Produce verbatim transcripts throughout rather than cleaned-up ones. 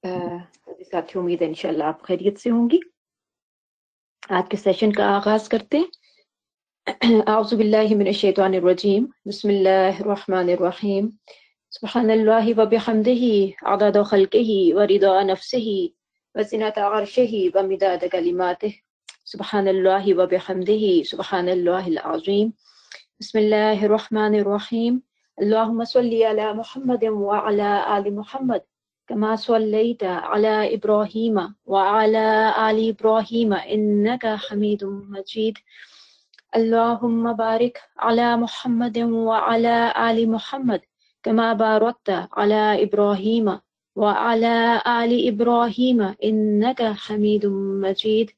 साथियों, उम्मीद है इंशाल्लाह आप खैरियत से होंगी। आज के सेशन का आगाज करते हैं। आऊज़ु बिल्लाहि मिनश शैतानिर रजीम, बिस्मिल्लाहिर रहमानिर रहीम। सुब्हानल्लाहि व बिहम्दिही अदद खल्किही व रिदा नफ्सिही व ज़िनता अर्शिही व मिदाद कलिमातिही। सुब्हानल्लाहि व बिहम्दिही सुब्हानल्लाहिल अज़ीम। बिस्मिल्लाहिर रहमानिर रहीम। अल्लाहुम्मा सल्लि अला मुहम्मदिन व अला आलि मुहम्मद कमा सल्लैता अला इब्राहीम व अला आलि इब्राहीम इन्नका हमीदुम मजीद। अल्लाहुम्मा बारिक अला मुहम्मदिन व अला आलि मुहम्मद कमा बारकता अला इब्राहीम व अला आलि इब्राहीम इन्नका हमीदुम मजीद।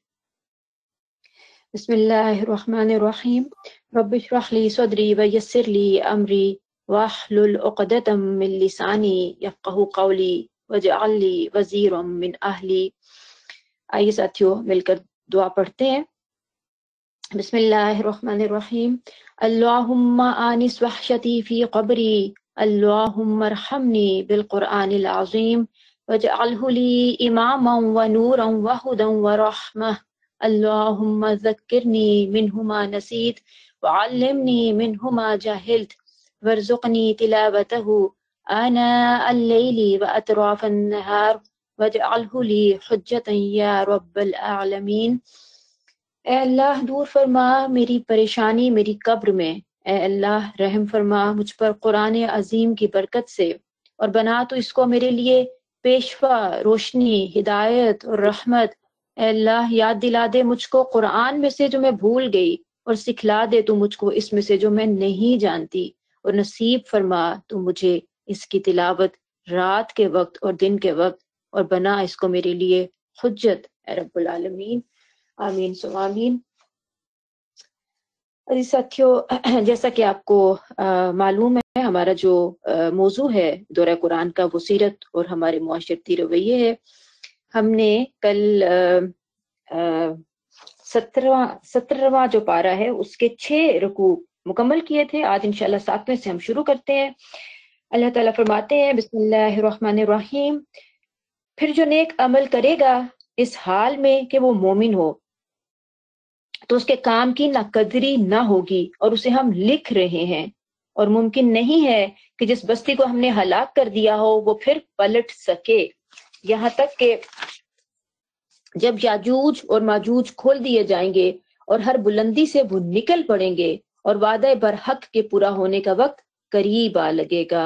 बिस्मिल्लाहिर रहमानिर रहीम। रब्बि इश्रह ली सदरी व यस्सिर ली अमरी वाहलुल उक़दतम मिन लिसानी यफ़क़हू क़ौली वजअल ली वज़ीरम मिन अहली। आइए साथियों, मिलकर दुआ पढ़ते हैं। बिस्मिल्लाहिर रहमानिर रहीम। अल्लाहुम्मा आनिस वहशती फ़ी क़ब्री अल्लाहुम्मा अरहमनी बिल क़ुरआनिल अज़ीम वजअलहु ली इमामन व नूरन व हुदन व रहमह। अल्लाहुम्मा ज़क्किरनी मिन्हुमा नसीत व अल्लिमनी मिन्हुमा जहिल्त वर्ज़ुक़नी तिलावतहु आना अल-लैली व अतराफ़ अन-नहार वजअलहु ली हुज्जतन या रब्बल आलमीन। ए अल्लाह, दूर फरमा मेरी परेशानी मेरी कब्र में। ए अल्लाह, रहम फरमा मुझ पर कुरान अजीम की बरकत से और बना तो इसको मेरे लिए पेशवा, रोशनी, हिदायत और रहमत। ए अल्लाह, याद दिला दे मुझको कुरान में से जो मैं भूल गई और सिखला दे तू मुझको इसमें से जो मैं नहीं जानती, और नसीब फरमा तू मुझे इसकी तिलावत रात के वक्त और दिन के वक्त, और बना इसको मेरे लिए हुज्जत ए रब्बुल आलमीन। आमीन सो आमीन। अजी साथियों, जैसा कि आपको आ, मालूम है, हमारा जो आ, मौजू है दौरा कुरान का वो सीरत और हमारे मुआशरती रवैये है। हमने कल सत्रहवां सत्रहवां जो पारा है उसके छह रुकू मुकम्मल किए थे। आज इंशाल्लाह सातवें से हम शुरू करते हैं। अल्लाह ताला फरमाते हैं, बिस्मिल्लाहिर रहमानिर रहीम। फिर जो नेक अमल करेगा इस हाल में कि वो मोमिन हो, तो उसके काम की ना कदरी ना होगी और उसे हम लिख रहे हैं, और मुमकिन नहीं है कि जिस बस्ती को हमने हलाक कर दिया हो वो फिर पलट सके, यहाँ तक कि जब याजूज और माजूज खोल दिए जाएंगे और हर बुलंदी से वो निकल पड़ेंगे और वादा बरहक के पूरा होने का वक्त करीब आ लगेगा।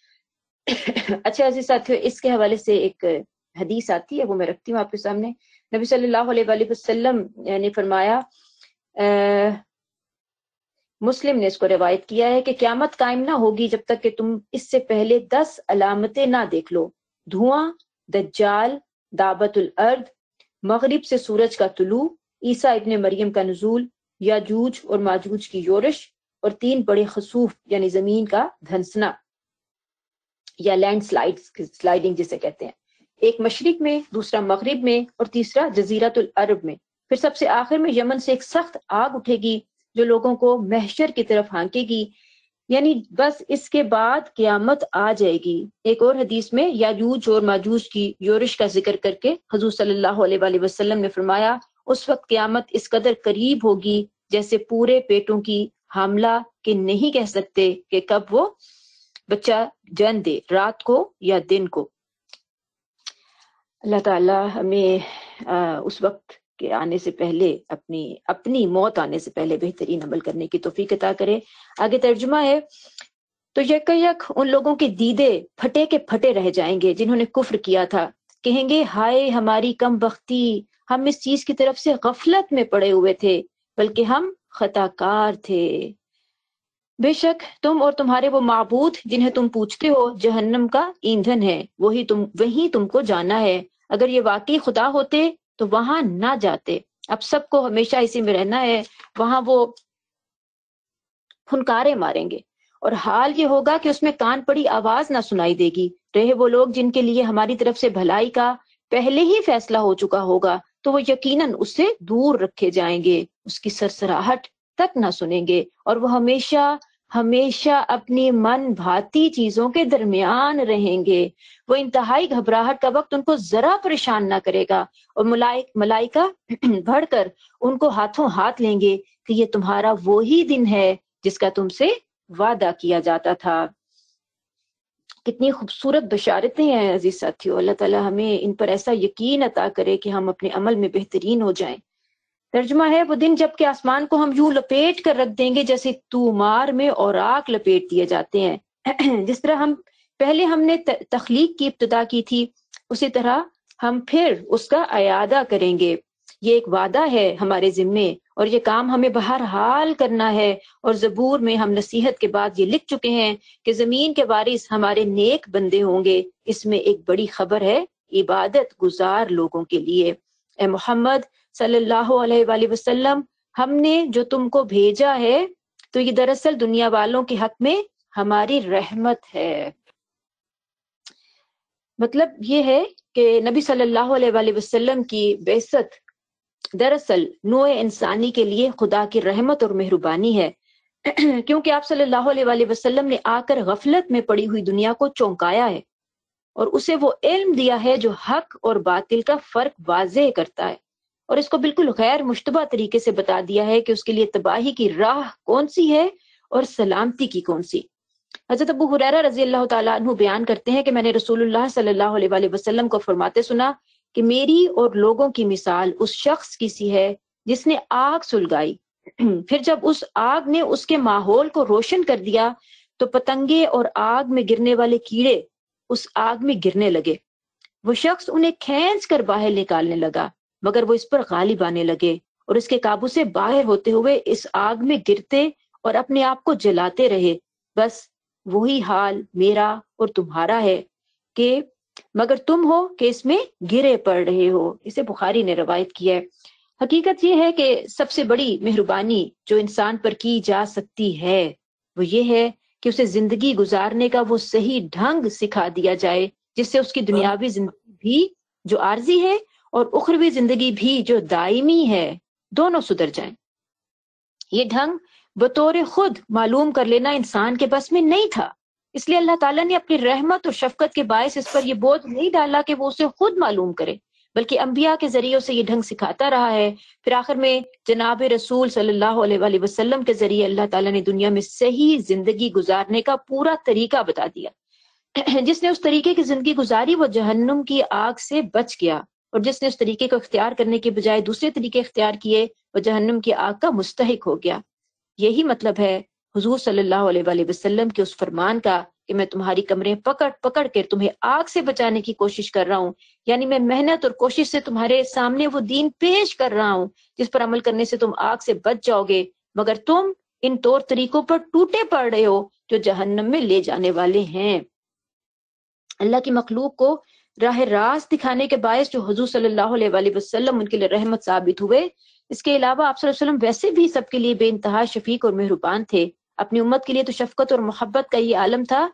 अच्छा अजीज साथियों, इसके हवाले से एक हदीस आती है, वो मैं रखती हूँ आपके सामने। नबी सल्लल्लाहु अलैहि वसल्लम ने फरमाया, आ, मुस्लिम ने इसको रिवायत किया है कि क़यामत कायम ना होगी जब तक कि तुम इससे पहले दस अलामतें ना देख लो। धुआं, दज्जाल, दाबतुल अर्द, मगरिब से सूरज का तुलू, ईसा इब्ने मरियम का नुजूल, याजूज और माजूज की योरश, और तीन बड़े खसूफ यानी जमीन का धंसना या लैंड स्लाइड स्लाइडिंग जिसे कहते हैं, एक मशरिक में, दूसरा मगरिब में और तीसरा जजीरतुल अरब में। फिर सबसे आखिर में यमन से एक सख्त आग उठेगी जो लोगों को महशर की तरफ हांकेगी, यानी बस इसके बाद क़यामत आ जाएगी। एक और हदीस में याजूज और माजूज की योरिश का जिक्र करके हुजूर सल्लल्लाहु अलैहि वसल्लम ने फरमाया, उस वक्त क़यामत इस कदर करीब होगी जैसे पूरे पेटों की हामला के नहीं कह सकते कि कब वो बच्चा जन्म दे, रात को या दिन को। अल्लाह ताला हमें आ, उस वक्त के आने से पहले अपनी अपनी मौत आने से पहले बेहतरीन अमल करने की तौफीक अता करे। आगे तर्जुमा है, तो यकयक उन लोगों के दीदे फटे के फटे रह जाएंगे जिन्होंने कुफ्र किया था। कहेंगे, हाय हमारी कम बख्ती, हम इस चीज की तरफ से गफलत में पड़े हुए थे, बल्कि हम खताकार थे। बेशक तुम और तुम्हारे वो माबूद जिन्हें तुम पूछते हो जहन्नम का ईंधन है, वही तुम वही तुमको जाना है। अगर ये वाकई खुदा होते तो वहां ना जाते। अब सबको हमेशा इसी में रहना है, वहां वो फुनकारे मारेंगे और हाल ये होगा कि उसमें कान पड़ी आवाज ना सुनाई देगी। रहे वो लोग जिनके लिए हमारी तरफ से भलाई का पहले ही फैसला हो चुका होगा, तो वो यकीनन उससे दूर रखे जाएंगे, उसकी सरसराहट तक ना सुनेंगे और वो हमेशा ہمیشہ اپنی من بھاتی چیزوں کے درمیان رہیں گے۔ وہ انتہائی گھبراہٹ کا وقت ان کو ذرا پریشان نہ کرے گا، اور ملائک ملائکہ بڑھ کر ان کو ہاتھوں ہاتھ لیں گے کہ یہ تمہارا وہی دن ہے جس کا تم سے وعدہ کیا جاتا تھا۔ کتنی خوبصورت بشارتیں ہیں عزیز ساتھیو۔ اللہ تعالیٰ ہمیں ان پر ایسا یقین عطا کرے کہ ہم اپنے عمل میں بہترین ہو جائیں۔ ترجمہ ہے، وہ دن جب کہ آسمان کو ہم یوں لپیٹ کر رکھ دیں گے جیسے تومار میں اوراق لپیٹ دیے جاتے ہیں۔ جس طرح ہم پہلے ہم نے تخلیق کی ابتدا کی تھی، اسی طرح ہم پھر اس کا اعادہ کریں گے۔ یہ ایک وعدہ ہے ہمارے ذمے، اور یہ کام ہمیں بہرحال کرنا ہے۔ اور زبور میں ہم نصیحت کے بعد یہ لکھ چکے ہیں کہ زمین کے وارث ہمارے نیک بندے ہوں گے۔ اس میں ایک بڑی خبر ہے عبادت گزار لوگوں کے لیے۔ اے محمد صلی اللہ علیہ وآلہ وسلم، ہم نے جو تم کو بھیجا ہے تو یہ دراصل دنیا والوں کے حق میں ہماری رحمت ہے۔ مطلب یہ ہے کہ نبی صلی اللہ علیہ وآلہ وسلم کی بعثت دراصل نوع انسانی کے لیے خدا کی رحمت اور مہربانی ہے، کیونکہ آپ صلی اللہ علیہ وآلہ وسلم نے آ کر غفلت میں پڑی ہوئی دنیا کو چونکایا ہے، اور اسے وہ علم دیا ہے جو حق اور باطل کا فرق واضح کرتا ہے، اور اس کو بالکل غیر مشتبہ طریقے سے بتا دیا ہے کہ اس کے لیے تباہی کی راہ کون سی ہے اور سلامتی کی کون سی۔ حضرت ابو ہریرہ رضی اللہ تعالیٰ عنہ بیان کرتے ہیں کہ میں نے رسول اللہ صلی اللہ علیہ وآلہ وسلم کو فرماتے سنا کہ میری اور لوگوں کی مثال اس شخص کی سی ہے جس نے آگ سلگائی، پھر جب اس آگ نے اس کے ماحول کو روشن کر دیا تو پتنگے اور آگ میں گرنے والے کیڑے اس آگ میں گرنے لگے۔ وہ شخص انہیں کھینچ کر باہر نکالنے لگا، مگر وہ اس پر غالب آنے لگے اور اس کے قابو سے باہر ہوتے ہوئے اس آگ میں گرتے اور اپنے آپ کو جلاتے رہے۔ بس وہی حال میرا اور تمہارا ہے کہ مگر تم ہو کہ اس میں گرے پڑ رہے ہو۔ اسے بخاری نے روایت کیا ہے۔ حقیقت یہ ہے کہ سب سے بڑی مہربانی جو انسان پر کی جا سکتی ہے وہ یہ ہے کہ اسے زندگی گزارنے کا وہ صحیح ڈھنگ سکھا دیا جائے جس سے اس کی دنیاوی زندگی بھی جو عارضی ہے اور اخروی زندگی بھی جو دائمی ہے دونوں سدھر جائیں۔ یہ ڈھنگ بطور خود معلوم کر لینا انسان کے بس میں نہیں تھا، اس لیے اللہ تعالیٰ نے اپنی رحمت اور شفقت کے باعث اس پر یہ بوجھ نہیں ڈالا کہ وہ اسے خود معلوم کرے، بلکہ انبیاء کے ذریعے اسے یہ ڈھنگ سکھاتا رہا ہے۔ پھر آخر میں جناب رسول صلی اللہ علیہ وآلہ وسلم کے ذریعے اللہ تعالیٰ نے دنیا میں صحیح زندگی گزارنے کا پورا طریقہ بتا دیا۔ جس نے اس طریقے کی زندگی گزاری وہ جہنم کی آگ سے بچ گیا، اور جس نے اس طریقے کو اختیار کرنے کے بجائے دوسرے طریقے اختیار کیے وہ جہنم کی آگ کا مستحق ہو گیا۔ یہی مطلب ہے حضور صلی اللہ علیہ وآلہ وسلم کے اس فرمان کا کہ میں تمہاری کمریں پکڑ پکڑ کے تمہیں آگ سے بچانے کی کوشش کر رہا ہوں، یعنی میں محنت اور کوشش سے تمہارے سامنے وہ دین پیش کر رہا ہوں جس پر عمل کرنے سے تم آگ سے بچ جاؤ گے، مگر تم ان طور طریقوں پر ٹوٹے پڑ رہے ہو جو جہنم میں لے جانے والے ہیں۔ اللہ کی مخلوق کو راہ راست دکھانے کے باعث جو حضور صلی اللہ علیہ وآلہ وسلم ان کے لیے رحمت ثابت ہوئے، اس کے علاوہ آپ صلی اللہ علیہ وسلم ویسے بھی سب کے لیے بے انتہا شفیق اور مہربان تھے۔ اپنی امت کے لیے تو شفقت اور محبت کا یہ عالم تھا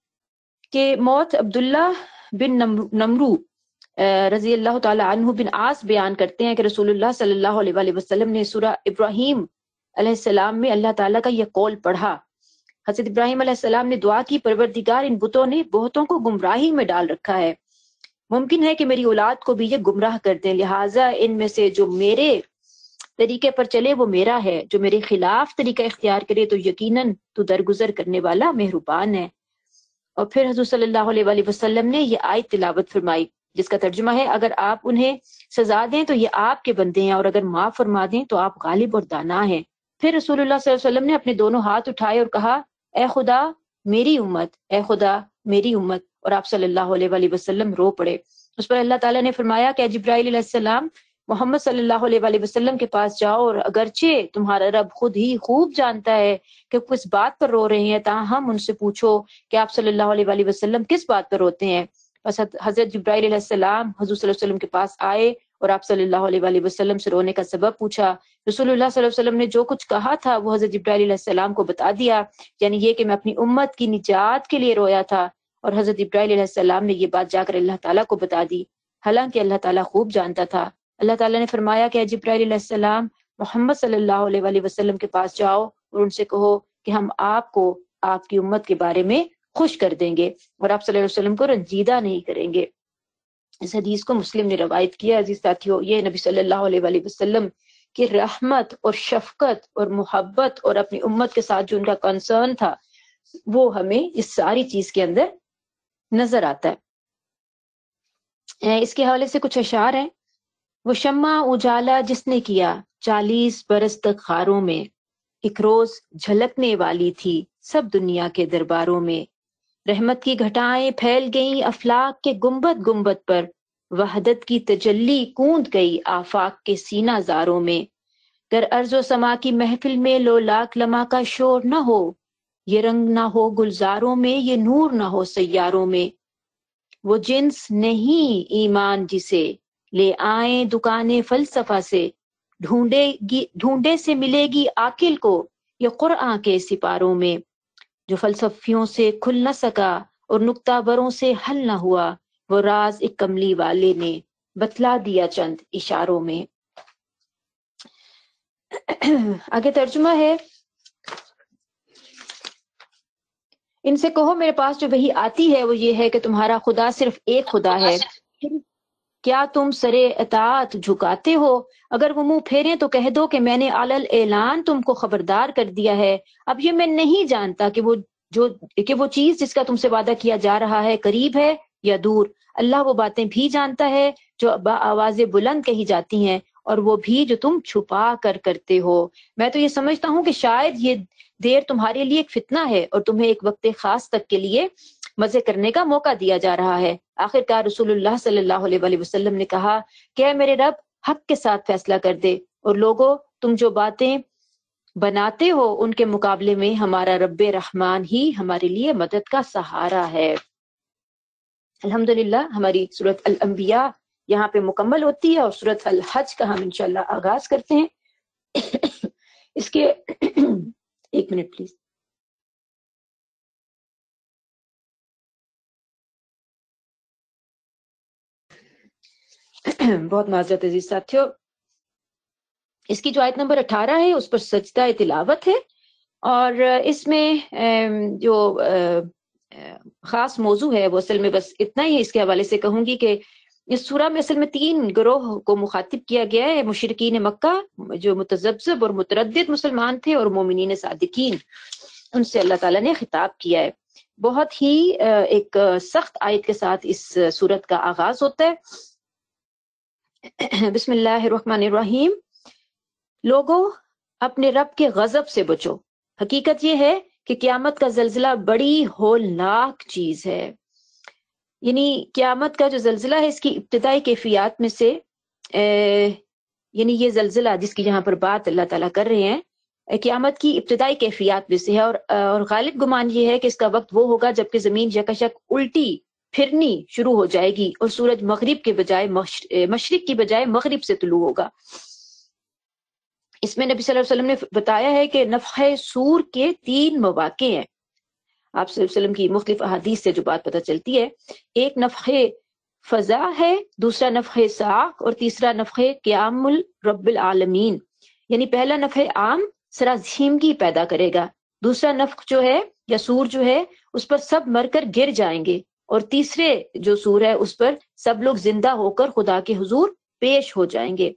کہ موت عبداللہ بن نمرو رضی اللہ تعالی عنہ بن عاص بیان کرتے ہیں کہ رسول اللہ صلی اللہ علیہ وآلہ وسلم نے سورہ ابراہیم علیہ السلام میں اللہ تعالیٰ کا یہ قول پڑھا۔ حضرت ابراہیم علیہ السلام نے دعا کی، پروردگار ان بتوں نے بہتوں کو گمراہی میں ڈال رکھا ہے، ممکن ہے کہ میری اولاد کو بھی یہ گمراہ کر دیں، لہٰذا ان میں سے جو میرے طریقے پر چلے وہ میرا ہے، جو میرے خلاف طریقہ اختیار کرے تو یقیناً تو درگزر کرنے والا مہربان ہے۔ اور پھر حضور صلی اللہ علیہ وآلہ وسلم نے یہ آیت تلاوت فرمائی جس کا ترجمہ ہے، اگر آپ انہیں سزا دیں تو یہ آپ کے بندے ہیں، اور اگر معاف فرما دیں تو آپ غالب اور دانا ہیں۔ پھر رسول اللہ صلی اللہ علیہ وسلم نے اپنے دونوں ہاتھ اٹھائے اور کہا، اے خدا میری امت، اے خدا میری امت، اور آپ صلی اللہ علیہ وآلہ وسلم رو پڑے۔ اس پر اللہ تعالیٰ نے فرمایا کہ جبرائیل علیہ السلام محمد صلی اللہ علیہ وآلہ وسلم کے پاس جاؤ، اور اگرچہ تمہارا رب خود ہی خوب جانتا ہے کہ کس بات پر رو رہے ہیں، تاہم ان سے پوچھو کہ آپ صلی اللہ علیہ وآلہ وسلم کس بات پر روتے ہیں۔ بس حضرت جبرائیل علیہ السلام حضور صلی اللہ علیہ وسلم کے پاس آئے اور آپ صلی اللہ علیہ وآلہ وسلم سے رونے کا سبب پوچھا۔ رسول اللہ صلی اللہ علیہ وسلم نے جو کچھ کہا تھا وہ حضرت جبرائیل علیہ السلام کو بتا دیا، یعنی یہ کہ میں اپنی امت کی نجات کے لیے رویا تھا، اور حضرت جبرائیل علیہ السلام نے یہ بات جا کر اللہ تعالیٰ کو بتا دی، حالانکہ اللہ تعالیٰ خوب جانتا تھا۔ اللہ تعالیٰ نے فرمایا کہ جبرائیل علیہ السلام محمد صلی اللہ علیہ وآلہ وسلم کے پاس جاؤ اور ان سے کہو کہ ہم آپ کو آپ کی امت کے بارے میں خوش کر دیں گے اور آپ صلی اللہ علیہ وسلم کو رنجیدہ نہیں کریں گے۔ اس حدیث کو مسلم نے روایت کیا۔ عزیز ساتھیو، یہ نبی صلی اللہ علیہ وآلہ وسلم کی رحمت اور شفقت اور محبت اور اپنی امت کے ساتھ جو ان کا کنسرن تھا وہ ہمیں اس ساری چیز کے اندر نظر آتا ہے۔ اس کے حوالے سے کچھ اشعار ہیں۔ وہ شمع اجالا جس نے کیا چالیس برس تک خاروں میں، ایک روز جھلکنے والی تھی سب دنیا کے درباروں میں، رحمت کی گھٹائیں پھیل گئیں افلاک کے گنبد گنبد پر، وحدت کی تجلی کوند گئی آفاق کے سینہ زاروں میں، گر ارض و سما کی محفل میں لو لاکھ لمحہ کا شور نہ ہو، یہ رنگ نہ ہو گلزاروں میں، یہ نور نہ ہو سیاروں میں، وہ جنس نہیں ایمان جسے لے آئیں دکانیں فلسفہ سے، ڈھونڈے گی ڈھونڈے سے ملے گی عاقل کو یہ قرآن کے سپاروں میں، جو فلسفیوں سے کھل نہ سکا اور نکتہ بروں سے حل نہ ہوا، وہ راز ایک کملی والے نے بتلا دیا چند اشاروں میں۔ آگے ترجمہ ہے۔ ان سے کہو میرے پاس جو وحی آتی ہے وہ یہ ہے کہ تمہارا خدا صرف ایک خدا ہے، کیا تم سرے اطاعت جھکاتے ہو؟ اگر وہ منہ پھیریں تو کہہ دو کہ میں نے علل اعلان تم کو خبردار کر دیا ہے، اب یہ میں نہیں جانتا کہ وہ جو کہ وہ چیز جس کا تم سے وعدہ کیا جا رہا ہے قریب ہے یا دور، اللہ وہ باتیں بھی جانتا ہے جو بآواز بلند کہی جاتی ہیں اور وہ بھی جو تم چھپا کر کرتے ہو۔ میں تو یہ سمجھتا ہوں کہ شاید یہ دیر تمہارے لیے ایک فتنہ ہے اور تمہیں ایک وقت خاص تک کے لیے مزے کرنے کا موقع دیا جا رہا ہے۔ آخر کار رسول اللہ صلی اللہ علیہ وآلہ وسلم نے کہا کہ اے میرے رب حق کے ساتھ فیصلہ کر دے، اور لوگوں تم جو باتیں بناتے ہو ان کے مقابلے میں ہمارا رب رحمان ہی ہمارے لیے مدد کا سہارا ہے۔ الحمدللہ ہماری سورۃ الانبیاء یہاں پہ مکمل ہوتی ہے اور سورۃ الحج کا ہم انشاءاللہ آغاز کرتے ہیں۔ اس کے ایک منٹ پلیز۔ بہت معذرت عزیز ساتھیو، اس کی جو آیت نمبر اٹھارہ ہے اس پر سجدہ تلاوت ہے، اور اس میں جو خاص موضوع ہے وہ اصل میں بس اتنا ہی اس کے حوالے سے کہوں گی کہ اس سورہ میں اصل میں تین گروہ کو مخاطب کیا گیا ہے۔ مشرکین مکہ جو متذبذب اور متردد مسلمان تھے، اور مومنین صادقین، ان سے اللہ تعالیٰ نے خطاب کیا ہے۔ بہت ہی ایک سخت آیت کے ساتھ اس سورت کا آغاز ہوتا ہے۔ بسم اللہ الرحمن الرحیم۔ لوگوں اپنے رب کے غضب سے بچو، حقیقت یہ ہے کہ قیامت کا زلزلہ بڑی ہولناک چیز ہے۔ یعنی قیامت کا جو زلزلہ ہے اس کی ابتدائی کیفیات میں سے یعنی یہ زلزلہ جس کی یہاں پر بات اللہ تعالیٰ کر رہے ہیں قیامت کی ابتدائی کیفیات میں سے ہے، اور اور غالب گمان یہ ہے کہ اس کا وقت وہ ہوگا جبکہ زمین یکشک الٹی پھرنی شروع ہو جائے گی اور سورج مغرب کے بجائے مشرق کی بجائے مغرب سے طلوع ہوگا۔ اس میں نبی صلی اللہ علیہ وسلم نے بتایا ہے کہ نفخہ سور کے تین مواقع ہیں۔ آپ صلی اللہ علیہ وسلم کی مختلف احادیث سے جو بات پتہ چلتی ہے، ایک نفخہ فضا ہے، دوسرا نفخہ صاعق، اور تیسرا نفخہ قیام الرب العالمین۔ یعنی پہلا نفخہ عام سرازیمگی پیدا کرے گا، دوسرا نفخ جو ہے یا سور جو ہے اس پر سب مر کر گر جائیں گے، اور تیسرے جو سور ہے اس پر سب لوگ زندہ ہو کر خدا کے حضور پیش ہو جائیں گے۔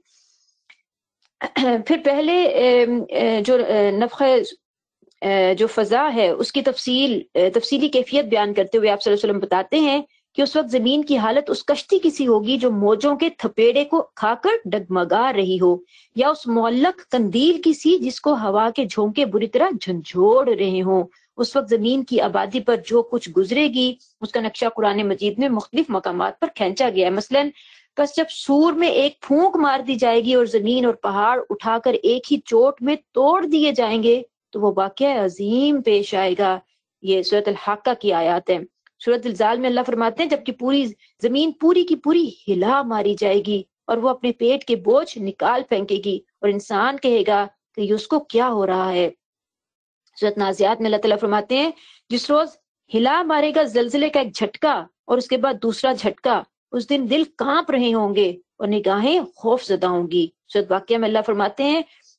پھر پہلے جو نفخہ جو فضا ہے اس کی تفصیل تفصیلی کیفیت بیان کرتے ہوئے آپ صلی اللہ علیہ وسلم بتاتے ہیں کہ اس وقت زمین کی حالت اس کشتی کی سی ہوگی جو موجوں کے تھپیڑے کو کھا کر ڈگمگا رہی ہو، یا اس معلق قندیل کی سی جس کو ہوا کے جھونکے بری طرح جھنجھوڑ رہے ہوں۔ اس وقت زمین کی آبادی پر جو کچھ گزرے گی اس کا نقشہ قرآن مجید میں مختلف مقامات پر کھینچا گیا ہے۔ مثلاً بس جب سور میں ایک پھونک مار دی جائے گی اور زمین اور پہاڑ اٹھا کر ایک ہی چوٹ میں توڑ دیے جائیں گے تو وہ واقعہ عظیم پیش آئے گا۔ یہ سورۃ الحاقہ کی آیات ہیں۔ سورۃ الزال میں اللہ فرماتے ہیں جبکہ پوری زمین پوری کی پوری ہلا ماری جائے گی اور وہ اپنے پیٹ کے بوجھ نکال پھینکے گی، اور انسان کہے گا کہ یہ اس کو کیا ہو رہا ہے۔ سورۃ نازعات میں اللہ تعالیٰ فرماتے ہیں جس روز ہلا مارے گا زلزلے کا ایک جھٹکا اور اس کے بعد دوسرا جھٹکا، اس دن دل کانپ رہے ہوں گے اور نگاہیں خوف زدہ ہوں گی۔ سورۃ واقعہ میں اللہ فرماتے ہیں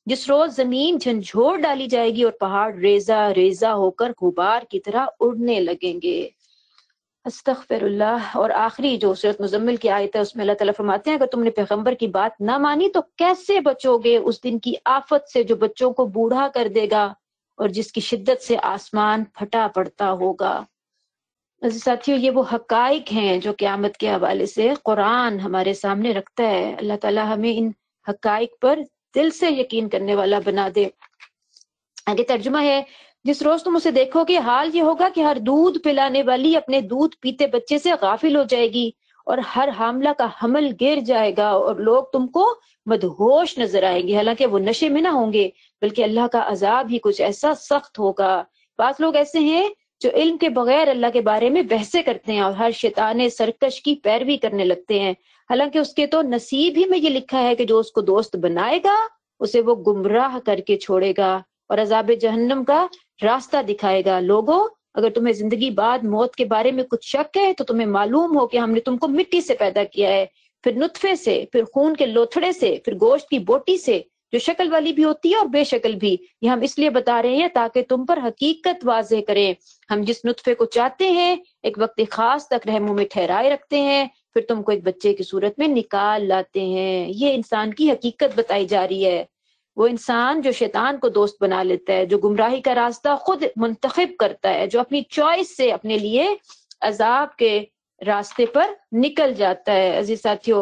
جس روز زمین جھنجھوڑ ڈالی جائے گی اور پہاڑ ریزہ ریزہ ہو کر غبار کی طرح اڑنے لگیں گے۔ استغفر اللہ۔ اور آخری جو سورۃ مزمل کی آیت ہے اس میں اللہ تعالیٰ فرماتے ہیں اگر تم نے پیغمبر کی بات نہ مانی تو کیسے بچو گے اس دن کی آفت سے جو بچوں کو بوڑھا کر دے گا اور جس کی شدت سے آسمان پھٹا پڑتا ہوگا۔ عزیز ساتھیو، یہ وہ حقائق ہیں جو قیامت کے حوالے سے قرآن ہمارے سامنے رکھتا ہے۔ اللہ تعالیٰ ہمیں ان حقائق پر دل سے یقین کرنے والا بنا دے۔ آگے ترجمہ ہے، جس روز تم اسے دیکھو گے حال یہ ہوگا کہ ہر دودھ پلانے والی اپنے دودھ پیتے بچے سے غافل ہو جائے گی اور ہر حاملہ کا حمل گر جائے گا اور لوگ تم کو مدہوش نظر آئیں گے، حالانکہ وہ نشے میں نہ ہوں گے بلکہ اللہ کا عذاب ہی کچھ ایسا سخت ہوگا۔ بعض لوگ ایسے ہیں جو علم کے بغیر اللہ کے بارے میں بحثیں کرتے ہیں اور ہر شیطان سرکش کی پیروی کرنے لگتے ہیں، حالانکہ اس کے تو نصیب ہی میں یہ لکھا ہے کہ جو اس کو دوست بنائے گا اسے وہ گمراہ کر کے چھوڑے گا اور عذاب جہنم کا راستہ دکھائے گا۔ لوگوں، اگر تمہیں زندگی بعد موت کے بارے میں کچھ شک ہے تو تمہیں معلوم ہو کہ ہم نے تم کو مٹی سے پیدا کیا ہے، پھر نطفے سے، پھر خون کے لوتھڑے سے، پھر گوشت کی بوٹی سے جو شکل والی بھی ہوتی ہے اور بے شکل بھی۔ یہ ہم اس لیے بتا رہے ہیں تاکہ تم پر حقیقت واضح کریں۔ ہم جس نطفے کو چاہتے ہیں ایک وقت خاص تک رحموں میں ٹھہرائے رکھتے ہیں، پھر تم کو ایک بچے کی صورت میں نکال لاتے ہیں۔ یہ انسان کی حقیقت بتائی جا رہی ہے۔ وہ انسان جو شیطان کو دوست بنا لیتا ہے، جو گمراہی کا راستہ خود منتخب کرتا ہے، جو اپنی چوائس سے اپنے لیے عذاب کے راستے پر نکل جاتا ہے۔ عزیز ساتھیو،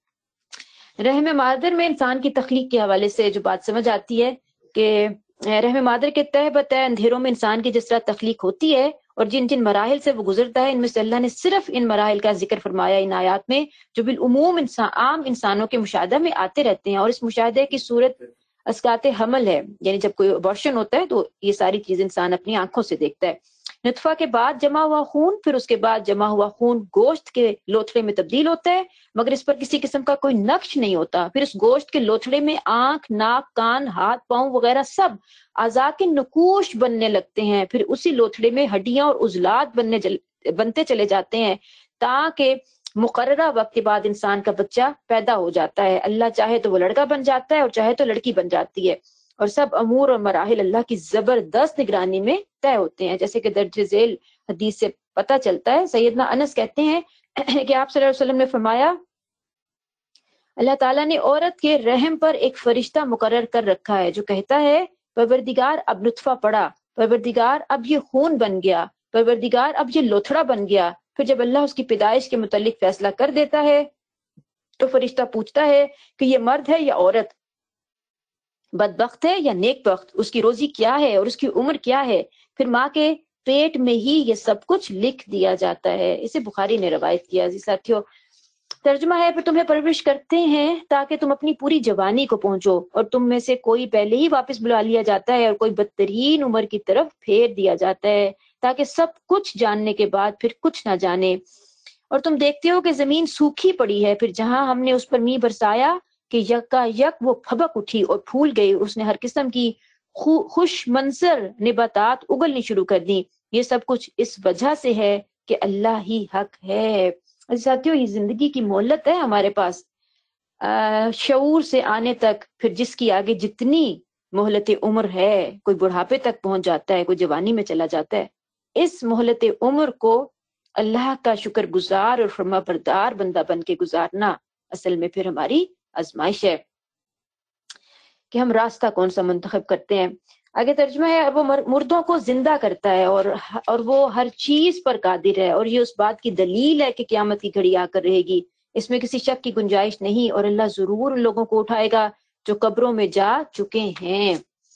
رحم مادر میں انسان کی تخلیق کے حوالے سے جو بات سمجھ آتی ہے کہ رحم مادر کے تہ بتہ اندھیروں میں انسان کی جس طرح تخلیق ہوتی ہے اور جن جن مراحل سے وہ گزرتا ہے، ان میں سے اللہ نے صرف ان مراحل کا ذکر فرمایا ان آیات میں جو بالعموم انسان عام انسانوں کے مشاہدہ میں آتے رہتے ہیں، اور اس مشاہدے کی صورت اسقاط حمل ہے، یعنی جب کوئی ابارشن ہوتا ہے تو یہ ساری چیز انسان اپنی آنکھوں سے دیکھتا ہے۔ نطفہ کے بعد جمع ہوا خون، پھر اس کے بعد جمع ہوا خون گوشت کے لوتھڑے میں تبدیل ہوتا ہے، مگر اس پر کسی قسم کا کوئی نقش نہیں ہوتا۔ پھر اس گوشت کے لوتھڑے میں آنکھ، ناک، کان، ہاتھ، پاؤں وغیرہ سب اعضاء کے نقوش بننے لگتے ہیں، پھر اسی لوتھڑے میں ہڈیاں اور عضلات بننے جل... بنتے چلے جاتے ہیں تاکہ مقررہ وقت کے بعد انسان کا بچہ پیدا ہو جاتا ہے۔ اللہ چاہے تو وہ لڑکا بن جاتا ہے اور چاہے تو لڑکی بن جاتی ہے، اور سب امور اور مراحل اللہ کی زبردست نگرانی میں طے ہوتے ہیں، جیسے کہ درج ذیل حدیث سے پتہ چلتا ہے۔ سیدنا انس کہتے ہیں کہ آپ صلی اللہ علیہ وسلم نے فرمایا، اللہ تعالیٰ نے عورت کے رحم پر ایک فرشتہ مقرر کر رکھا ہے جو کہتا ہے پروردگار اب نطفہ پڑا، پروردگار اب یہ خون بن گیا، پروردگار اب یہ لوتھڑا بن گیا۔ پھر جب اللہ اس کی پیدائش کے متعلق فیصلہ کر دیتا ہے تو فرشتہ پوچھتا ہے کہ یہ مرد ہے یا عورت، بدبخت ہے یا نیک بخت، اس کی روزی کیا ہے اور اس کی عمر کیا ہے۔ پھر ماں کے پیٹ میں ہی یہ سب کچھ لکھ دیا جاتا ہے۔ اسے بخاری نے روایت کیا۔ عزیز ساتھیو، ترجمہ ہے، پھر تمہیں پرورش کرتے ہیں تاکہ تم اپنی پوری جوانی کو پہنچو، اور تم میں سے کوئی پہلے ہی واپس بلا لیا جاتا ہے اور کوئی بدترین عمر کی طرف پھیر دیا جاتا ہے، تاکہ سب کچھ جاننے کے بعد پھر کچھ نہ جانے۔ اور تم دیکھتے ہو کہ زمین سوکھی پڑی ہے، پھر جہاں ہم نے اس پر می برسایا کہ یکا یک وہ پھبک اٹھی اور پھول گئی، اس نے ہر قسم کی خوش منظر نباتات اگلنی شروع کر دی۔ یہ سب کچھ اس وجہ سے ہے کہ اللہ ہی حق ہے۔ ساتھیوں، یہ زندگی کی مہلت ہے ہمارے پاس، شعور سے آنے تک، پھر جس کی آگے جتنی مہلت عمر ہے، کوئی بڑھاپے تک پہنچ جاتا ہے، کوئی جوانی میں چلا جاتا ہے، اس مہلت عمر کو اللہ کا شکر گزار اور فرما بردار بندہ بن کے گزارنا اصل میں پھر ہماری آزمائش ہے کہ ہم راستہ کون سا منتخب کرتے ہیں۔ آگے ترجمہ ہے، وہ مردوں کو زندہ کرتا ہے اور اور وہ ہر چیز پر قادر ہے، اور یہ اس بات کی دلیل ہے کہ قیامت کی گھڑی آ کر رہے گی، اس میں کسی شک کی گنجائش نہیں، اور اللہ ضرور ان لوگوں کو اٹھائے گا جو قبروں میں جا چکے ہیں۔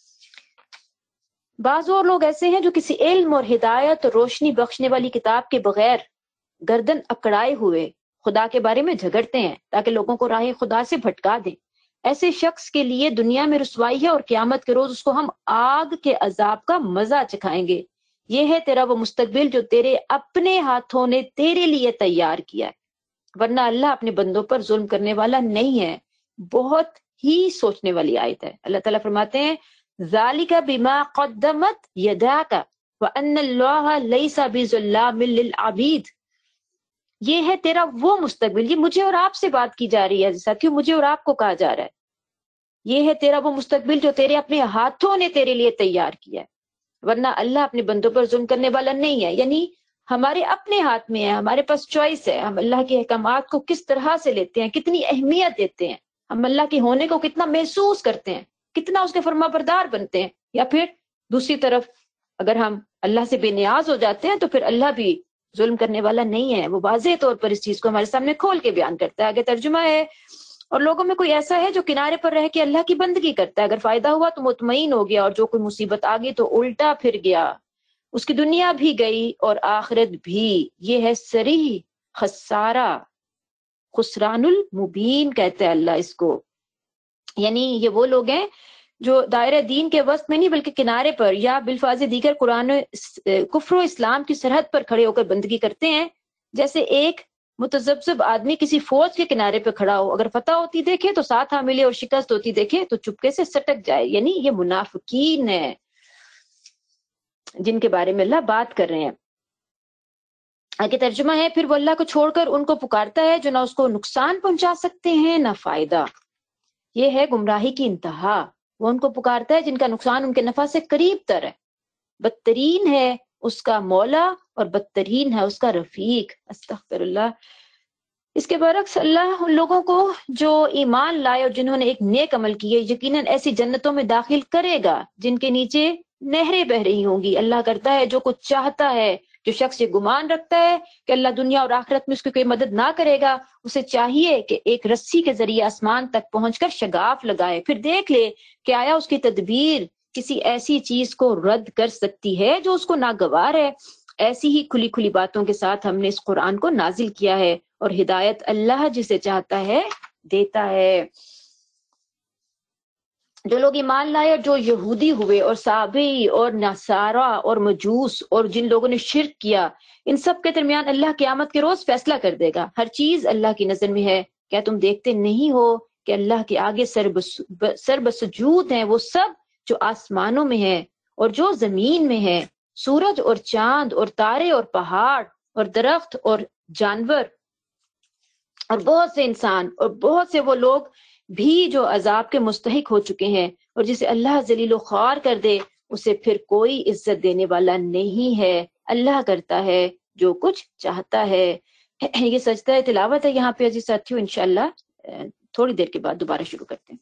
بعض اور لوگ ایسے ہیں جو کسی علم اور ہدایت اور روشنی بخشنے والی کتاب کے بغیر گردن اکڑائے ہوئے خدا کے بارے میں جھگڑتے ہیں تاکہ لوگوں کو راہ خدا سے بھٹکا دیں۔ ایسے شخص کے لیے دنیا میں رسوائی ہے، اور قیامت کے روز اس کو ہم آگ کے عذاب کا مزہ چکھائیں گے۔ یہ ہے تیرا وہ مستقبل جو تیرے اپنے ہاتھوں نے تیرے لیے تیار کیا ہے، ورنہ اللہ اپنے بندوں پر ظلم کرنے والا نہیں ہے۔ بہت ہی سوچنے والی آیت ہے۔ اللہ تعالیٰ فرماتے ہیں، ذَلِكَ بِمَا قَدَّمَتْ يَدَاكَ وَأَنَّ اللَّهَ لَيْسَ بِظَلَّامٍ لِّلْعَبِيدِ۔ یہ ہے تیرا وہ مستقبل، یہ مجھے اور آپ سے بات کی جا رہی ہے ساتھیوں، مجھے اور آپ کو کہا جا رہا ہے یہ ہے تیرا وہ مستقبل جو تیرے اپنے ہاتھوں نے تیرے لیے تیار کیا ہے، ورنہ اللہ اپنے بندوں پر ظلم کرنے والا نہیں ہے۔ یعنی ہمارے اپنے ہاتھ میں ہے، ہمارے پاس چوائس ہے، ہم اللہ کے احکامات کو کس طرح سے لیتے ہیں، کتنی اہمیت دیتے ہیں، ہم اللہ کے ہونے کو کتنا محسوس کرتے ہیں، کتنا اس کے فرما بردار بنتے ہیں، یا پھر دوسری طرف اگر ہم اللہ سے بے نیاز ہو جاتے ہیں تو پھر اللہ بھی ظلم کرنے والا نہیں ہے۔ وہ واضح طور پر اس چیز کو ہمارے سامنے کھول کے بیان کرتا ہے۔ آگے ترجمہ ہے، اور لوگوں میں کوئی ایسا ہے جو کنارے پر رہ کے اللہ کی بندگی کرتا ہے، اگر فائدہ ہوا تو مطمئن ہو گیا، اور جو کوئی مصیبت آ گئی تو الٹا پھر گیا، اس کی دنیا بھی گئی اور آخرت بھی، یہ ہے صریح خسارہ، خسران المبین کہتے ہیں اللہ اس کو۔ یعنی یہ وہ لوگ ہیں جو دائرہ دین کے وسط میں نہیں بلکہ کنارے پر، یا بالفاظ دیگر قرآن کفر و اسلام کی سرحد پر کھڑے ہو کر بندگی کرتے ہیں، جیسے ایک متذبذب آدمی کسی فوج کے کنارے پہ کھڑا ہو، اگر فتح ہوتی دیکھے تو ساتھ ہاں ملے، اور شکست ہوتی دیکھے تو چپکے سے سٹک جائے۔ یعنی یہ منافقین ہیں جن کے بارے میں اللہ بات کر رہے ہیں۔ آگے ترجمہ ہے، پھر وہ اللہ کو چھوڑ کر ان کو پکارتا ہے جو نہ اس کو نقصان پہنچا سکتے ہیں نہ فائدہ۔ یہ ہے گمراہی کی انتہا، وہ ان کو پکارتا ہے جن کا نقصان ان کے نفع سے قریب تر ہے، بدترین ہے اس کا مولا اور بدترین ہے اس کا رفیق۔ استغفر اللہ۔ اس کے برعکس اللہ ان لوگوں کو جو ایمان لائے اور جنہوں نے ایک نیک عمل کیے یقیناً ایسی جنتوں میں داخل کرے گا جن کے نیچے نہریں بہ رہی ہوں گی۔ اللہ کرتا ہے جو کچھ چاہتا ہے۔ جو شخص یہ گمان رکھتا ہے کہ اللہ دنیا اور آخرت میں اس کی کوئی مدد نہ کرے گا، اسے چاہیے کہ ایک رسی کے ذریعے آسمان تک پہنچ کر شگاف لگائے، پھر دیکھ لے کہ آیا اس کی تدبیر کسی ایسی چیز کو رد کر سکتی ہے جو اس کو ناگوار ہے۔ ایسی ہی کھلی کھلی باتوں کے ساتھ ہم نے اس قرآن کو نازل کیا ہے، اور ہدایت اللہ جسے چاہتا ہے دیتا ہے۔ جو لوگ ایمان لائے اور جو یہودی ہوئے اور صابئی اور نصارا اور مجوس اور جن لوگوں نے شرک کیا، ان سب کے درمیان اللہ قیامت کے روز فیصلہ کر دے گا۔ ہر چیز اللہ کی نظر میں ہے۔ کیا تم دیکھتے نہیں ہو کہ اللہ کے آگے سر بس- سر بسجود ہیں وہ سب جو آسمانوں میں ہے اور جو زمین میں ہے، سورج اور چاند اور تارے اور پہاڑ اور درخت اور جانور اور بہت سے انسان اور بہت سے وہ لوگ بھی جو عذاب کے مستحق ہو چکے ہیں، اور جسے اللہ ذلیل و خوار کر دے اسے پھر کوئی عزت دینے والا نہیں ہے۔ اللہ کرتا ہے جو کچھ چاہتا ہے۔ یہ سجدہ تلاوت ہے یہاں پہ عزیز ساتھیوں، انشاءاللہ تھوڑی دیر کے بعد دوبارہ شروع کرتے ہیں۔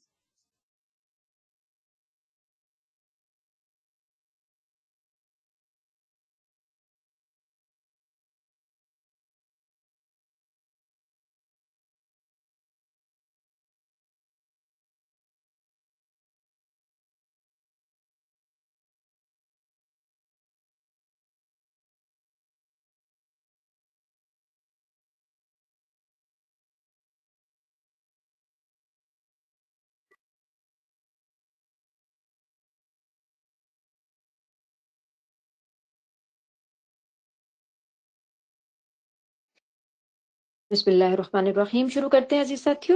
بسم اللہ الرحمن الرحیم، شروع کرتے ہیں عزیز ساتھیوں۔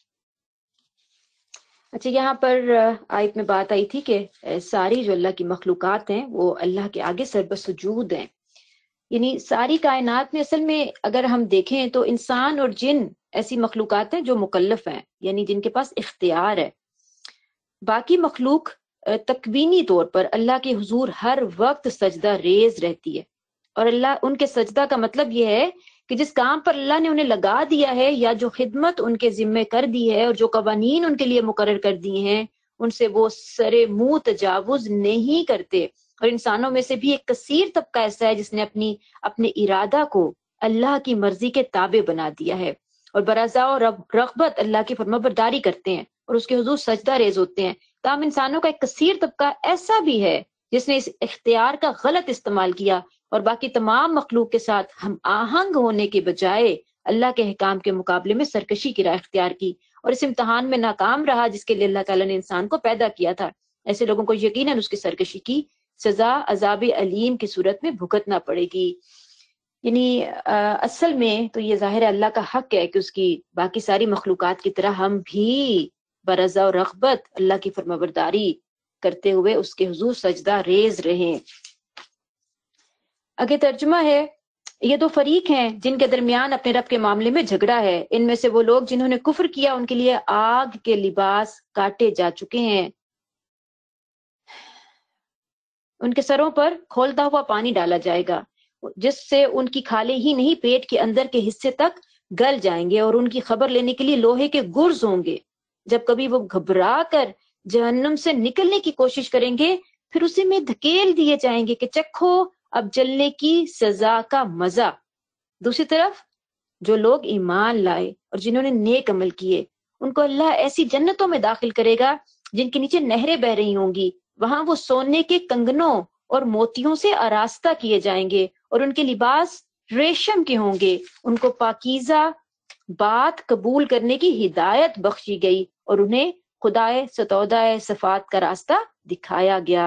اچھا، یہاں پر آیت میں بات آئی تھی کہ ساری جو اللہ کی مخلوقات ہیں وہ اللہ کے آگے سربسجود ہیں۔ یعنی ساری کائنات میں اصل میں اگر ہم دیکھیں تو انسان اور جن ایسی مخلوقات ہیں جو مکلف ہیں، یعنی جن کے پاس اختیار ہے۔ باقی مخلوق تکوینی طور پر اللہ کے حضور ہر وقت سجدہ ریز رہتی ہے، اور اللہ ان کے سجدہ کا مطلب یہ ہے کہ جس کام پر اللہ نے انہیں لگا دیا ہے یا جو خدمت ان کے ذمے کر دی ہے اور جو قوانین ان کے لیے مقرر کر دیے ہیں، ان سے وہ سرے منہ تجاوز نہیں کرتے۔ اور انسانوں میں سے بھی ایک کثیر طبقہ ایسا ہے جس نے اپنی اپنے ارادہ کو اللہ کی مرضی کے تابع بنا دیا ہے، اور برضا اور رغبت اللہ کی فرمانبرداری کرتے ہیں اور اس کے حضور سجدہ ریز ہوتے ہیں۔ تاہم انسانوں کا ایک کثیر طبقہ ایسا بھی ہے جس نے اس اختیار کا غلط استعمال کیا اور باقی تمام مخلوق کے ساتھ ہم آہنگ ہونے کے بجائے اللہ کے احکام کے مقابلے میں سرکشی کی راہ اختیار کی، اور اس امتحان میں ناکام رہا جس کے لیے اللہ تعالیٰ نے انسان کو پیدا کیا تھا۔ ایسے لوگوں کو یقیناً اس کی سرکشی کی سزا عذاب علیم کی صورت میں بھگتنا پڑے گی۔ یعنی اصل میں تو یہ ظاہر ہے اللہ کا حق ہے کہ اس کی باقی ساری مخلوقات کی طرح ہم بھی برضا و رغبت اللہ کی فرمانبرداری کرتے ہوئے اس کے حضور سجدہ ریز رہیں۔ آگے ترجمہ ہے، یہ دو فریق ہیں جن کے درمیان اپنے رب کے معاملے میں جھگڑا ہے۔ ان میں سے وہ لوگ جنہوں نے کفر کیا ان کے لیے آگ کے لباس کاٹے جا چکے ہیں، ان کے سروں پر کھولتا ہوا پانی ڈالا جائے گا جس سے ان کی کھالیں ہی نہیں پیٹ کے اندر کے حصے تک گل جائیں گے، اور ان کی خبر لینے کے لیے لوہے کے گرز ہوں گے۔ جب کبھی وہ گھبرا کر جہنم سے نکلنے کی کوشش کریں گے پھر اسے میں دھکیل دیے جائیں گے کہ چکھو اب جلنے کی سزا کا مزہ۔ دوسری طرف جو لوگ ایمان لائے اور جنہوں نے نیک عمل کیے ان کو اللہ ایسی جنتوں میں داخل کرے گا جن کے نیچے نہریں بہ رہی ہوں گی، وہاں وہ سونے کے کنگنوں اور موتیوں سے آراستہ کیے جائیں گے اور ان کے لباس ریشم کے ہوں گے۔ ان کو پاکیزہ بات قبول کرنے کی ہدایت بخشی گئی اور انہیں خدائے ستودہ صفات کا راستہ دکھایا گیا۔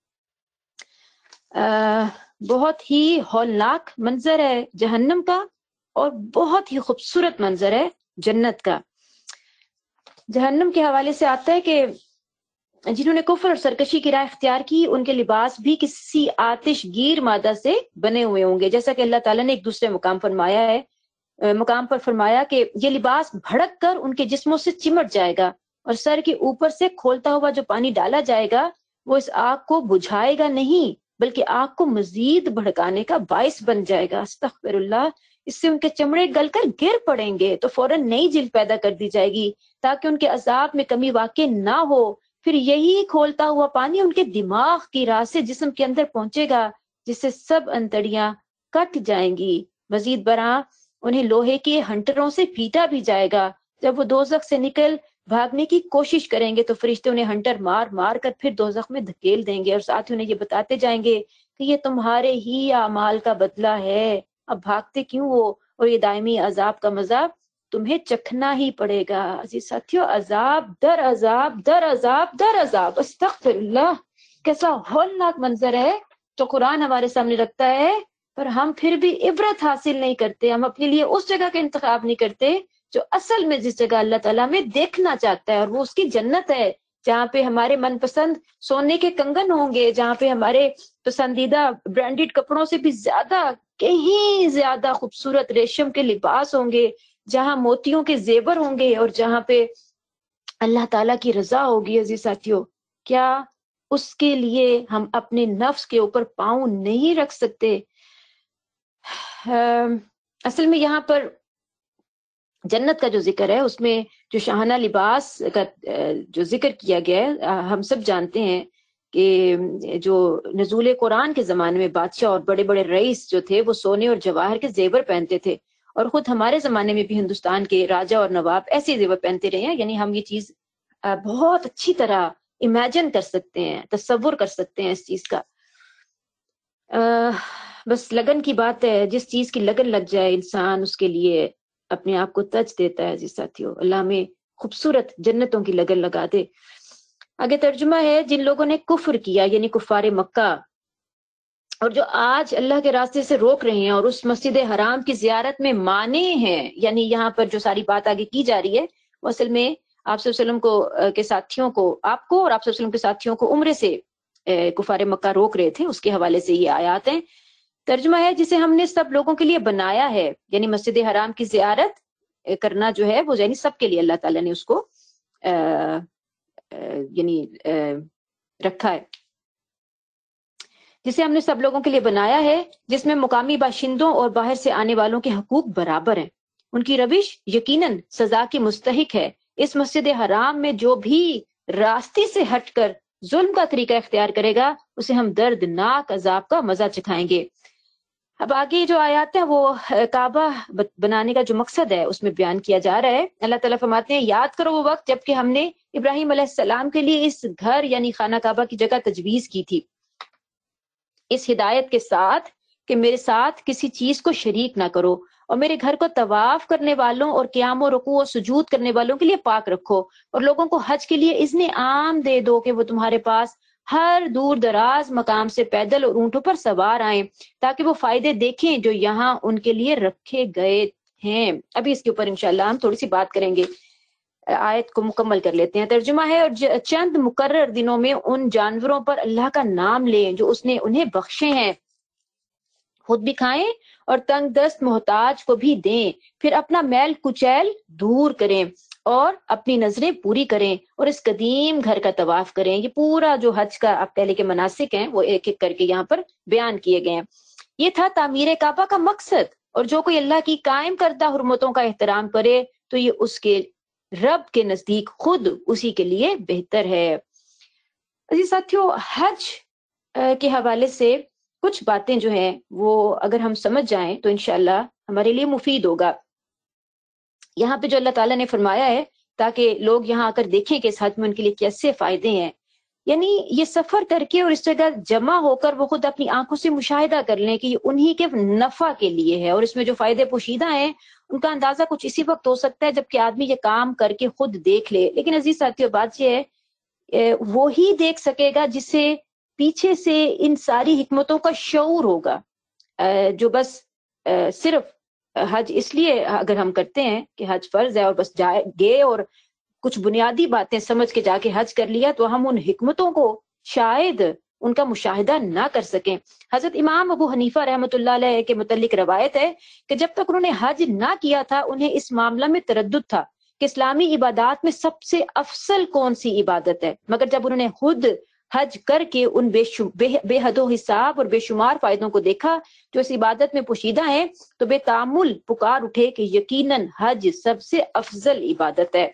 بہت ہی ہولناک منظر ہے جہنم کا اور بہت ہی خوبصورت منظر ہے جنت کا۔ جہنم کے حوالے سے آتا ہے کہ جنہوں نے کفر اور سرکشی کی راہ اختیار کی ان کے لباس بھی کسی آتش گیر مادہ سے بنے ہوئے ہوں گے، جیسا کہ اللہ تعالیٰ نے ایک دوسرے مقام فرمایا ہے مقام پر فرمایا کہ یہ لباس بھڑک کر ان کے جسموں سے چمٹ جائے گا اور سر کے اوپر سے کھولتا ہوا جو پانی ڈالا جائے گا وہ اس آگ کو بجھائے گا نہیں بلکہ آگ کو مزید بھڑکانے کا باعث بن جائے گا۔ استغفر اللہ۔ اس سے ان کے چمڑے گل کر گر پڑیں گے تو فوراً نئی جلد پیدا کر دی جائے گی تاکہ ان کے عذاب میں کمی واقع نہ ہو۔ پھر یہی کھولتا ہوا پانی ان کے دماغ کی راہ سے جسم کے اندر پہنچے گا جس سے سب انتڑیاں کٹ جائیں گی۔ مزید برآں انہیں لوہے کے ہنٹروں سے پیٹا بھی جائے گا۔ جب وہ دوزخ سے نکل بھاگنے کی کوشش کریں گے تو فرشتے انہیں ہنٹر مار مار کر پھر دوزخ میں دھکیل دیں گے اور ساتھ ہی انہیں یہ بتاتے جائیں گے کہ یہ تمہارے ہی اعمال کا بدلہ ہے، اب بھاگتے کیوں ہو، اور یہ دائمی عذاب کا مزہ تمہیں چکھنا ہی پڑے گا۔ عزیز ساتھیو، عذاب در عذاب در عذاب در عذاب، استغفر اللہ، کیسا ہولناک منظر ہے جو قرآن ہمارے سامنے رکھتا ہے، پر ہم پھر بھی عبرت حاصل نہیں کرتے، ہم اپنے لیے اس جگہ کا انتخاب نہیں کرتے جو اصل میں جس جگہ اللہ تعالیٰ میں دیکھنا چاہتا ہے، اور وہ اس کی جنت ہے جہاں پہ ہمارے من پسند سونے کے کنگن ہوں گے، جہاں پہ ہمارے پسندیدہ برانڈڈ کپڑوں سے بھی زیادہ کہیں زیادہ خوبصورت ریشم کے لباس ہوں گے، جہاں موتیوں کے زیور ہوں گے، اور جہاں پہ اللہ تعالیٰ کی رضا ہوگی۔ عزیز ساتھیوں، کیا اس کے لیے ہم اپنے نفس کے اوپر پاؤں نہیں رکھ سکتے؟ اصل میں یہاں پر جنت کا جو ذکر ہے اس میں جو شاہانہ لباس کا جو ذکر کیا گیا ہے، ہم سب جانتے ہیں کہ جو نزول قرآن کے زمانے میں بادشاہ اور بڑے بڑے رئیس جو تھے وہ سونے اور جواہر کے زیور پہنتے تھے، اور خود ہمارے زمانے میں بھی ہندوستان کے راجا اور نواب ایسے زیور پہنتے رہے ہیں۔ یعنی ہم یہ چیز بہت اچھی طرح امیجن کر سکتے ہیں، تصور کر سکتے ہیں اس چیز کا۔ بس لگن کی بات ہے، جس چیز کی لگن لگ جائے انسان اس کے لیے اپنے آپ کو تج دیتا ہے۔ عزیز ساتھیوں، اللہ ہمیں خوبصورت جنتوں کی لگن لگا دے۔ آگے ترجمہ ہے، جن لوگوں نے کفر کیا یعنی کفار مکہ، اور جو آج اللہ کے راستے سے روک رہے ہیں اور اس مسجد حرام کی زیارت میں مانے ہیں، یعنی یہاں پر جو ساری بات آگے کی جا رہی ہے وہ اصل میں آپ صلی اللہ علیہ وسلم کو کے ساتھیوں کو آپ کو اور آپ صلی اللہ علیہ وسلم کے ساتھیوں کو عمرے سے کفار مکہ روک رہے تھے، اس کے حوالے سے یہ آیات ہیں۔ ترجمہ ہے، جسے ہم نے سب لوگوں کے لیے بنایا ہے، یعنی مسجد حرام کی زیارت کرنا جو ہے وہ یعنی سب کے لیے اللہ تعالیٰ نے اس کو آ, آ, یعنی آ, رکھا ہے، جسے ہم نے سب لوگوں کے لیے بنایا ہے، جس میں مقامی باشندوں اور باہر سے آنے والوں کے حقوق برابر ہیں۔ ان کی روش یقیناً سزا کی مستحق ہے۔ اس مسجد حرام میں جو بھی راستے سے ہٹ کر ظلم کا طریقہ اختیار کرے گا اسے ہم دردناک عذاب کا مزہ چکھائیں گے۔ اب آگے جو آیات ہیں وہ کعبہ بنانے کا جو مقصد ہے اس میں بیان کیا جا رہا ہے۔ اللہ تعالیٰ فرماتے ہیں، یاد کرو وہ وقت جب کہ ہم نے ابراہیم علیہ السلام کے لیے اس گھر یعنی خانہ کعبہ کی جگہ تجویز کی تھی، اس ہدایت کے ساتھ کہ میرے ساتھ کسی چیز کو شریک نہ کرو، اور میرے گھر کو طواف کرنے والوں اور قیام و رکوع و سجود کرنے والوں کے لیے پاک رکھو، اور لوگوں کو حج کے لیے اذن عام دے دو کہ وہ تمہارے پاس ہر دور دراز مقام سے پیدل اور اونٹوں پر سوار آئیں تاکہ وہ فائدے دیکھیں جو یہاں ان کے لیے رکھے گئے ہیں۔ ابھی اس کے اوپر انشاءاللہ ہم تھوڑی سی بات کریں گے، آیت کو مکمل کر لیتے ہیں۔ ترجمہ ہے، اور چند مقرر دنوں میں ان جانوروں پر اللہ کا نام لیں جو اس نے انہیں بخشے ہیں، خود بھی کھائیں اور تنگ دست محتاج کو بھی دیں، پھر اپنا میل کچیل دور کریں اور اپنی نظریں پوری کریں اور اس قدیم گھر کا طواف کریں۔ یہ پورا جو حج کا آپ پہلے کے مناسک ہیں وہ ایک ایک کر کے یہاں پر بیان کیے گئے ہیں۔ یہ تھا تعمیر کعبہ کا مقصد، اور جو کوئی اللہ کی قائم کردہ حرمتوں کا احترام کرے تو یہ اس کے رب کے نزدیک خود اسی کے لیے بہتر ہے۔ عزیز ساتھیو، حج کے حوالے سے کچھ باتیں جو ہیں وہ اگر ہم سمجھ جائیں تو انشاءاللہ ہمارے لیے مفید ہوگا۔ یہاں پہ جو اللہ تعالیٰ نے فرمایا ہے تاکہ لوگ یہاں آ کر دیکھیں کہ اس حج میں ان کے لیے کیسے فائدے ہیں، یعنی یہ سفر کر کے اور اس جگہ جمع ہو کر وہ خود اپنی آنکھوں سے مشاہدہ کر لیں کہ یہ انہی کے نفع کے لیے ہے، اور اس میں جو فائدے پوشیدہ ہیں ان کا اندازہ کچھ اسی وقت ہو سکتا ہے جب کہ آدمی یہ کام کر کے خود دیکھ لے۔ لیکن عزیز ساتھیو، بات یہ ہے وہی دیکھ سکے گا جس سے پیچھے سے ان ساری حکمتوں کا شعور ہوگا۔ جو بس صرف حج اس لیے اگر ہم کرتے ہیں کہ حج فرض ہے اور بس جائے گئے اور کچھ بنیادی باتیں سمجھ کے جا کے حج کر لیا، تو ہم ان حکمتوں کو شاید ان کا مشاہدہ نہ کر سکیں۔ حضرت امام ابو حنیفہ رحمۃ اللہ علیہ کے متعلق روایت ہے کہ جب تک انہوں نے حج نہ کیا تھا انہیں اس معاملہ میں تردد تھا کہ اسلامی عبادات میں سب سے افضل کون سی عبادت ہے، مگر جب انہوں نے خود حج کر کے ان بے, بے, بے حد و حساب اور بے شمار فائدوں کو دیکھا جو اس عبادت میں پوشیدہ ہیں، تو بے تامل پکار اٹھے کہ یقیناً حج سب سے افضل عبادت ہے۔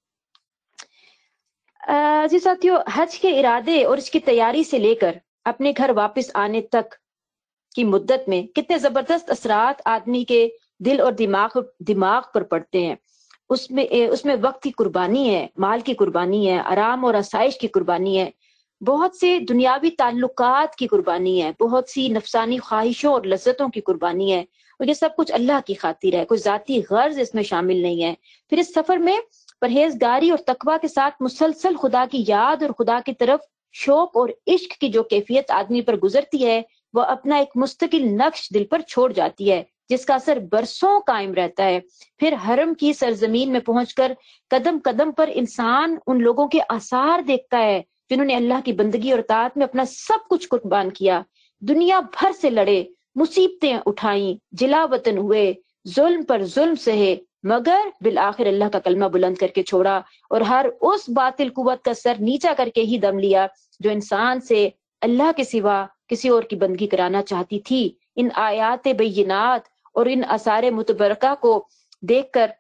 جی ساتھیو، حج کے ارادے اور اس کی تیاری سے لے کر اپنے گھر واپس آنے تک کی مدت میں کتنے زبردست اثرات آدمی کے دل اور دماغ دماغ پر پڑتے ہیں۔ اس میں اس میں وقت کی قربانی ہے، مال کی قربانی ہے، آرام اور آسائش کی قربانی ہے، بہت سے دنیاوی تعلقات کی قربانی ہے، بہت سی نفسانی خواہشوں اور لذتوں کی قربانی ہے، اور یہ سب کچھ اللہ کی خاطر ہے، کوئی ذاتی غرض اس میں شامل نہیں ہے۔ پھر اس سفر میں پرہیزگاری اور تقوی کے ساتھ مسلسل خدا کی یاد اور خدا کی طرف شوق اور عشق کی جو کیفیت آدمی پر گزرتی ہے، وہ اپنا ایک مستقل نقش دل پر چھوڑ جاتی ہے جس کا اثر برسوں قائم رہتا ہے۔ پھر حرم کی سرزمین میں پہنچ کر قدم قدم پر انسان ان لوگوں کے آثار دیکھتا ہے جنہوں نے اللہ کی بندگی اور اطاعت میں اپنا سب کچھ قربان کیا، دنیا بھر سے لڑے، مصیبتیں اٹھائیں، جلا وطن ہوئے، ظلم پر ظلم سہے، مگر بالآخر اللہ کا کلمہ بلند کر کے چھوڑا اور ہر اس باطل قوت کا سر نیچا کر کے ہی دم لیا جو انسان سے اللہ کے سوا کسی اور کی بندگی کرانا چاہتی تھی۔ ان آیات بینات اور ان آثار متبرکہ کو دیکھ کر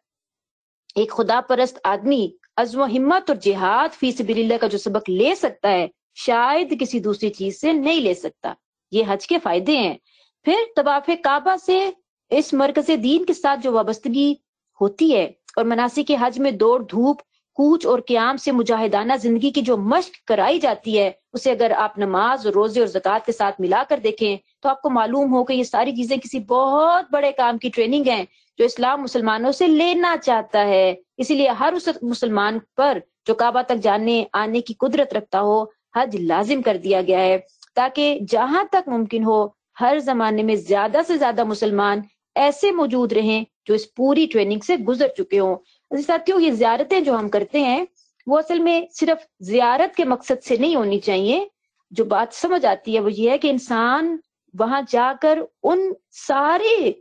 ایک خدا پرست آدمی عزم و ہمت اور جہاد فی سبیل اللہ کا جو سبق لے سکتا ہے، شاید کسی دوسری چیز سے نہیں لے سکتا۔ یہ حج کے فائدے ہیں۔ پھر طواف کعبہ سے اس مرکز دین کے ساتھ جو وابستگی ہوتی ہے اور مناسک حج میں دوڑ دھوپ، کوچ اور قیام سے مجاہدانہ زندگی کی جو مشق کرائی جاتی ہے، اسے اگر آپ نماز اور روزے اور زکوٰۃ کے ساتھ ملا کر دیکھیں تو آپ کو معلوم ہو کہ یہ ساری چیزیں کسی بہت بڑے کام کی ٹریننگ ہیں جو اسلام مسلمانوں سے لینا چاہتا ہے۔ اسی لیے ہر اس مسلمان پر جو کعبہ تک جانے آنے کی قدرت رکھتا ہو، حج لازم کر دیا گیا ہے تاکہ جہاں تک ممکن ہو ہر زمانے میں زیادہ سے زیادہ مسلمان ایسے موجود رہیں جو اس پوری ٹریننگ سے گزر چکے ہوں۔ ساتھیوں، یہ زیارتیں جو ہم کرتے ہیں وہ اصل میں صرف زیارت کے مقصد سے نہیں ہونی چاہیے۔ جو بات سمجھ آتی ہے وہ یہ ہے کہ انسان وہاں جا کر ان سارے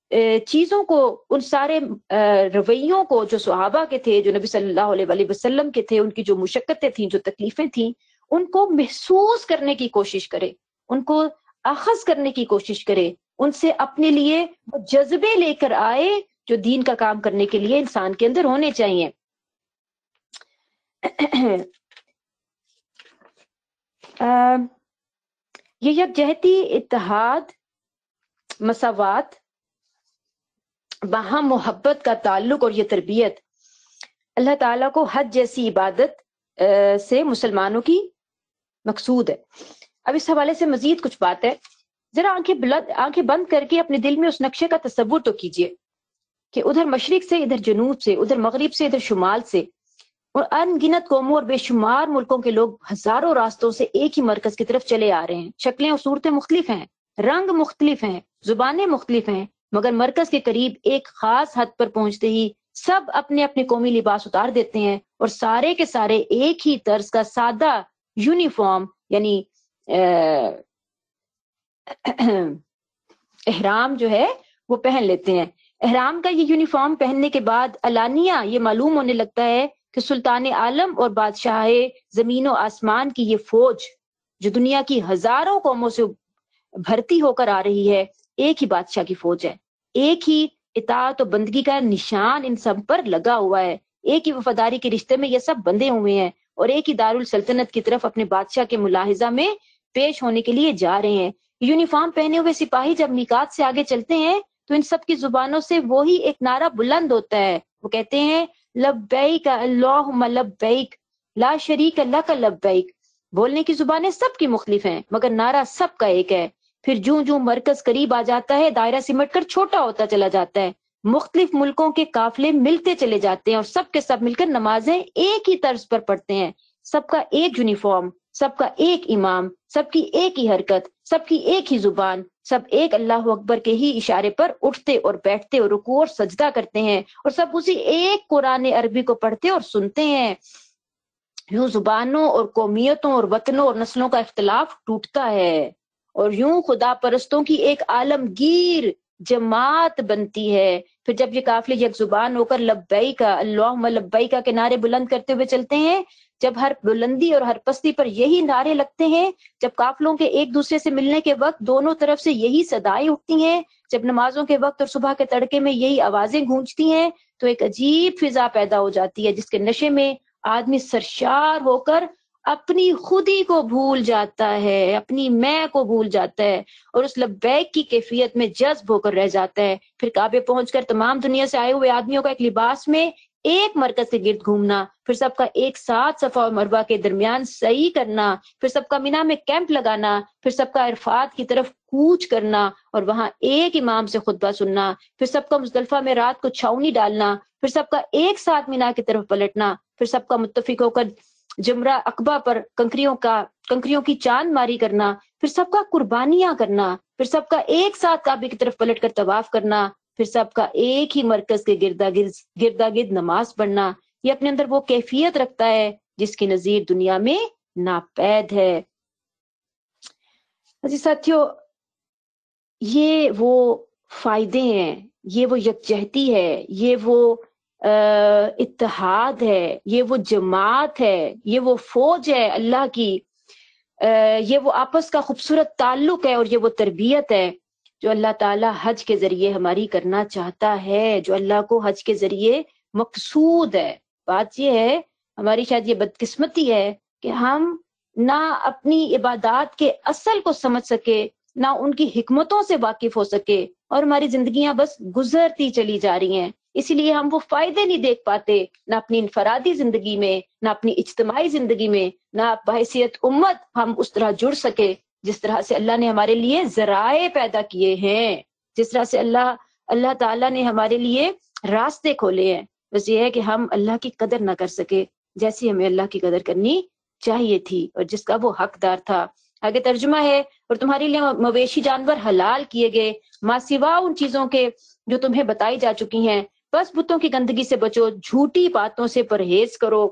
چیزوں کو، ان سارے رویوں کو جو صحابہ کے تھے، جو نبی صلی اللہ علیہ وسلم کے تھے، ان کی جو مشقتیں تھیں، جو تکلیفیں تھیں، ان کو محسوس کرنے کی کوشش کرے، ان کو اخذ کرنے کی کوشش کرے، ان سے اپنے لیے وہ جذبے لے کر آئے جو دین کا کام کرنے کے لیے انسان کے اندر ہونے چاہیے۔ یہ یکجہتی، اتحاد، مساوات، باہم محبت کا تعلق اور یہ تربیت اللہ تعالیٰ کو حج جیسی عبادت سے مسلمانوں کی مقصود ہے۔ اب اس حوالے سے مزید کچھ بات ہے، ذرا آنکھیں بلند آنکھیں بند کر کے اپنے دل میں اس نقشے کا تصور تو کیجئے کہ ادھر مشرق سے، ادھر جنوب سے، ادھر مغرب سے، ادھر شمال سے، اور ان گنت قوموں اور بے شمار ملکوں کے لوگ ہزاروں راستوں سے ایک ہی مرکز کی طرف چلے آ رہے ہیں۔ شکلیں اور صورتیں مختلف ہیں، رنگ مختلف ہیں، زبانیں مختلف ہیں، مگر مرکز کے قریب ایک خاص حد پر پہنچتے ہی سب اپنے اپنے قومی لباس اتار دیتے ہیں اور سارے کے سارے ایک ہی طرز کا سادہ یونیفارم یعنی احرام جو ہے وہ پہن لیتے ہیں۔ احرام کا یہ یونیفارم پہننے کے بعد علانیہ یہ معلوم ہونے لگتا ہے کہ سلطان عالم اور بادشاہ زمین و آسمان کی یہ فوج جو دنیا کی ہزاروں قوموں سے بھرتی ہو کر آ رہی ہے، ایک ہی بادشاہ کی فوج ہے، ایک ہی اطاعت و بندگی کا نشان ان سب پر لگا ہوا ہے، ایک ہی وفاداری کے رشتے میں یہ سب بندھے ہوئے ہیں، اور ایک ہی دارالسلطنت کی طرف اپنے بادشاہ کے ملاحظہ میں پیش ہونے کے لیے جا رہے ہیں۔ یونیفارم پہنے ہوئے سپاہی جب میقات سے آگے چلتے ہیں تو ان سب کی زبانوں سے وہی ایک نعرہ بلند ہوتا ہے، وہ کہتے ہیں لبیک اللہم لبیک لا شریک لک لبیک۔ بولنے کی زبانیں سب کی مختلف ہیں مگر نعرہ سب کا ایک ہے۔ پھر جوں جوں مرکز قریب آ جاتا ہے دائرہ سمٹ کر چھوٹا ہوتا چلا جاتا ہے، مختلف ملکوں کے قافلے ملتے چلے جاتے ہیں اور سب کے سب مل کر نمازیں ایک ہی طرز پر پڑھتے ہیں، سب کا ایک یونیفارم، سب کا ایک امام، سب کی ایک ہی حرکت، سب کی ایک ہی زبان، سب ایک اللہ اکبر کے ہی اشارے پر اٹھتے اور بیٹھتے اور رکوع اور سجدہ کرتے ہیں، اور سب اسی ایک قرآن عربی کو پڑھتے اور سنتے ہیں۔ یوں زبانوں اور قومیتوں اور وطنوں اور نسلوں کا اختلاف ٹوٹتا ہے، اور یوں خدا پرستوں کی ایک عالمگیر جماعت بنتی ہے۔ پھر جب یہ قافلے یک زبان ہو کر لبیکا اللہم لبیکا کے نعرے بلند کرتے ہوئے چلتے ہیں، جب ہر بلندی اور ہر پستی پر یہی نعرے لگتے ہیں، جب قافلوں کے ایک دوسرے سے ملنے کے وقت دونوں طرف سے یہی صدائیں اٹھتی ہیں، جب نمازوں کے وقت اور صبح کے تڑکے میں یہی آوازیں گونجتی ہیں، تو ایک عجیب فضا پیدا ہو جاتی ہے جس کے نشے میں آدمی سرشار ہو کر اپنی خودی کو بھول جاتا ہے، اپنی میں کو بھول جاتا ہے، اور اس لبیک کی کیفیت میں جذب ہو کر رہ جاتا ہے۔ پھر کعبے پہنچ کر تمام دنیا سے آئے ہوئے آدمیوں کا ایک لباس میں ایک مرکز کے گرد گھومنا، پھر سب کا ایک ساتھ صفا اور مروہ کے درمیان سعی کرنا، پھر سب کا مینا میں کیمپ لگانا، پھر سب کا عرفات کی طرف کوچ کرنا اور وہاں ایک امام سے خطبہ سننا، پھر سب کا مزدلفہ میں رات کو چھاؤنی ڈالنا، پھر سب کا ایک ساتھ مینا کی طرف پلٹنا، پھر سب کا متفق ہو کر جمرہ عقبہ پر کنکریوں کا کنکریوں کی چاند ماری کرنا، پھر سب کا قربانیاں کرنا، پھر سب کا ایک ساتھ کعبے کی طرف پلٹ کر طواف کرنا، پھر سب کا ایک ہی مرکز کے گردا گرد گردا گرد نماز پڑھنا۔ یہ اپنے اندر وہ کیفیت رکھتا ہے جس کی نظیر دنیا میں ناپید ہے۔ عزیز ساتھیو، یہ وہ فائدے ہیں، یہ وہ یکجہتی ہے، یہ وہ اتحاد ہے، یہ وہ جماعت ہے، یہ وہ فوج ہے اللہ کی، یہ وہ آپس کا خوبصورت تعلق ہے، اور یہ وہ تربیت ہے جو اللہ تعالیٰ حج کے ذریعے ہماری کرنا چاہتا ہے، جو اللہ کو حج کے ذریعے مقصود ہے۔ بات یہ ہے، ہماری شاید یہ بدقسمتی ہے کہ ہم نہ اپنی عبادات کے اصل کو سمجھ سکے، نہ ان کی حکمتوں سے واقف ہو سکے، اور ہماری زندگیاں بس گزرتی چلی جا رہی ہیں۔ اسی لیے ہم وہ فائدے نہیں دیکھ پاتے، نہ اپنی انفرادی زندگی میں، نہ اپنی اجتماعی زندگی میں، نہ بحیثیت امت ہم اس طرح جڑ سکے جس طرح سے اللہ نے ہمارے لیے ذرائع پیدا کیے ہیں، جس طرح سے اللہ اللہ تعالیٰ نے ہمارے لیے راستے کھولے ہیں۔ بس یہ ہے کہ ہم اللہ کی قدر نہ کر سکے جیسی ہمیں اللہ کی قدر کرنی چاہیے تھی اور جس کا وہ حقدار تھا۔ آگے ترجمہ ہے، اور تمہارے لیے مویشی جانور حلال کیے گئے ماں سوا ان چیزوں کے جو تمہیں بتائی جا چکی ہیں، بس بتوں کی گندگی سے بچو، جھوٹی باتوں سے پرہیز کرو،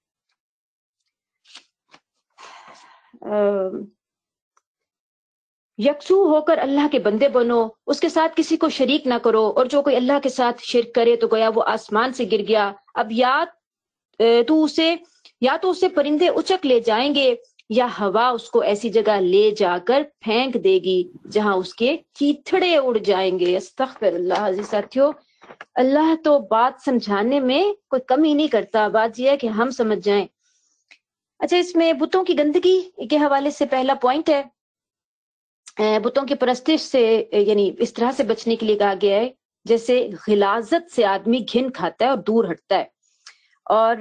یکسو ہو کر اللہ کے بندے بنو، اس کے ساتھ کسی کو شریک نہ کرو، اور جو کوئی اللہ کے ساتھ شرک کرے تو گویا وہ آسمان سے گر گیا۔ اب یا تو اسے یا تو اسے پرندے اچک لے جائیں گے، یا ہوا اس کو ایسی جگہ لے جا کر پھینک دے گی جہاں اس کے چیتھڑے اڑ جائیں گے۔ استغفر اللہ۔ عزیز ساتھیو، اللہ تو بات سمجھانے میں کوئی کمی نہیں کرتا، بات یہ ہے کہ ہم سمجھ جائیں۔ اچھا، اس میں بتوں کی گندگی کے حوالے سے پہلا پوائنٹ ہے، بتوں کی پرستش سے یعنی اس طرح سے بچنے کے لیے کہا گیا ہے جیسے غلاظت سے آدمی گھن کھاتا ہے اور دور ہٹتا ہے۔ اور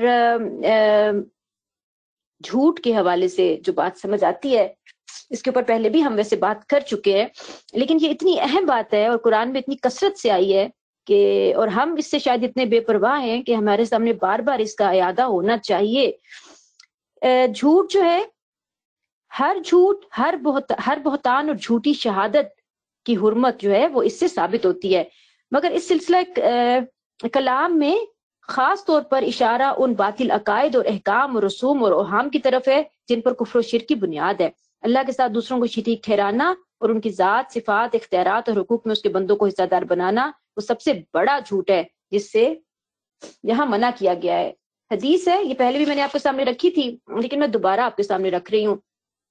جھوٹ کے حوالے سے جو بات سمجھ آتی ہے، اس کے اوپر پہلے بھی ہم ویسے بات کر چکے ہیں، لیکن یہ اتنی اہم بات ہے اور قرآن میں اتنی کثرت سے آئی ہے کہ اور ہم اس سے شاید اتنے بے پرواہ ہیں کہ ہمارے سامنے بار بار اس کا اعادہ ہونا چاہیے۔ جھوٹ جو ہے، ہر جھوٹ، ہر بہت ہر بہتان اور جھوٹی شہادت کی حرمت جو ہے وہ اس سے ثابت ہوتی ہے، مگر اس سلسلہ کلام میں خاص طور پر اشارہ ان باطل عقائد اور احکام اور رسوم اور اوہام کی طرف ہے جن پر کفر و شرک کی بنیاد ہے۔ اللہ کے ساتھ دوسروں کو شریک ٹھہرانا اور ان کی ذات، صفات، اختیارات اور حقوق میں اس کے بندوں کو حصہ دار بنانا وہ سب سے بڑا جھوٹ ہے جس سے یہاں منع کیا گیا ہے۔ حدیث ہے، یہ پہلے بھی میں نے آپ کے سامنے رکھی تھی لیکن میں دوبارہ آپ کے سامنے رکھ رہی ہوں۔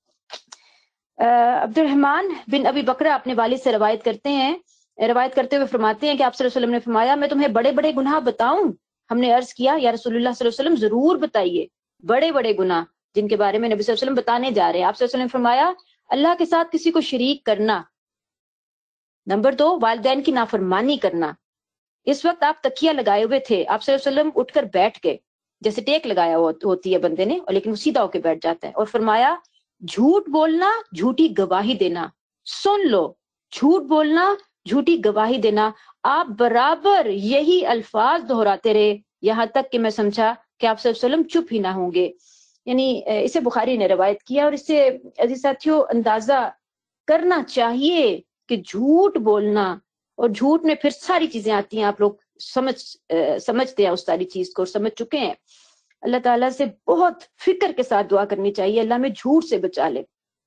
عبد الرحمن بن ابی بکرہ اپنے والد سے روایت کرتے ہیں روایت کرتے ہوئے فرماتے ہیں کہ آپ صلی اللہ علیہ وسلم نے فرمایا میں تمہیں بڑے بڑے گناہ بتاؤں؟ ہم نے عرض کیا یا رسول اللہ صلی اللہ علیہ وسلم ضرور بتائیے، بڑے بڑے گناہ جن کے بارے میں نبی صلی اللہ علیہ وسلم بتانے جا رہے ہیں۔ آپ صلی اللہ علیہ وسلم نے فرمایا اللہ کے ساتھ کسی کو شریک کرنا، نمبر دو والدین کی نافرمانی کرنا۔ اس وقت آپ تکیہ لگائے ہوئے تھے، آپ صلی اللہ علیہ وسلم اٹھ کر بیٹھ گئے، جیسے ٹیک لگایا ہوتی ہے بندے نے اور لیکن وہ سیدھا ہو کے بیٹھ جاتا ہے، اور فرمایا جھوٹ بولنا، جھوٹی گواہی دینا، سن لو، جھوٹ بولنا، جھوٹی گواہی دینا۔ آپ برابر یہی الفاظ دہراتے رہے یہاں تک کہ میں سمجھا کہ آپ صلی اللہ علیہ وسلم چپ ہی نہ ہوں گے۔ یعنی اسے بخاری نے روایت کیا، اور اس سے عزیز ساتھیوں اندازہ کرنا چاہیے کہ جھوٹ بولنا، اور جھوٹ میں پھر ساری چیزیں آتی ہیں، آپ لوگ سمجھ سمجھتے ہیں اس ساری چیز کو، سمجھ چکے ہیں۔ اللہ تعالیٰ سے بہت فکر کے ساتھ دعا کرنی چاہیے اللہ میں جھوٹ سے بچا لے۔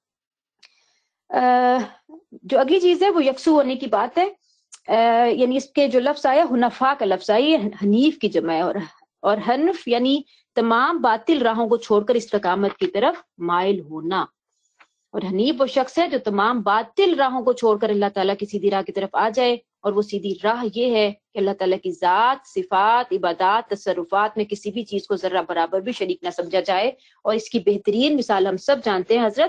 جو اگلی چیز ہے وہ یکسو ہونے کی بات ہے، یعنی اس کے جو لفظ آیا حنفاء کا لفظ آیا، یہ حنیف کی جمع ہے، اور اور حنف یعنی تمام باطل راہوں کو چھوڑ کر استقامت کی طرف مائل ہونا، اور حنیف وہ شخص ہے جو تمام باطل راہوں کو چھوڑ کر اللہ تعالیٰ کی سیدھی راہ کی طرف آ جائے، اور وہ سیدھی راہ یہ ہے کہ اللہ تعالیٰ کی ذات، صفات، عبادات، تصرفات میں کسی بھی چیز کو ذرہ برابر بھی شریک نہ سمجھا جائے۔ اور اس کی بہترین مثال ہم سب جانتے ہیں، حضرت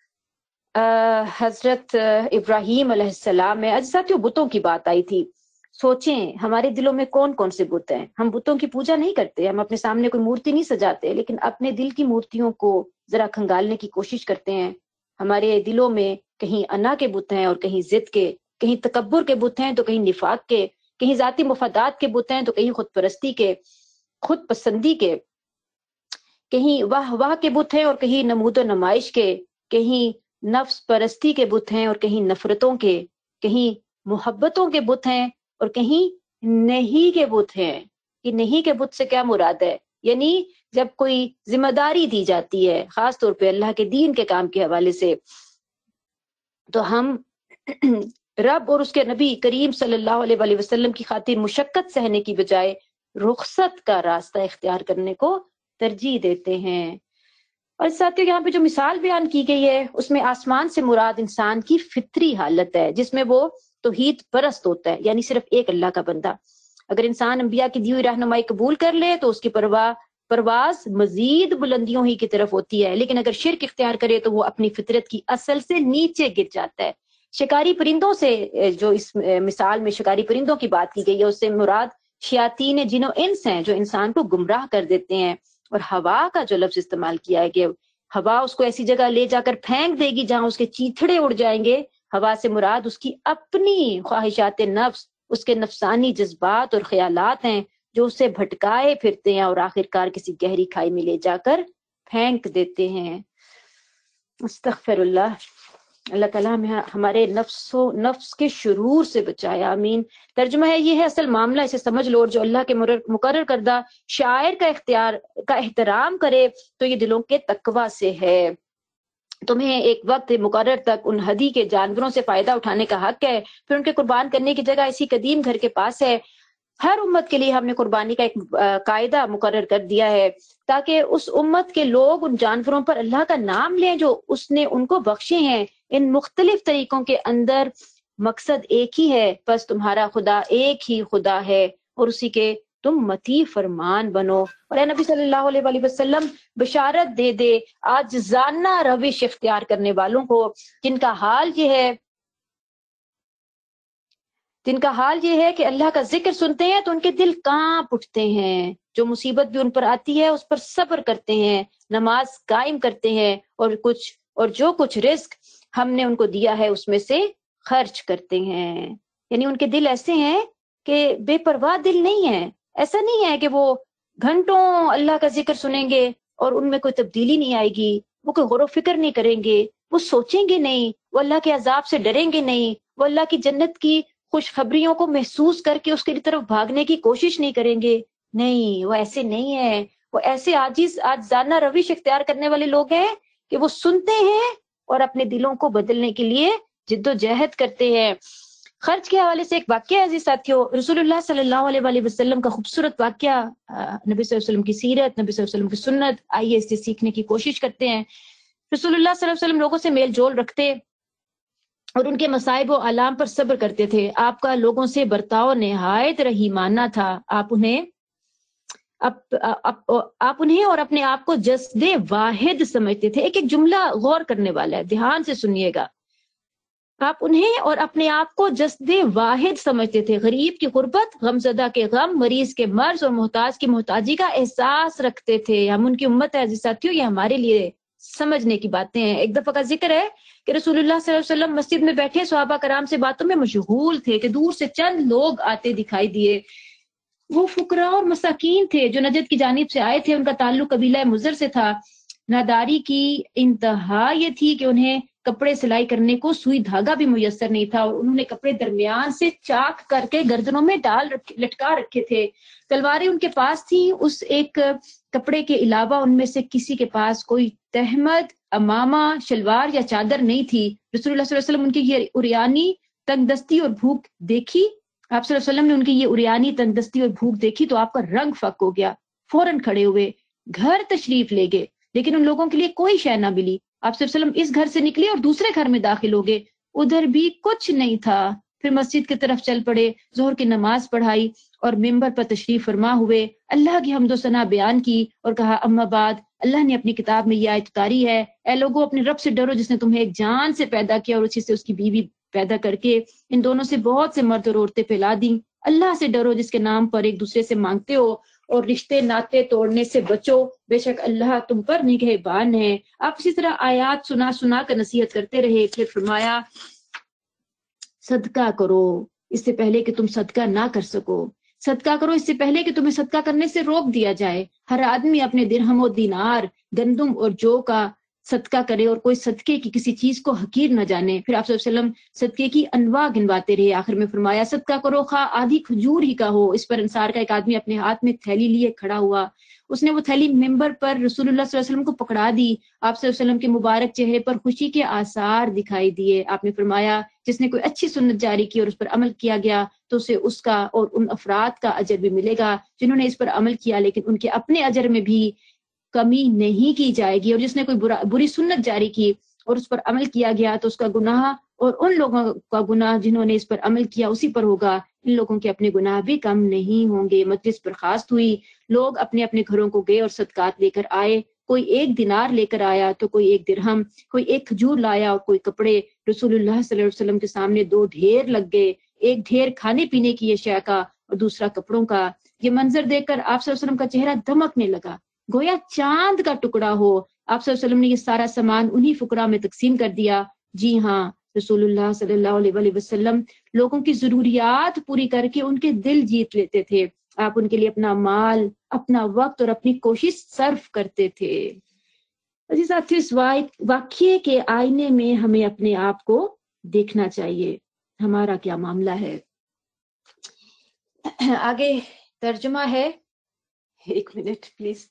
حضرت ابراہیم علیہ السلام میں ساتھیوں بتوں کی بات آئی تھی۔ سوچیں ہمارے دلوں میں کون کون سے بت ہیں، ہم بتوں کی پوجا نہیں کرتے، ہم اپنے سامنے کوئی مورتی نہیں سجاتے، لیکن اپنے دل کی مورتیوں کو ذرا کھنگالنے کی کوشش کرتے ہیں۔ ہمارے دلوں میں کہیں انا کے بت ہیں اور کہیں ضد کے، کہیں تکبر کے بت ہیں تو کہیں نفاق کے، کہیں ذاتی مفادات کے بت ہیں تو کہیں خود پرستی کے، خود پسندی کے، کہیں واہ واہ کے بت ہیں اور کہیں نمود و نمائش کے، کہیں نفس پرستی کے بت ہیں اور کہیں نفرتوں کے، کہیں محبتوں کے بت ہیں اور کہیں نہیں کے بت ہیں۔ کہ نہیں کے بت سے کیا مراد ہے؟ یعنی جب کوئی ذمہ داری دی جاتی ہے خاص طور پہ اللہ کے دین کے کام کے حوالے سے، تو ہم رب اور اس کے نبی کریم صلی اللہ علیہ وآلہ وسلم کی خاطر مشقت سہنے کی بجائے رخصت کا راستہ اختیار کرنے کو ترجیح دیتے ہیں۔ اور ساتھیوں یہاں پہ جو مثال بیان کی گئی ہے اس میں آسمان سے مراد انسان کی فطری حالت ہے جس میں وہ توحید پرست ہوتا ہے، یعنی صرف ایک اللہ کا بندہ۔ اگر انسان انبیاء کی دی ہوئی رہنمائی قبول کر لے تو اس کی پرواہ پرواز مزید بلندیوں ہی کی طرف ہوتی ہے، لیکن اگر شرک اختیار کرے تو وہ اپنی فطرت کی اصل سے نیچے گر جاتا ہے۔ شکاری پرندوں سے جو اس مثال میں شکاری پرندوں کی بات کی گئی ہے اس سے مراد شیاطین جن و انس ہیں جو انسان کو گمراہ کر دیتے ہیں۔ اور ہوا کا جو لفظ استعمال کیا ہے کہ ہوا اس کو ایسی جگہ لے جا کر پھینک دے گی جہاں اس کے چیتھڑے اڑ جائیں گے، ہوا سے مراد اس کی اپنی خواہشات نفس، اس کے نفسانی جذبات اور خیالات ہیں جو اسے بھٹکائے پھرتے ہیں اور آخرکار کسی گہری کھائی میں لے جا کر پھینک دیتے ہیں۔ استغفر اللہ، اللہ تعالیٰ ہمیں ہمارے نفس و نفس کے شرور سے بچائے، آمین۔ ترجمہ ہے یہ ہے اصل معاملہ اسے سمجھ لو، جو اللہ کے مقرر کردہ شاعر کا اختیار کا احترام کرے تو یہ دلوں کے تقوی سے ہے۔ تمہیں ایک وقت مقرر تک ان ہدی کے جانوروں سے فائدہ اٹھانے کا حق ہے، پھر ان کے قربان کرنے کی جگہ اسی قدیم گھر کے پاس ہے۔ ہر امت کے لیے ہم نے قربانی کا ایک قاعدہ مقرر کر دیا ہے تاکہ اس امت کے لوگ ان جانوروں پر اللہ کا نام لیں جو اس نے ان کو بخشے ہیں۔ ان مختلف طریقوں کے اندر مقصد ایک ہی ہے، بس تمہارا خدا ایک ہی خدا ہے اور اسی کے تم مطیع فرمان بنو۔ اور اے نبی صلی اللہ علیہ وآلہ وسلم بشارت دے دے عاجزانہ روش اختیار کرنے والوں کو جن کا حال یہ ہے جن کا حال یہ ہے کہ اللہ کا ذکر سنتے ہیں تو ان کے دل کانپ اٹھتے ہیں، جو مصیبت بھی ان پر آتی ہے اس پر صبر کرتے ہیں، نماز قائم کرتے ہیں، اور کچھ اور جو کچھ رزق ہم نے ان کو دیا ہے اس میں سے خرچ کرتے ہیں۔ یعنی ان کے دل ایسے ہیں کہ بے پرواہ دل نہیں ہے، ایسا نہیں ہے کہ وہ گھنٹوں اللہ کا ذکر سنیں گے اور ان میں کوئی تبدیلی نہیں آئے گی، وہ کوئی غور و فکر نہیں کریں گے، وہ سوچیں گے نہیں، وہ اللہ کے عذاب سے ڈریں گے نہیں، وہ اللہ کی جنت کی خوشخبریوں کو محسوس کر کے اس کی طرف بھاگنے کی کوشش نہیں کریں گے۔ نہیں، وہ ایسے نہیں ہیں، وہ ایسے عاجز عاجزانہ روش اختیار کرنے والے لوگ ہیں کہ وہ سنتے ہیں اور اپنے دلوں کو بدلنے کے لیے جد و جہد کرتے ہیں۔ خرچ کے حوالے سے ایک واقعہ ہے عزیز ساتھیوں، رسول اللہ صلی اللہ علیہ وآلہ وسلم کا خوبصورت واقعہ، نبی صلی اللہ علیہ وسلم کی سیرت، نبی صلی اللہ علیہ وسلم کی سنت، آئیے اس سے سیکھنے کی کوشش کرتے ہیں۔ رسول اللہ صلی اللہ علیہ وسلم لوگوں سے میل جول رکھتے اور ان کے مصائب و آلام پر صبر کرتے تھے۔ آپ کا لوگوں سے برتاؤ نہایت رحیمانہ تھا۔ آپ انہیں آپ, آپ, آپ انہیں اور اپنے آپ کو جسد واحد سمجھتے تھے۔ ایک ایک جملہ غور کرنے والا ہے، دھیان سے سنیے گا۔ آپ انہیں اور اپنے آپ کو جسد واحد سمجھتے تھے، غریب کی غربت، غمزدہ کے غم، مریض کے مرض اور محتاج کی محتاجی کا احساس رکھتے تھے۔ ہم ان کی امت ہے عزیز ساتھیوں، یہ ہمارے لیے سمجھنے کی باتیں ہیں۔ ایک دفعہ کا ذکر ہے کہ رسول اللہ صلی اللہ علیہ وسلم مسجد میں بیٹھے صحابہ کرام سے باتوں میں مشغول تھے کہ دور سے چند لوگ آتے دکھائی دیے۔ وہ فقراء اور مساکین تھے جو نجد کی جانب سے آئے تھے۔ ان کا تعلق قبیلہ مضر سے تھا۔ ناداری کی انتہا یہ تھی کہ انہیں کپڑے سلائی کرنے کو سوئی دھاگا بھی میسر نہیں تھا، اور انہوں نے کپڑے درمیان سے چاک کر کے گردنوں میں ڈال رکھے لٹکا رکھے تھے۔ تلواریں ان کے پاس تھی، اس ایک کپڑے کے علاوہ ان میں سے کسی کے پاس کوئی تہمد، امامہ، شلوار یا چادر نہیں تھی۔ رسول اللہ صلی اللہ علیہ وسلم ان کی یہ عریانی، تنگ دستی اور بھوک دیکھی آپ صلی اللہ علیہ وسلم نے ان کی یہ عریانی، تنگ دستی اور بھوک دیکھی تو آپ کا رنگ فک ہو گیا۔ فوراً کھڑے ہوئے، گھر تشریف لے گئے، لیکن ان لوگوں کے لیے کوئی شے نہ ملی۔ آپ صلی اللہ علیہ وسلم اس گھر سے نکلے اور دوسرے گھر میں داخل ہو گئے، ادھر بھی کچھ نہیں تھا۔ پھر مسجد کی طرف چل پڑے، ظہر کی نماز پڑھائی اور ممبر پر تشریف فرما ہوئے اللہ کی حمد و ثنا بیان کی اور کہا، اما بعد، اللہ نے اپنی کتاب میں یہ آیت اتاری ہے، اے لوگو اپنے رب سے ڈرو جس نے تمہیں ایک جان سے پیدا کیا اور اسی سے اس کی بیوی پیدا کر کے ان دونوں سے بہت سے مرد اور عورتیں پھیلا دیں۔ اللہ سے ڈرو جس کے نام پر ایک دوسرے سے مانگتے ہو اور رشتے ناطے توڑنے سے بچو، بے شک اللہ تم پر نگہبان ہے۔ آپ اسی طرح آیات سنا سنا کر نصیحت کرتے رہے۔ پھر فرمایا، صدقہ کرو اس سے پہلے کہ تم صدقہ نہ کر سکو، صدقہ کرو اس سے پہلے کہ تمہیں صدقہ کرنے سے روک دیا جائے۔ ہر آدمی اپنے درہم و دینار، گندم اور جو کا صدقہ کرے اور کوئی صدقے کی کسی چیز کو حقیر نہ جانے۔ پھر آپ صلی اللہ علیہ وسلم صدقے کی انواع گنواتے رہے، آخر میں فرمایا، صدقہ کرو خواہ آدھی کھجور ہی کا ہو۔ اس پر انصار کا ایک آدمی اپنے ہاتھ میں تھیلی لیے کھڑا ہوا، اس نے وہ تھیلی ممبر پر رسول اللہ صلی اللہ علیہ وسلم کو پکڑا دی۔ آپ صلی اللہ علیہ وسلم کے مبارک چہرے پر خوشی کے آثار دکھائی دیے۔ آپ نے فرمایا، جس نے کوئی اچھی سنت جاری کی اور اس پر عمل کیا گیا تو اسے اس کا اور ان افراد کا اجر بھی ملے گا جنہوں نے اس پر عمل کیا، لیکن ان کے اپنے اجر میں بھی کمی نہیں کی جائے گی۔ اور جس نے کوئی برا بری سنت جاری کی اور اس پر عمل کیا گیا تو اس کا گناہ اور ان لوگوں کا گناہ جنہوں نے اس پر عمل کیا اسی پر ہوگا، ان لوگوں کے اپنے گناہ بھی کم نہیں ہوں گے۔ مجلس برخاست ہوئی، لوگ اپنے اپنے گھروں کو گئے اور صدقات لے کر آئے۔ کوئی ایک دینار لے کر آیا تو کوئی ایک درہم، کوئی ایک کھجور لایا اور کوئی کپڑے۔ رسول اللہ صلی اللہ علیہ وسلم کے سامنے دو ڈھیر لگ گئے، ایک ڈھیر کھانے پینے کی اشیاء کا اور دوسرا کپڑوں کا۔ یہ منظر دیکھ کر آپ صلی اللہ علیہ وسلم کا چہرہ دمکنے لگا، گویا چاند کا ٹکڑا ہو۔ آپ صلی اللہ علیہ وسلم نے یہ سارا سامان انہی فقراء میں تقسیم کر دیا۔ جی ہاں، رسول اللہ صلی اللہ علیہ وآلہ وسلم لوگوں کی ضروریات پوری کر کے ان کے دل جیت لیتے تھے۔ آپ ان کے لیے اپنا مال، اپنا وقت اور اپنی کوشش صرف کرتے تھے۔ عزیز ساتھیو، اس واقعے کے آئینے میں ہمیں اپنے آپ کو دیکھنا چاہیے، ہمارا کیا معاملہ ہے۔ آگے ترجمہ ہے، ایک منٹ پلیز۔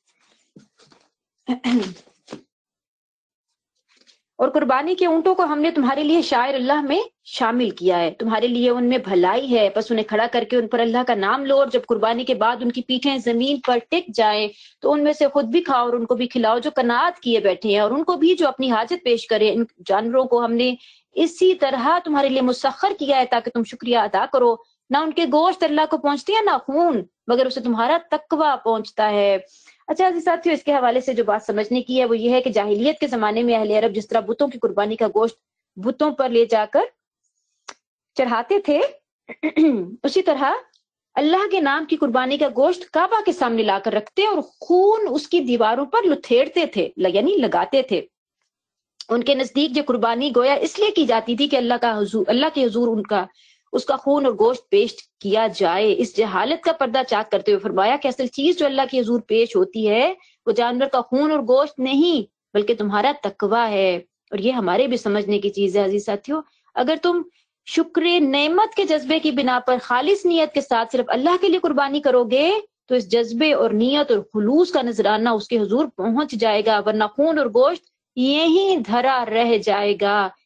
اور قربانی کے اونٹوں کو ہم نے تمہارے لیے شاعر اللہ میں شامل کیا ہے، تمہارے لیے ان میں بھلائی ہے، بس انہیں کھڑا کر کے ان پر اللہ کا نام لو، اور جب قربانی کے بعد ان کی پیٹھیں زمین پر ٹک جائیں تو ان میں سے خود بھی کھاؤ اور ان کو بھی کھلاؤ جو قناعت کیے بیٹھے ہیں، اور ان کو بھی جو اپنی حاجت پیش کرے۔ ان جانوروں کو ہم نے اسی طرح تمہارے لیے مسخر کیا ہے تاکہ تم شکریہ ادا کرو۔ نہ ان کے گوشت اللہ کو پہنچتے ہیں نہ خون، مگر اسے تمہارا تقوی پہنچتا ہے۔ اچھا عزیز ساتھیو، اس کے حوالے سے جو بات سمجھنے کی ہے وہ یہ ہے کہ جاہلیت کے زمانے میں اہل عرب جس طرح بتوں کی قربانی کا گوشت بتوں پر لے جا کر چڑھاتے تھے، اسی طرح اللہ کے نام کی قربانی کا گوشت کعبہ کے سامنے لا کر رکھتے اور خون اس کی دیواروں پر لتھیڑتے تھے، یعنی لگاتے تھے۔ ان کے نزدیک جو قربانی گویا اس لیے کی جاتی تھی کہ اللہ کا حضور اللہ کے حضور ان کا اس کا خون اور گوشت پیش کیا جائے۔ اس جہالت کا پردہ چاک کرتے ہوئے فرمایا کہ اصل چیز جو اللہ کے حضور پیش ہوتی ہے وہ جانور کا خون اور گوشت نہیں بلکہ تمہارا تقوی ہے۔ اور یہ ہمارے بھی سمجھنے کی چیز ہے عزیز ساتھیو۔ اگر تم شکر نعمت کے جذبے کی بنا پر خالص نیت کے ساتھ صرف اللہ کے لیے قربانی کرو گے تو اس جذبے اور نیت اور خلوص کا نذرانہ اس کے حضور پہنچ جائے گا، ورنہ خون اور گوشت یہی دھرا رہ جائے گا۔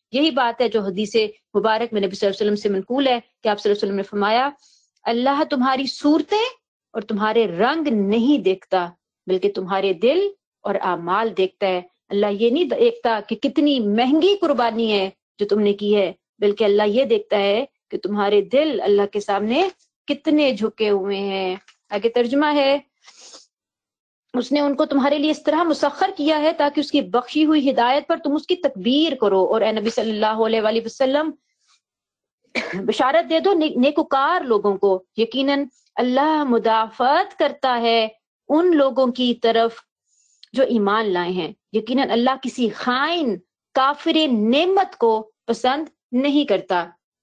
یہی بات ہے جو حدیث مبارک میں نبی صلی اللہ علیہ وسلم سے منقول ہے کہ آپ صلی اللہ علیہ وسلم نے فرمایا اللہ تمہاری صورتیں اور تمہارے رنگ نہیں دیکھتا بلکہ تمہارے دل اور اعمال دیکھتا ہے۔ اللہ یہ نہیں دیکھتا کہ کتنی مہنگی قربانی ہے جو تم نے کی ہے، بلکہ اللہ یہ دیکھتا ہے کہ تمہارے دل اللہ کے سامنے کتنے جھکے ہوئے ہیں۔ آگے ترجمہ ہے اس نے ان کو تمہارے لیے اس طرح مسخر کیا ہے تاکہ اس کی بخشی ہوئی ہدایت پر تم اس کی تکبیر کرو، اور اے نبی صلی اللہ علیہ وآلہ وسلم بشارت دے دو نیکوکار لوگوں کو، یقیناً اللہ مدافعت کرتا ہے ان لوگوں کی طرف جو ایمان لائے ہیں، یقیناً اللہ کسی خائن کافر نعمت کو پسند نہیں کرتا۔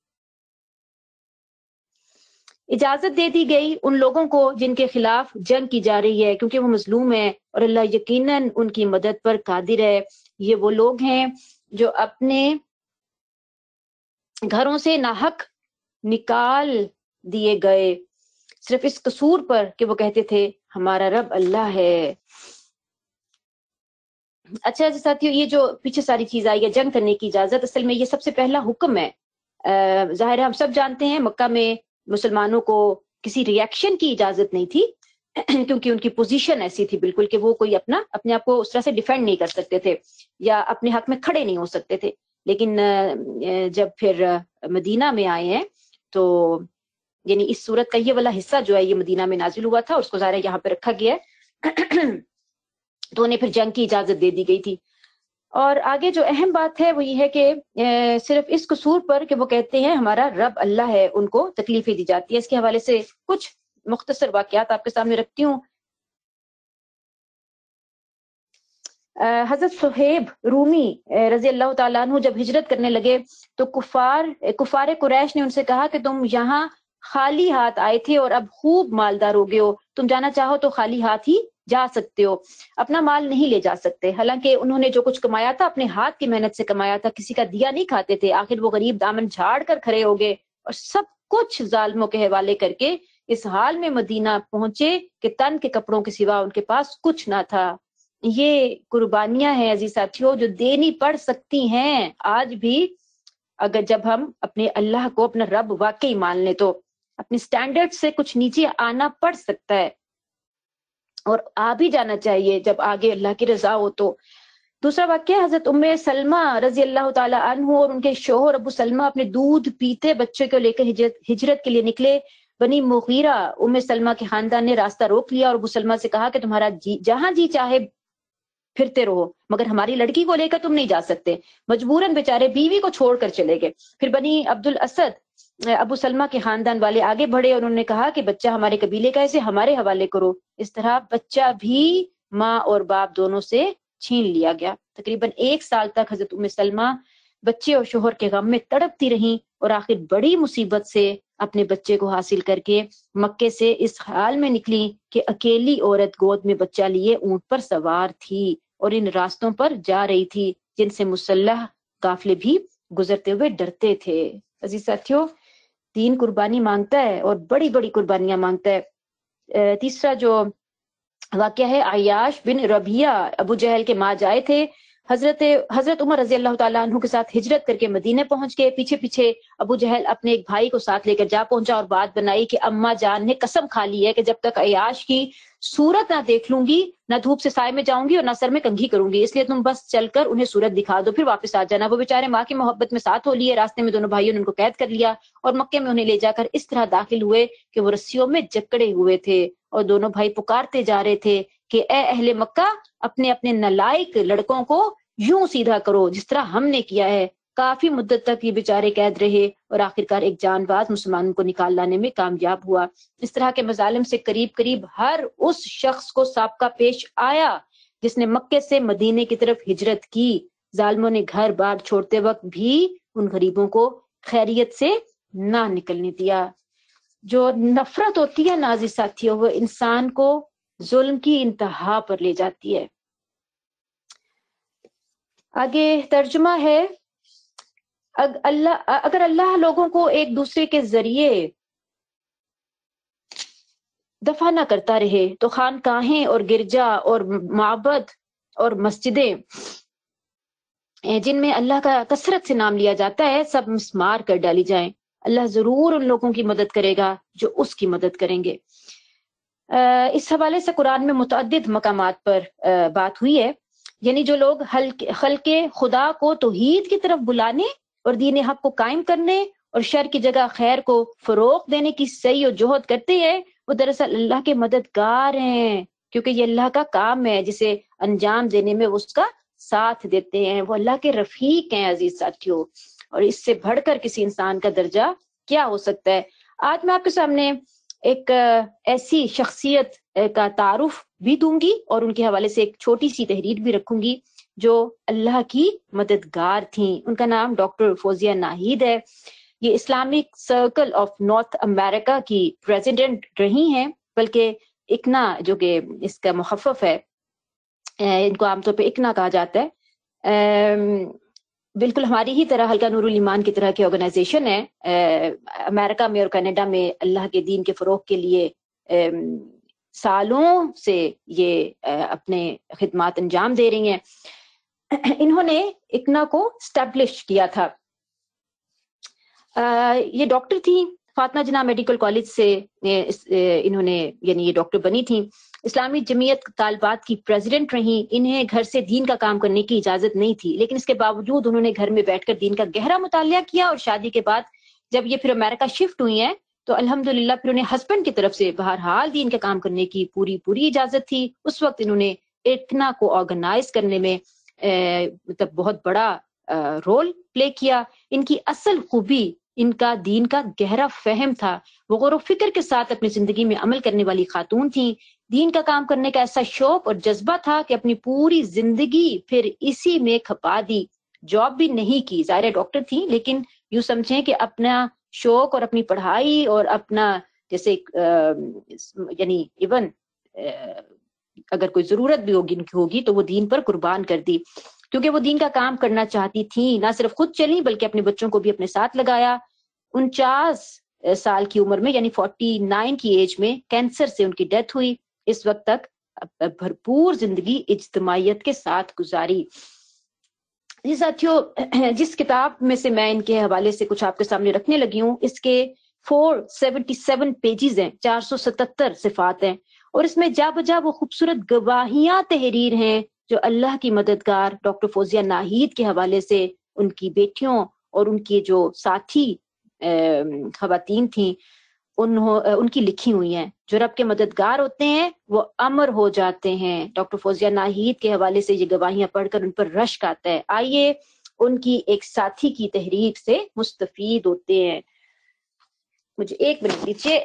اجازت دے دی گئی ان لوگوں کو جن کے خلاف جنگ کی جا رہی ہے کیونکہ وہ مظلوم ہے، اور اللہ یقیناً ان کی مدد پر قادر ہے۔ یہ وہ لوگ ہیں جو اپنے گھروں سے ناحق نکال دیے گئے صرف اس قصور پر کہ وہ کہتے تھے ہمارا رب اللہ ہے۔ اچھا جی ساتھیو، یہ جو پیچھے ساری چیز آئی ہے جنگ کرنے کی اجازت، اصل میں یہ سب سے پہلا حکم ہے۔ ظاہر ہے ہم سب جانتے ہیں مکہ میں مسلمانوں کو کسی ری ایکشن کی اجازت نہیں تھی کیونکہ ان کی پوزیشن ایسی تھی بالکل کہ وہ کوئی اپنا اپنے آپ کو اس طرح سے ڈیفینڈ نہیں کر سکتے تھے یا اپنے حق میں کھڑے نہیں ہو سکتے تھے۔ لیکن جب پھر مدینہ میں آئے ہیں تو یعنی اس صورت کا یہ والا حصہ جو ہے یہ مدینہ میں نازل ہوا تھا، اور اس کو ظاہر یہاں پہ رکھا گیا ہے تو انہیں پھر جنگ کی اجازت دے دی گئی تھی۔ اور آگے جو اہم بات ہے وہ یہ ہے کہ صرف اس قصور پر کہ وہ کہتے ہیں ہمارا رب اللہ ہے ان کو تکلیفیں دی جاتی ہے۔ اس کے حوالے سے کچھ مختصر واقعات آپ کے سامنے رکھتی ہوں۔ حضرت صہیب رومی رضی اللہ تعالیٰ عنہ جب ہجرت کرنے لگے تو کفار کفار قریش نے ان سے کہا کہ تم یہاں خالی ہاتھ آئے تھے اور اب خوب مالدار ہو گئے ہو، تم جانا چاہو تو خالی ہاتھ ہی جا سکتے ہو، اپنا مال نہیں لے جا سکتے۔ حالانکہ انہوں نے جو کچھ کمایا تھا اپنے ہاتھ کی محنت سے کمایا تھا، کسی کا دیا نہیں کھاتے تھے۔ آخر وہ غریب دامن جھاڑ کر کھڑے ہو گئے اور سب کچھ ظالموں کے حوالے کر کے اس حال میں مدینہ پہنچے کہ تن کے کپڑوں کے سوا ان کے پاس کچھ نہ تھا۔ یہ قربانیاں ہیں عزیز ساتھیوں جو دینی پڑ سکتی ہیں آج بھی، اگر جب ہم اپنے اللہ کو اپنا رب واقعی مان لیں تو اپنے سٹینڈرڈ سے کچھ نیچے آنا پڑ سکتا ہے، اور آ بھی جانا چاہیے جب آگے اللہ کی رضا ہو تو۔ دوسرا واقعہ حضرت ام سلمہ رضی اللہ تعالی عنہ اور ان کے شوہر ابو سلمہ اپنے دودھ پیتے بچے کو لے کر ہجرت ہجرت کے لیے نکلے۔ بنی مغیرہ ام سلمہ کے خاندان نے راستہ روک لیا اور ابو سلمہ سے کہا کہ تمہارا جی جہاں جی چاہے پھرتے رہو، مگر ہماری لڑکی کو لے کر تم نہیں جا سکتے۔ مجبوراً بیچارے بیوی کو چھوڑ کر چلے گئے۔ پھر بنی عبد الاسد ابو سلمہ کے خاندان والے آگے بڑھے اور انہوں نے کہا کہ بچہ ہمارے قبیلے کا، اسے ہمارے حوالے کرو۔ اس طرح بچہ بھی ماں اور باپ دونوں سے چھین لیا گیا۔ تقریباً ایک سال تک حضرت ام سلمہ بچے اور شوہر کے غم میں تڑپتی رہیں، اور آخر بڑی مصیبت سے اپنے بچے کو حاصل کر کے مکے سے اس حال میں نکلی کہ اکیلی عورت گود میں بچہ لیے اونٹ پر سوار تھی اور ان راستوں پر جا رہی تھی جن سے مسلح قافلے بھی گزرتے ہوئے ڈرتے تھے۔ عزیز ساتھیو، دین قربانی مانگتا ہے اور بڑی بڑی قربانیاں مانگتا ہے۔ تیسرا جو واقعہ ہے عیاش بن ربیہ ابو جہل کے ماں جائے تھے، حضرت حضرت عمر رضی اللہ تعالیٰ عنہ کے ساتھ ہجرت کر کے مدینے پہنچ گئے۔ پیچھے پیچھے ابو جہل اپنے ایک بھائی کو ساتھ لے کر جا پہنچا اور بات بنائی کہ اماں جان نے قسم کھا لی ہے کہ جب تک عیاش کی صورت نہ دیکھ لوں گی نہ دھوپ سے سائے میں جاؤں گی اور نہ سر میں کنگھی کروں گی، اس لیے تم بس چل کر انہیں صورت دکھا دو پھر واپس آ جانا۔ وہ بیچارے ماں کی محبت میں ساتھ ہو لیے، راستے میں دونوں بھائیوں نے ان کو قید کر لیا اور مکے میں انہیں لے جا کر اس طرح داخل ہوئے کہ وہ رسیوں میں جکڑے ہوئے تھے، اور دونوں بھائی پکارتے جا رہے تھے کہ اے اہل مکہ، اپنے اپنے نالائق لڑکوں کو یوں سیدھا کرو جس طرح ہم نے کیا ہے۔ کافی مدت تک یہ بیچارے قید رہے اور آخرکار ایک جان باز مسلمانوں کو نکال لانے میں کامیاب ہوا۔ اس طرح کے مظالم سے قریب قریب ہر اس شخص کو سابقہ پیش آیا جس نے مکے سے مدینے کی طرف ہجرت کی۔ ظالموں نے گھر بار چھوڑتے وقت بھی ان غریبوں کو خیریت سے نہ نکلنے دیا۔ جو نفرت ہوتی ہے نازی ساتھیوں، وہ انسان کو ظلم کی انتہا پر لے جاتی ہے۔ آگے ترجمہ ہے، اللہ اگر اللہ لوگوں کو ایک دوسرے کے ذریعے دفع نہ کرتا رہے تو خانقاہیں اور گرجا اور معبد اور مسجدیں جن میں اللہ کا کثرت سے نام لیا جاتا ہے، سب مسمار کر ڈالی جائیں۔ اللہ ضرور ان لوگوں کی مدد کرے گا جو اس کی مدد کریں گے۔ اس حوالے سے قرآن میں متعدد مقامات پر بات ہوئی ہے، یعنی جو لوگ خلق خدا کو توحید کی طرف بلانے اور دین حق کو قائم کرنے اور شر کی جگہ خیر کو فروغ دینے کی سعی و جہد کرتے ہیں، وہ دراصل اللہ کے مددگار ہیں، کیونکہ یہ اللہ کا کام ہے جسے انجام دینے میں اس کا ساتھ دیتے ہیں۔ وہ اللہ کے رفیق ہیں عزیز ساتھیوں، اور اس سے بڑھ کر کسی انسان کا درجہ کیا ہو سکتا ہے۔ آج میں آپ کے سامنے ایک ایسی شخصیت کا تعارف بھی دوں گی اور ان کے حوالے سے ایک چھوٹی سی تحریر بھی رکھوں گی جو اللہ کی مددگار تھیں۔ ان کا نام ڈاکٹر فوزیہ ناہید ہے۔ یہ Islamic circle of North America کی پریزیڈنٹ رہی ہیں، بلکہ اکنا جو کہ اس کا مخفف ہے، ان کو عام طور پہ اکنا کہا جاتا ہے، بالکل ہماری ہی طرح حلقہ نور الایمان کی طرح کی آرگنائزیشن ہے۔ امریکہ میں اور کینیڈا میں اللہ کے دین کے فروغ کے لیے سالوں سے یہ اپنے خدمات انجام دے رہی ہیں۔ انہوں نے اکنا کو اسٹیبلش کیا تھا۔ یہ ڈاکٹر تھی، فاطمہ جناح میڈیکل کالج سے انہوں نے یعنی یہ ڈاکٹر بنی تھیں۔ اسلامی جمعیت طالبات کی پریزیڈنٹ رہیں۔ انہیں گھر سے دین کا کام کرنے کی اجازت نہیں تھی، لیکن اس کے باوجود انہوں نے گھر میں بیٹھ کر دین کا گہرا مطالعہ کیا، اور شادی کے بعد جب یہ پھر امریکہ شفٹ ہوئی ہیں تو الحمدللہ پھر انہیں ہسبینڈ کی طرف سے بہرحال دین کا کام کرنے کی پوری پوری اجازت تھی۔ اس وقت انہوں نے اکنا کو آرگنائز کرنے میں مطلب بہت بڑا رول پلے کیا۔ ان کی اصل خوبی ان کا دین کا گہرا فہم تھا۔ وہ غور و فکر کے ساتھ اپنی زندگی میں عمل کرنے والی خاتون تھیں۔ دین کا کام کرنے کا ایسا شوق اور جذبہ تھا کہ اپنی پوری زندگی پھر اسی میں کھپا دی۔ جاب بھی نہیں کی، ظاہر ڈاکٹر تھی، لیکن یوں سمجھیں کہ اپنا شوق اور اپنی پڑھائی اور اپنا جیسے یعنی ایون اگر کوئی ضرورت بھی ہوگی ان کی ہوگی تو وہ دین پر قربان کر دی، کیونکہ وہ دین کا کام کرنا چاہتی تھیں۔ نہ صرف خود چلی بلکہ اپنے بچوں کو بھی اپنے ساتھ لگایا۔ انچاس سال کی عمر میں یعنی فورٹی نائن کی ایج میں کینسر سے ان کی ڈیتھ ہوئی۔ اس وقت تک بھرپور زندگی اجتماعیت کے ساتھ گزاری۔ جی ساتھیوں، جس کتاب میں سے میں ان کے حوالے سے کچھ آپ کے سامنے رکھنے لگی ہوں، اس کے فور سیونٹی سیون پیجز ہیں، چار سو ستتر صفات ہیں، اور اس میں جا بجا وہ خوبصورت گواہیاں تحریر ہیں جو اللہ کی مددگار ڈاکٹر فوزیہ ناہید کے حوالے سے ان کی بیٹیوں اور ان کے جو ساتھی خواتین تھیں انہوں ان کی لکھی ہوئی ہیں۔ جو رب کے مددگار ہوتے ہیں وہ امر ہو جاتے ہیں۔ ڈاکٹر فوزیہ ناہید کے حوالے سے یہ گواہیاں پڑھ کر ان پر رشک آتا ہے۔ آئیے ان کی ایک ساتھی کی تحریر سے مستفید ہوتے ہیں۔ مجھے ایک منٹ دیجیے۔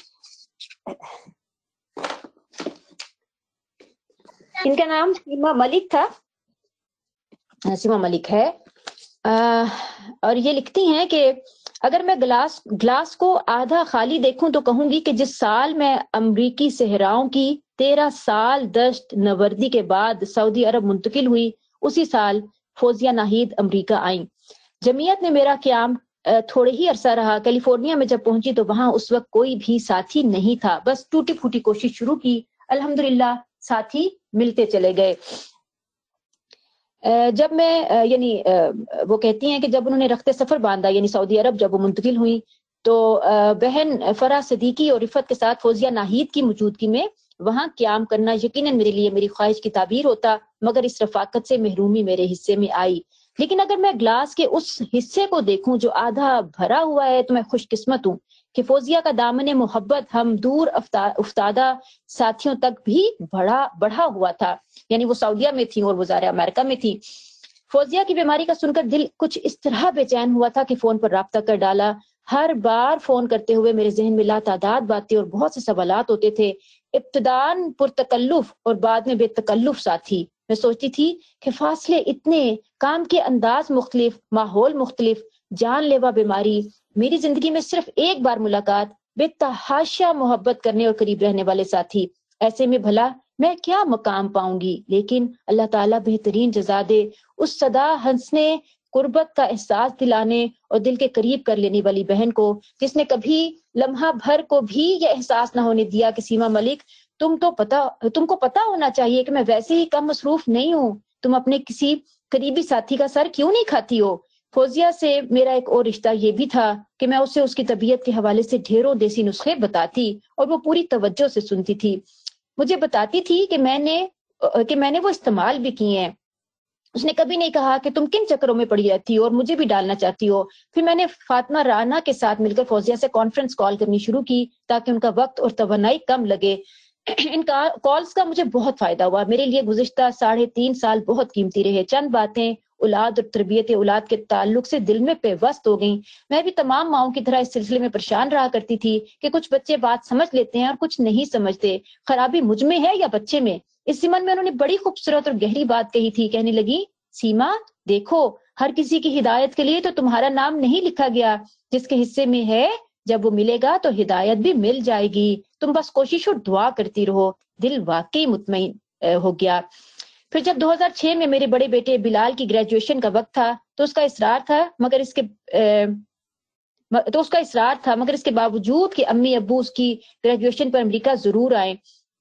ان کا نام سیما ملک تھا، سیما ملک ہے، اور یہ لکھتی ہیں کہ اگر میں گلاس گلاس کو آدھا خالی دیکھوں تو کہوں گی کہ جس سال میں امریکی صحراؤں کی تیرہ سال دشت نوردی کے بعد سعودی عرب منتقل ہوئی، اسی سال فوزیہ ناہید امریکہ آئیں۔ جمعیت نے میرا قیام تھوڑے ہی عرصہ رہا۔ کیلیفورنیا میں جب پہنچی تو وہاں اس وقت کوئی بھی ساتھی نہیں تھا، بس ٹوٹی پھوٹی کوشش شروع کی، الحمدللہ ساتھی ملتے چلے گئے۔ جب میں یعنی وہ کہتی ہیں کہ جب انہوں نے رخت سفر باندھا یعنی سعودی عرب جب وہ منتقل ہوئی تو بہن فرح صدیقی اور رفت کے ساتھ فوزیہ ناہید کی موجودگی میں وہاں قیام کرنا یقیناً میرے لیے میری خواہش کی تعبیر ہوتا، مگر اس رفاقت سے محرومی میرے حصے میں آئی۔ لیکن اگر میں گلاس کے اس حصے کو دیکھوں جو آدھا بھرا ہوا ہے تو میں خوش قسمت ہوں کہ فوزیہ کا دامن محبت ہم دور افتادہ ساتھیوں تک بھی بڑھا بڑھا ہوا تھا، یعنی وہ سعودیہ میں تھیں اور وہ ظاہر امریکہ میں تھی۔ فوزیہ کی بیماری کا سن کر دل کچھ اس طرح بے چین ہوا تھا کہ فون پر رابطہ کر ڈالا۔ ہر بار فون کرتے ہوئے میرے ذہن میں لاتعداد باتیں اور بہت سے سوالات ہوتے تھے، ابتداً پرتکلف اور بعد میں بے تکلف ساتھی۔ میں سوچتی تھی کہ فاصلے اتنے، کام کے انداز مختلف، ماحول مختلف، جان لیوا بیماری، میری زندگی میں صرف ایک بار ملاقات، بے تحاشا محبت کرنے اور قریب رہنے والے ساتھی، ایسے میں بھلا میں کیا مقام پاؤں گی؟ لیکن اللہ تعالیٰ بہترین جزا دے اس صدا ہنسنے، قربت کا احساس دلانے اور دل کے قریب کر لینے والی بہن کو، جس نے کبھی لمحہ بھر کو بھی یہ احساس نہ ہونے دیا کہ سیما ملک تم تو پتا تم کو پتا ہونا چاہیے کہ میں ویسے ہی کم مصروف نہیں ہوں، تم اپنے کسی قریبی ساتھی کا سر کیوں نہیں کھاتی ہو؟ فوزیہ سے میرا ایک اور رشتہ یہ بھی تھا کہ میں اسے اس کی طبیعت کے حوالے سے ڈھیروں دیسی نسخے بتاتی اور وہ پوری توجہ سے سنتی تھی. مجھے بتاتی تھی کہ میں نے کہ میں نے وہ استعمال بھی کیے ہیں. اس نے کبھی نہیں کہا کہ تم کن چکروں میں پڑی رہتی ہو اور مجھے بھی ڈالنا چاہتی ہو. پھر میں نے فاطمہ رانا کے ساتھ مل کر فوزیہ سے کانفرنس کال کرنی شروع کی تاکہ ان کا وقت اور توانائی کم لگے. ان کالز کا مجھے بہت فائدہ ہوا. میرے لیے گزشتہ ساڑھے تین سال بہت قیمتی رہے. چند باتیں اولاد اور تربیت اولاد کے تعلق سے دل میں پیوست ہو گئیں. میں بھی تمام ماؤں کی طرح اس سلسلے میں پریشان رہا کرتی تھی کہ کچھ بچے بات سمجھ لیتے ہیں اور کچھ نہیں سمجھتے. خرابی مجھ میں ہے یا بچے میں؟ اس ضمن میں انہوں نے بڑی خوبصورت اور گہری بات کہی تھی. کہنے لگی، سیما دیکھو، ہر کسی کی ہدایت کے لیے تو تمہارا نام نہیں لکھا گیا. جس کے حصے میں ہے جب وہ ملے گا تو ہدایت بھی مل جائے گی. تم بس کوشش اور دعا کرتی رہو. دل واقعی مطمئن ہو گیا. پھر جب دو ہزار چھ میں میرے بڑے بیٹے بلال کی گریجویشن کا وقت تھا تو اس کا اصرار تھا مگر اس کے تو اس کا اصرار تھا مگر اس کے باوجود کہ امی ابو اس کی گریجویشن پر امریکہ ضرور آئیں.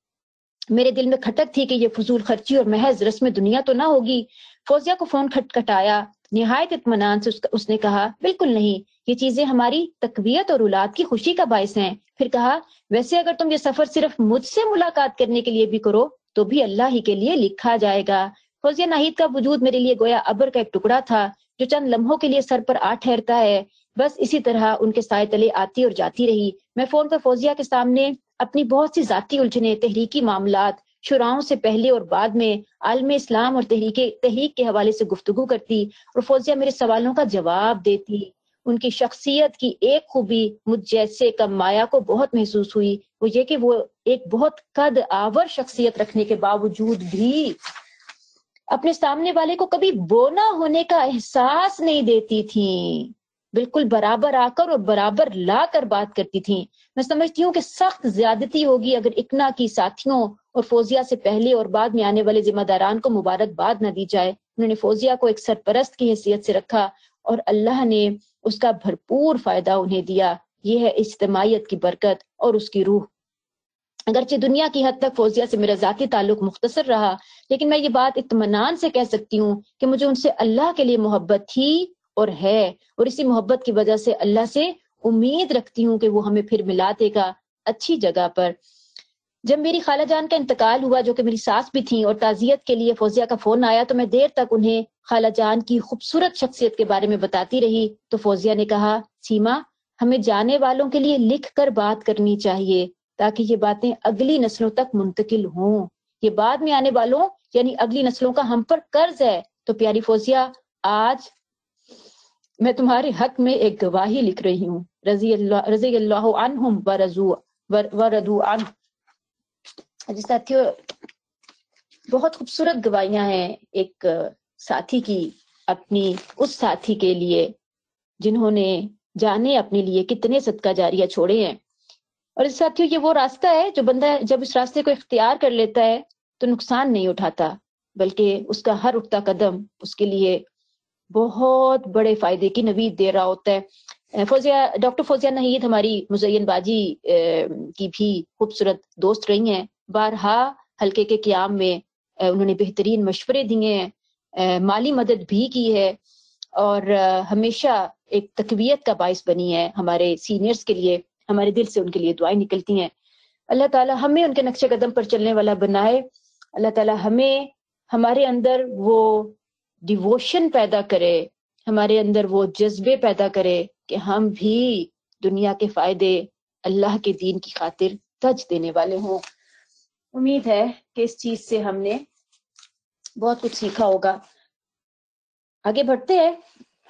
میرے دل میں کھٹک تھی کہ یہ فضول خرچی اور محض رسم دنیا تو نہ ہوگی. فوزیہ کو فون کھٹ کھٹایا. نہایت اطمینان سے اس نے کہا، بالکل نہیں، یہ چیزیں ہماری تقویت اور اولاد کی خوشی کا باعث ہیں. پھر کہا، ویسے اگر تم یہ سفر صرف مجھ سے ملاقات کرنے کے لیے بھی کرو تو بھی اللہ ہی کے لیے لکھا جائے گا. فوزیہ ناہید کا وجود میرے لیے گویا ابر کا ایک ٹکڑا تھا جو چند لمحوں کے لیے سر پر آ ٹھہرتا ہے. بس اسی طرح ان کے سائے تلے آتی اور جاتی رہی. میں فون پر فوزیہ کے سامنے اپنی بہت سی ذاتی الجھنیں، تحریکی معاملات، شراؤں سے پہلے اور بعد میں، عالم اسلام اور تحریک تحریک کے حوالے سے گفتگو کرتی اور فوزیہ میرے سوالوں کا جواب دیتی. ان کی شخصیت کی ایک خوبی مجھ جیسے کم مایا کو بہت محسوس ہوئی، وہ یہ کہ وہ ایک بہت قد آور شخصیت رکھنے کے باوجود بھی اپنے سامنے والے کو کبھی بونا ہونے کا احساس نہیں دیتی تھیں. بالکل برابر آ کر اور برابر لا کر بات کرتی تھیں. میں سمجھتی ہوں کہ سخت زیادتی ہوگی اگر اکنا کی ساتھیوں اور فوزیہ سے پہلے اور بعد میں آنے والے ذمہ داران کو مبارکباد نہ دی جائے. انہوں نے فوزیہ کو ایک سرپرست کی حیثیت سے رکھا اور اللہ نے اس کا بھرپور فائدہ انہیں دیا. یہ ہے اجتماعیت کی برکت اور اس کی روح. اگرچہ دنیا کی حد تک فوزیہ سے میرا ذاتی تعلق مختصر رہا، لیکن میں یہ بات اطمینان سے کہہ سکتی ہوں کہ مجھے ان سے اللہ کے لیے محبت تھی اور ہے، اور اسی محبت کی وجہ سے اللہ سے امید رکھتی ہوں کہ وہ ہمیں پھر ملا دے گا اچھی جگہ پر. جب میری خالہ جان کا انتقال ہوا جو کہ میری ساس بھی تھیں اور تعزیت کے لیے فوزیہ کا فون آیا تو میں دیر تک انہیں خالہ جان کی خوبصورت شخصیت کے بارے میں بتاتی رہی. تو فوزیہ نے کہا، سیما ہمیں جانے والوں کے لیے لکھ کر بات کرنی چاہیے تاکہ یہ باتیں اگلی نسلوں تک منتقل ہوں. یہ بعد میں آنے والوں یعنی اگلی نسلوں کا ہم پر قرض ہے. تو پیاری فوزیہ، آج میں تمہارے حق میں ایک گواہی لکھ رہی ہوں. رضی اللہ رضی اللہ عنہم ورضوا ورضوا عنہ. جی ساتھیو، بہت خوبصورت گواہیاں ہیں ایک ساتھی کی اپنی اس ساتھی کے لیے جنہوں نے جانے اپنے لیے کتنے صدقہ جاریہ چھوڑے ہیں. اور اس ساتھیو، یہ وہ راستہ ہے جو بندہ جب اس راستے کو اختیار کر لیتا ہے تو نقصان نہیں اٹھاتا، بلکہ اس کا ہر اٹھتا قدم اس کے لیے بہت بڑے فائدے کی نوید دے رہا ہوتا ہے. فوزیہ ڈاکٹر فوزیہ ناہید ہماری مزین باجی کی بھی خوبصورت دوست رہی ہیں. بارہا حلقے کے قیام میں انہوں نے بہترین مشورے دیے ہیں، مالی مدد بھی کی ہے اور ہمیشہ ایک تقویت کا باعث بنی ہے ہمارے سینئرز کے لیے. ہمارے دل سے ان کے لیے دعائیں نکلتی ہیں. اللہ تعالی ہمیں ان کے نقش قدم پر چلنے والا بنائے. اللہ تعالی ہمیں ہمارے اندر وہ ڈیووشن پیدا کرے، ہمارے اندر وہ جذبے پیدا کرے کہ ہم بھی دنیا کے فائدے اللہ کے دین کی خاطر تج دینے والے ہوں. امید ہے کہ اس چیز سے ہم نے بہت کچھ سیکھا ہوگا. آگے بڑھتے ہیں.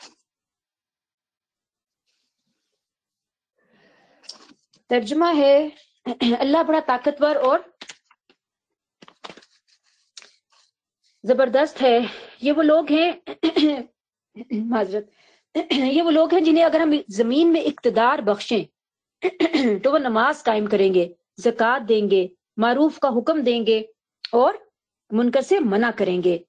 ترجمہ ہے، اللہ بڑا طاقتور اور زبردست ہے. یہ وہ لوگ ہیں معذرت یہ وہ لوگ ہیں جنہیں اگر ہم زمین میں اقتدار بخشیں تو وہ نماز قائم کریں گے، زکوٰۃ دیں گے، معروف کا حکم دیں گے اور منکر سے منع کریں گے.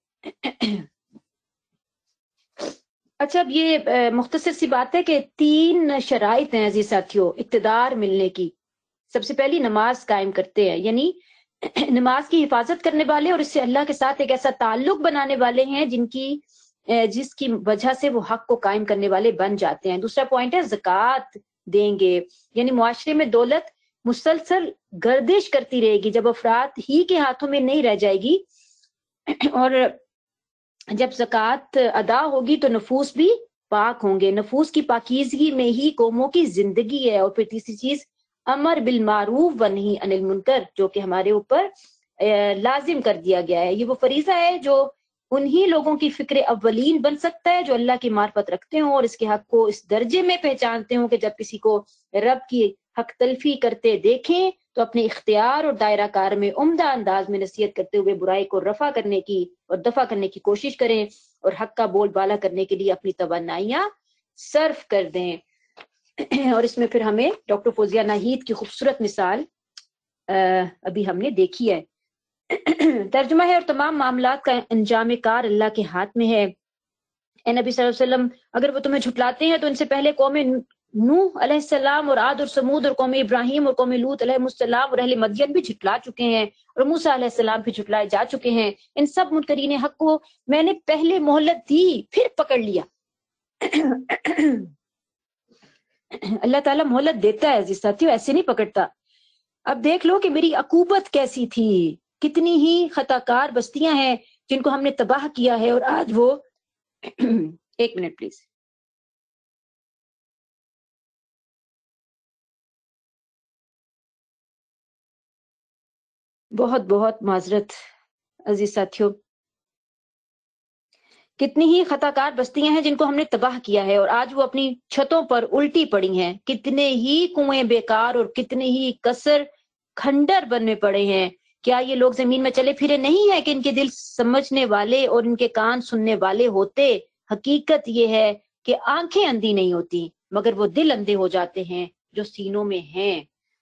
اچھا، اب یہ مختصر سی بات ہے کہ تین شرائط ہیں عزیز ساتھیوں اقتدار ملنے کی. سب سے پہلی نماز قائم کرتے ہیں، یعنی نماز کی حفاظت کرنے والے اور اس سے اللہ کے ساتھ ایک ایسا تعلق بنانے والے ہیں جن کی جس کی وجہ سے وہ حق کو قائم کرنے والے بن جاتے ہیں۔ دوسرا پوائنٹ ہے زکوٰۃ دیں گے، یعنی معاشرے میں دولت مسلسل گردش کرتی رہے گی جب افراد ہی کے ہاتھوں میں نہیں رہ جائے گی، اور جب زکوٰۃ ادا ہوگی تو نفوس بھی پاک ہوں گے۔ نفوس کی پاکیزگی میں ہی قوموں کی زندگی ہے۔ اور پھر تیسری چیز امر بالمعروف و نہی عن المنکر، جو کہ ہمارے اوپر لازم کر دیا گیا ہے۔ یہ وہ فریضہ ہے جو انہی لوگوں کی فکر اولین بن سکتا ہے جو اللہ کی معرفت رکھتے ہوں اور اس کے حق کو اس درجے میں پہچانتے ہوں کہ جب کسی کو رب کی حق تلفی کرتے دیکھیں تو اپنے اختیار اور دائرہ کار میں عمدہ انداز میں نصیحت کرتے ہوئے برائی کو رفع کرنے کی اور دفع کرنے کی کوشش کریں اور حق کا بول بالا کرنے کے لیے اپنی توانائیاں صرف کر دیں۔ اور اس میں پھر ہمیں ڈاکٹر فوزیہ ناہید کی خوبصورت مثال ابھی ہم نے دیکھی ہے۔ ترجمہ ہے اور تمام معاملات کا انجام کار اللہ کے ہاتھ میں ہے۔ اے نبی صلی اللہ علیہ وسلم، اگر وہ تمہیں جھٹلاتے ہیں تو ان سے پہلے قوم نوح علیہ السلام اور عاد اور سمود اور قوم ابراہیم اور قوم لوط علیہ السلام اور اہل مدین بھی جھٹلا چکے ہیں، اور موسیٰ علیہ السلام بھی جھٹلائے جا چکے ہیں۔ ان سب منکرین حق کو میں نے پہلے مہلت دی پھر پکڑ لیا۔ اللہ تعالیٰ مہلت دیتا ہے عزیز ساتھیو، ایسے نہیں پکڑتا۔ اب دیکھ لو کہ میری عقوبت کیسی تھی، کتنی ہی خطا کار بستیاں ہیں جن کو ہم نے تباہ کیا ہے، اور آج وہ ایک منٹ پلیز بہت بہت معذرت عزیز ساتھیو، کتنی ہی خطا کار بستیاں ہیں جن کو ہم نے تباہ کیا ہے اور آج وہ اپنی چھتوں پر الٹی پڑی ہیں۔ کتنے ہی کنویں بیکار اور کتنے ہی قصر کھنڈر بننے پڑے ہیں۔ کیا یہ لوگ زمین میں چلے پھرے نہیں ہیں کہ ان کے دل سمجھنے والے اور ان کے کان سننے والے ہوتے؟ حقیقت یہ ہے کہ آنکھیں اندھی نہیں ہوتی مگر وہ دل اندھے ہو جاتے ہیں جو سینوں میں ہیں۔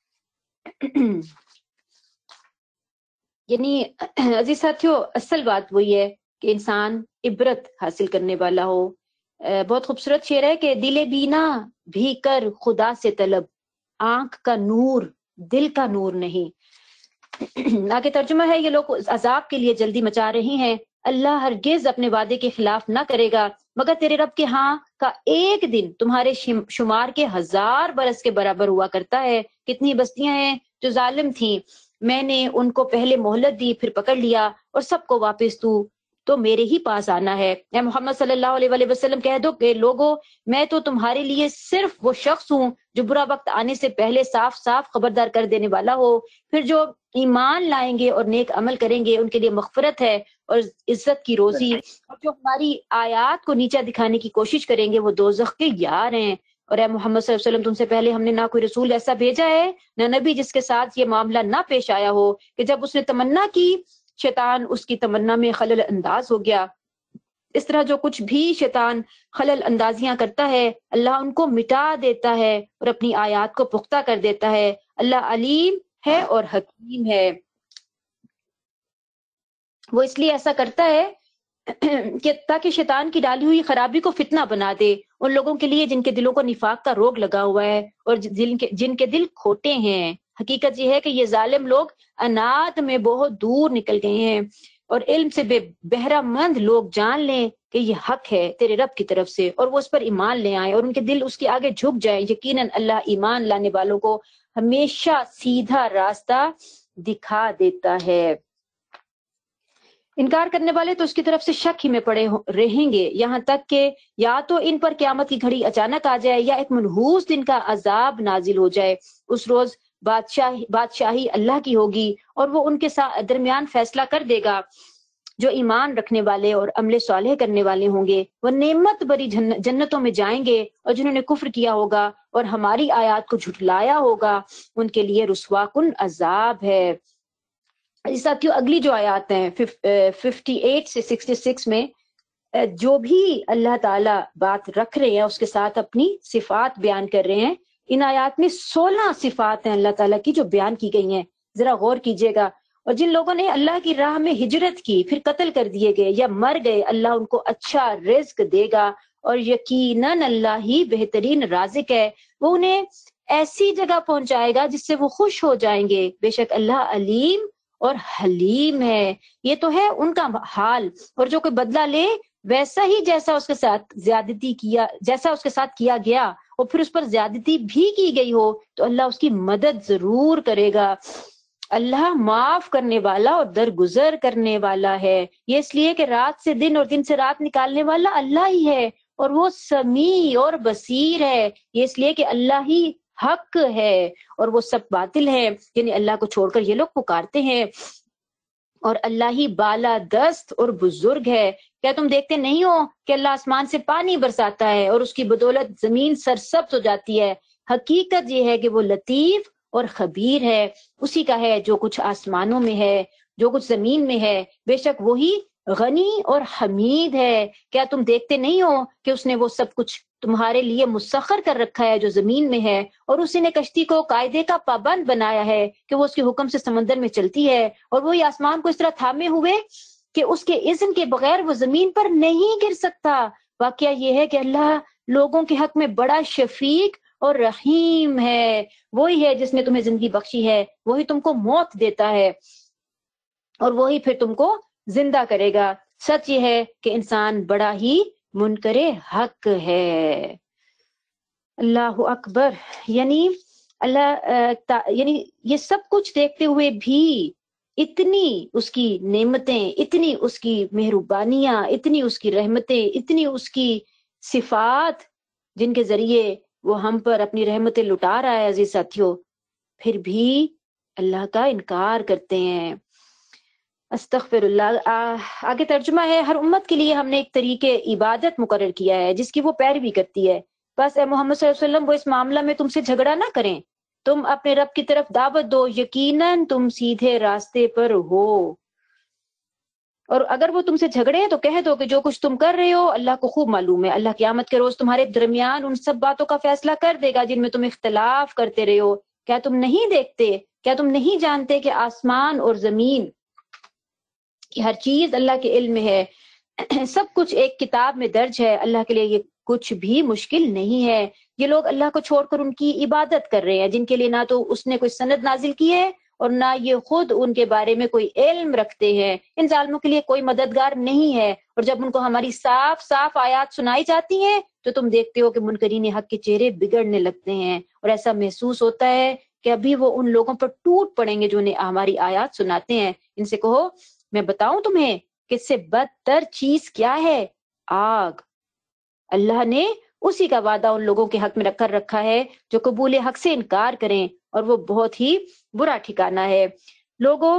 یعنی عزیز ساتھیو، اصل بات وہی ہے کہ انسان عبرت حاصل کرنے والا ہو۔ بہت خوبصورت شعر ہے کہ دل بینا بھی کر خدا سے طلب، آنکھ کا نور دل کا نور نہیں۔ آگے ترجمہ ہے، یہ لوگ عذاب کے لیے جلدی مچا رہے ہیں، اللہ ہرگز اپنے وعدے کے خلاف نہ کرے گا، مگر تیرے رب کے ہاں کا ایک دن تمہارے شمار کے ہزار برس کے برابر ہوا کرتا ہے۔ کتنی بستیاں ہیں جو ظالم تھیں، میں نے ان کو پہلے مہلت دی پھر پکڑ لیا، اور سب کو واپس تو تو میرے ہی پاس آنا ہے۔ اے محمد صلی اللہ علیہ وآلہ وسلم کہہ دو کہ لوگو، میں تو تمہارے لیے صرف وہ شخص ہوں جو برا وقت آنے سے پہلے صاف صاف خبردار کر دینے والا ہو، پھر جو ایمان لائیں گے اور نیک عمل کریں گے ان کے لیے مغفرت ہے اور عزت کی روزی، اور جو ہماری آیات کو نیچا دکھانے کی کوشش کریں گے وہ دوزخ کے یار ہیں۔ اور اے محمد صلی اللہ علیہ وسلم، تم سے پہلے ہم نے نہ کوئی رسول ایسا بھیجا ہے نہ نبی جس کے ساتھ یہ معاملہ نہ پیش آیا ہو کہ جب اس نے تمنا کی شیطان اس کی تمنا میں خلل انداز ہو گیا۔ اس طرح جو کچھ بھی شیطان خلل اندازیاں کرتا ہے اللہ ان کو مٹا دیتا ہے اور اپنی آیات کو پختہ کر دیتا ہے۔ اللہ علیم ہے اور حکیم ہے۔ وہ اس لیے ایسا کرتا ہے کہ تاکہ شیطان کی ڈالی ہوئی خرابی کو فتنہ بنا دے ان لوگوں کے لیے جن کے دلوں کو نفاق کا روگ لگا ہوا ہے اور جن کے جن کے دل کھوٹے ہیں۔ حقیقت یہ ہے کہ یہ ظالم لوگ انات میں بہت دور نکل گئے ہیں، اور علم سے بے بہرہ مند لوگ جان لیں کہ یہ حق ہے تیرے رب کی طرف سے، اور وہ اس پر ایمان لے آئیں اور ان کے دل اس کے آگے جھک جائیں۔ یقیناً اللہ ایمان لانے والوں کو ہمیشہ سیدھا راستہ دکھا دیتا ہے۔ انکار کرنے والے تو اس کی طرف سے شک ہی میں پڑے رہیں گے یہاں تک کہ یا تو ان پر قیامت کی گھڑی اچانک آ جائے یا ایک منحوس دن کا عذاب نازل ہو جائے۔ اس روز بادشاہی بادشاہی اللہ کی ہوگی اور وہ ان کے درمیان فیصلہ کر دے گا۔ جو ایمان رکھنے والے اور عمل صالح کرنے والے ہوں گے وہ نعمت بری جنتوں میں جائیں گے، اور جنہوں نے کفر کیا ہوگا اور ہماری آیات کو جھٹلایا ہوگا ان کے لیے رسوا کن عذاب ہے۔ ساتھیو، اگلی جو آیات ہیں ففٹی ایٹ سے سکسٹی سکس میں جو بھی اللہ تعالیٰ بات رکھ رہے ہیں اس کے ساتھ اپنی صفات بیان کر رہے ہیں۔ ان آیات میں سولہ صفات ہیں اللہ تعالیٰ کی جو بیان کی گئی ہیں، ذرا غور کیجئے گا۔ اور جن لوگوں نے اللہ کی راہ میں ہجرت کی پھر قتل کر دیے گئے یا مر گئے، اللہ ان کو اچھا رزق دے گا، اور یقیناً اللہ ہی بہترین رازق ہے، وہ انہیں ایسی جگہ پہنچائے گا جس سے وہ خوش ہو جائیں گے۔ بے شک اللہ علیم اور حلیم ہے. یہ تو ہے ان کا حال. اور جو کوئی بدلہ لے ویسا ہی جیسا اس کے ساتھ زیادتی کیا جیسا اس کے ساتھ کیا گیا اور پھر اس پر زیادتی بھی کی گئی ہو تو اللہ اس کی مدد ضرور کرے گا. اللہ معاف کرنے والا اور درگزر کرنے والا ہے. یہ اس لیے کہ رات سے دن اور دن سے رات نکالنے والا اللہ ہی ہے اور وہ سمیع اور بصیر ہے. یہ اس لیے کہ اللہ ہی حق ہے اور وہ سب باطل ہے، یعنی اللہ کو چھوڑ کر یہ لوگ پکارتے ہیں. اور اللہ ہی بالا دست اور بزرگ ہے. کیا تم دیکھتے نہیں ہو کہ اللہ آسمان سے پانی برساتا ہے اور اس کی بدولت زمین سرسبز ہو جاتی ہے؟ حقیقت یہ ہے کہ وہ لطیف اور خبیر ہے. اسی کا ہے جو کچھ آسمانوں میں ہے، جو کچھ زمین میں ہے، بے شک وہی غنی اور حمید ہے. کیا تم دیکھتے نہیں ہو کہ اس نے وہ سب کچھ تمہارے لیے مسخر کر رکھا ہے جو زمین میں ہے، اور اسی نے کشتی کو قاعدے کا پابند بنایا ہے کہ وہ اس کے حکم سے سمندر میں چلتی ہے، اور وہی آسمان کو اس طرح تھامے ہوئے کہ اس کے اذن کے بغیر وہ زمین پر نہیں گر سکتا. واقعہ یہ ہے کہ اللہ لوگوں کے حق میں بڑا شفیق اور رحیم ہے. وہی ہے جس نے تمہیں زندگی بخشی ہے، وہی تم کو موت دیتا ہے اور وہی پھر تم کو زندہ کرے گا. سچ یہ ہے کہ انسان بڑا ہی منکر حق ہے. اللہ اکبر. یعنی اللہ یعنی یہ سب کچھ دیکھتے ہوئے بھی اتنی اس کی نعمتیں، اتنی اس کی مہربانیاں، اتنی اس کی رحمتیں، اتنی اس کی صفات جن کے ذریعے وہ ہم پر اپنی رحمتیں لٹا رہا ہے عزیز ساتھیوں، پھر بھی اللہ کا انکار کرتے ہیں. استغفر اللہ. آگے ترجمہ ہے: ہر امت کے لیے ہم نے ایک طریقے عبادت مقرر کیا ہے جس کی وہ پیروی کرتی ہے. بس اے محمد صلی اللہ علیہ وسلم وہ اس معاملہ میں تم سے جھگڑا نہ کریں، تم اپنے رب کی طرف دعوت دو، یقیناً تم سیدھے راستے پر ہو. اور اگر وہ تم سے جھگڑے تو کہہ دو کہ جو کچھ تم کر رہے ہو اللہ کو خوب معلوم ہے. اللہ قیامت کے روز تمہارے درمیان ان سب باتوں کا فیصلہ کر دے گا جن میں تم اختلاف کرتے رہے ہو. کیا تم نہیں دیکھتے، کیا تم نہیں جانتے کہ آسمان اور زمین کی ہر چیز اللہ کے علم میں ہے، سب کچھ ایک کتاب میں درج ہے. اللہ کے لیے یہ کچھ بھی مشکل نہیں ہے. یہ لوگ اللہ کو چھوڑ کر ان کی عبادت کر رہے ہیں جن کے لیے نہ تو اس نے کوئی سند نازل کی ہے اور نہ یہ خود ان کے بارے میں کوئی علم رکھتے ہیں. ان ظالموں کے لیے کوئی مددگار نہیں ہے. اور جب ان کو ہماری صاف صاف آیات سنائی جاتی ہیں تو تم دیکھتے ہو کہ منکرین حق کے چہرے بگڑنے لگتے ہیں اور ایسا محسوس ہوتا ہے کہ ابھی وہ ان لوگوں پر ٹوٹ پڑیں گے جو انہیں ہماری آیات سناتے ہیں. ان سے کہو میں بتاؤں تمہیں کہ اس سے بدتر چیز کیا ہے؟ آگ. اللہ نے اسی کا وعدہ ان لوگوں کے حق میں رکھ کر رکھا ہے جو قبول حق سے انکار کریں، اور وہ بہت ہی برا ٹھکانہ ہے. لوگوں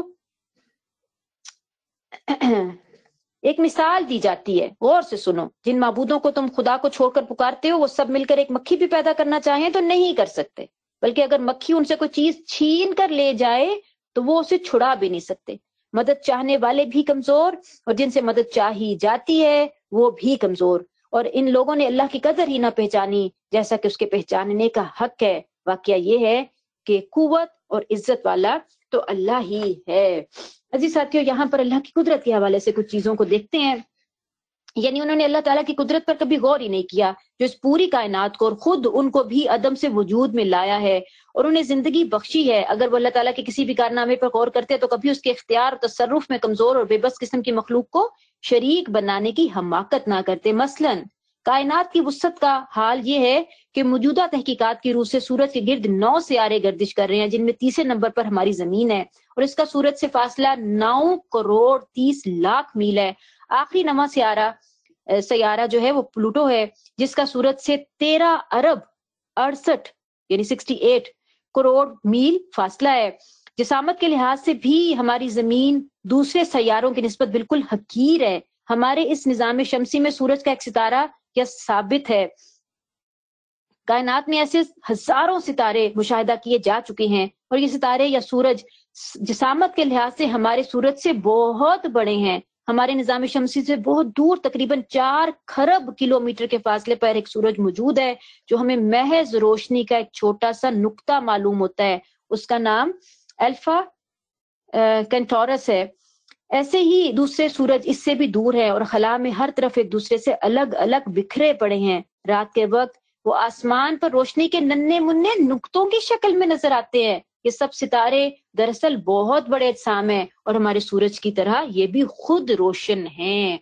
ایک مثال دی جاتی ہے، غور سے سنو. جن معبودوں کو تم خدا کو چھوڑ کر پکارتے ہو وہ سب مل کر ایک مکھی بھی پیدا کرنا چاہیں تو نہیں کر سکتے، بلکہ اگر مکھی ان سے کوئی چیز چھین کر لے جائے تو وہ اسے چھڑا بھی نہیں سکتے. مدد چاہنے والے بھی کمزور اور جن سے مدد چاہی جاتی ہے وہ بھی کمزور. اور ان لوگوں نے اللہ کی قدر ہی نہ پہچانی جیسا کہ اس کے پہچاننے کا حق ہے. واقعہ یہ ہے کہ قوت اور عزت والا تو اللہ ہی ہے. عزیز ساتھیوں، یہاں پر اللہ کی قدرت کے حوالے سے کچھ چیزوں کو دیکھتے ہیں. یعنی انہوں نے اللہ تعالیٰ کی قدرت پر کبھی غور ہی نہیں کیا جو اس پوری کائنات کو اور خود ان کو بھی عدم سے وجود میں لایا ہے اور انہیں زندگی بخشی ہے. اگر وہ اللہ تعالیٰ کے کسی بھی کارنامے پر غور کرتے تو کبھی اس کے اختیار اور تصرف میں کمزور اور بے بس قسم کی مخلوق کو شریک بنانے کی حماقت نہ کرتے. مثلاً کائنات کی وسعت کا حال یہ ہے کہ موجودہ تحقیقات کی روح سے سورج کے گرد نو سیارے گردش کر رہے ہیں جن میں تیسرے نمبر پر ہماری زمین ہے اور اس کا سورج سے فاصلہ نو کروڑ تیس لاکھ میل ہے. آخری نواں سیارہ سیارہ جو ہے وہ پلوٹو ہے جس کا سورج سے تیرہ ارب اڑسٹھ یعنی سکسٹی ایٹ کروڑ میل فاصلہ ہے. جسامت کے لحاظ سے بھی ہماری زمین دوسرے سیاروں کی نسبت بالکل حقیر ہے. ہمارے اس نظام شمسی میں سورج کا ایک ستارہ یا ثابت ہے. کائنات میں ایسے ہزاروں ستارے مشاہدہ کیے جا چکے ہیں اور یہ ستارے یا سورج جسامت کے لحاظ سے ہمارے سورج سے بہت بڑے ہیں. ہمارے نظام شمسی سے بہت دور تقریباً چار کھرب کلومیٹر کے فاصلے پر ایک سورج موجود ہے جو ہمیں محض روشنی کا ایک چھوٹا سا نقطہ معلوم ہوتا ہے. اس کا نام الفا کینٹورس ہے. ایسے ہی دوسرے سورج اس سے بھی دور ہے اور خلا میں ہر طرف ایک دوسرے سے الگ الگ بکھرے پڑے ہیں. رات کے وقت وہ آسمان پر روشنی کے ننھے منھے نقطوں کی شکل میں نظر آتے ہیں. یہ سب ستارے دراصل بہت بڑے اجسام ہیں اور ہمارے سورج کی طرح یہ بھی خود روشن ہیں۔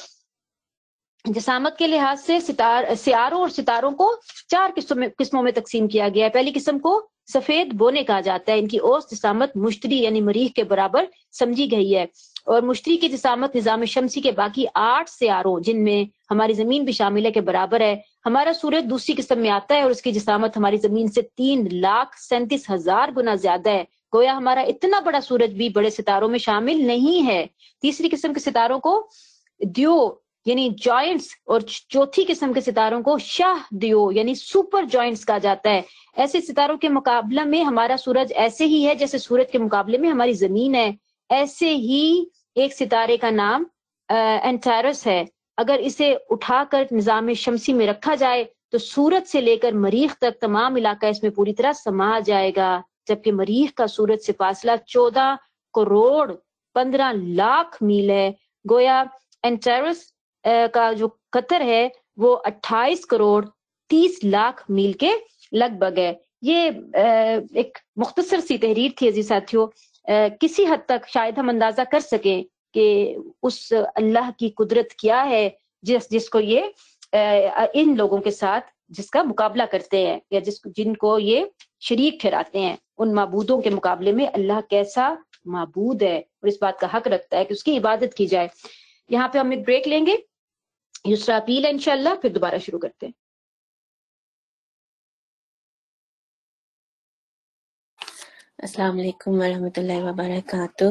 جسامت کے لحاظ سے ستار سیاروں اور ستاروں کو چار قسموں قسموں میں تقسیم کیا گیا ہے۔ پہلی قسم کو سفید بونے کہا جاتا ہے، ان کی اوسط جسامت مشتری یعنی مریخ کے برابر سمجھی گئی ہے، اور مشتری کی جسامت نظام شمسی کے باقی آٹھ سیاروں جن میں ہماری زمین بھی شامل ہے کے برابر ہے۔ ہمارا سورج دوسری قسم میں آتا ہے اور اس کی جسامت ہماری زمین سے تین لاکھ سینتیس ہزار گنا زیادہ ہے، گویا ہمارا اتنا بڑا سورج بھی بڑے ستاروں میں شامل نہیں ہے۔ تیسری قسم کے ستاروں کو دیو یعنی جوائنٹس اور چوتھی قسم کے ستاروں کو شاہ دیو یعنی سپر جوائنٹس کہا جاتا ہے۔ ایسے ستاروں کے مقابلہ میں ہمارا سورج ایسے ہی ہے جیسے سورج کے مقابلے میں ہماری زمین ہے۔ ایسے ہی ایک ستارے کا نام انٹیرس ہے، اگر اسے اٹھا کر نظام شمسی میں رکھا جائے تو سورج سے لے کر مریخ تک تمام علاقہ اس میں پوری طرح سما جائے گا، جبکہ مریخ کا سورج سے فاصلہ چودہ کروڑ پندرہ لاکھ میل ہے۔ گویا انٹیرس کا جو قطر ہے وہ اٹھائیس کروڑ تیس لاکھ میل کے لگ بھگ ہے۔ یہ ایک مختصر سی تحریر تھی عزیز ساتھیوں، کسی حد تک شاید ہم اندازہ کر سکیں کہ اس اللہ کی قدرت کیا ہے جس جس کو یہ ان لوگوں کے ساتھ جس کا مقابلہ کرتے ہیں یا جس جن کو یہ شریک ٹھہراتے ہیں، ان معبودوں کے مقابلے میں اللہ کیسا معبود ہے اور اس بات کا حق رکھتا ہے کہ اس کی عبادت کی جائے۔ یہاں پہ ہم ایک بریک لیں گے، یسرا اپیل ہے انشاءاللہ، پھر دوبارہ شروع کرتے ہیں۔ السلام علیکم ورحمۃ اللہ وبرکاتہ۔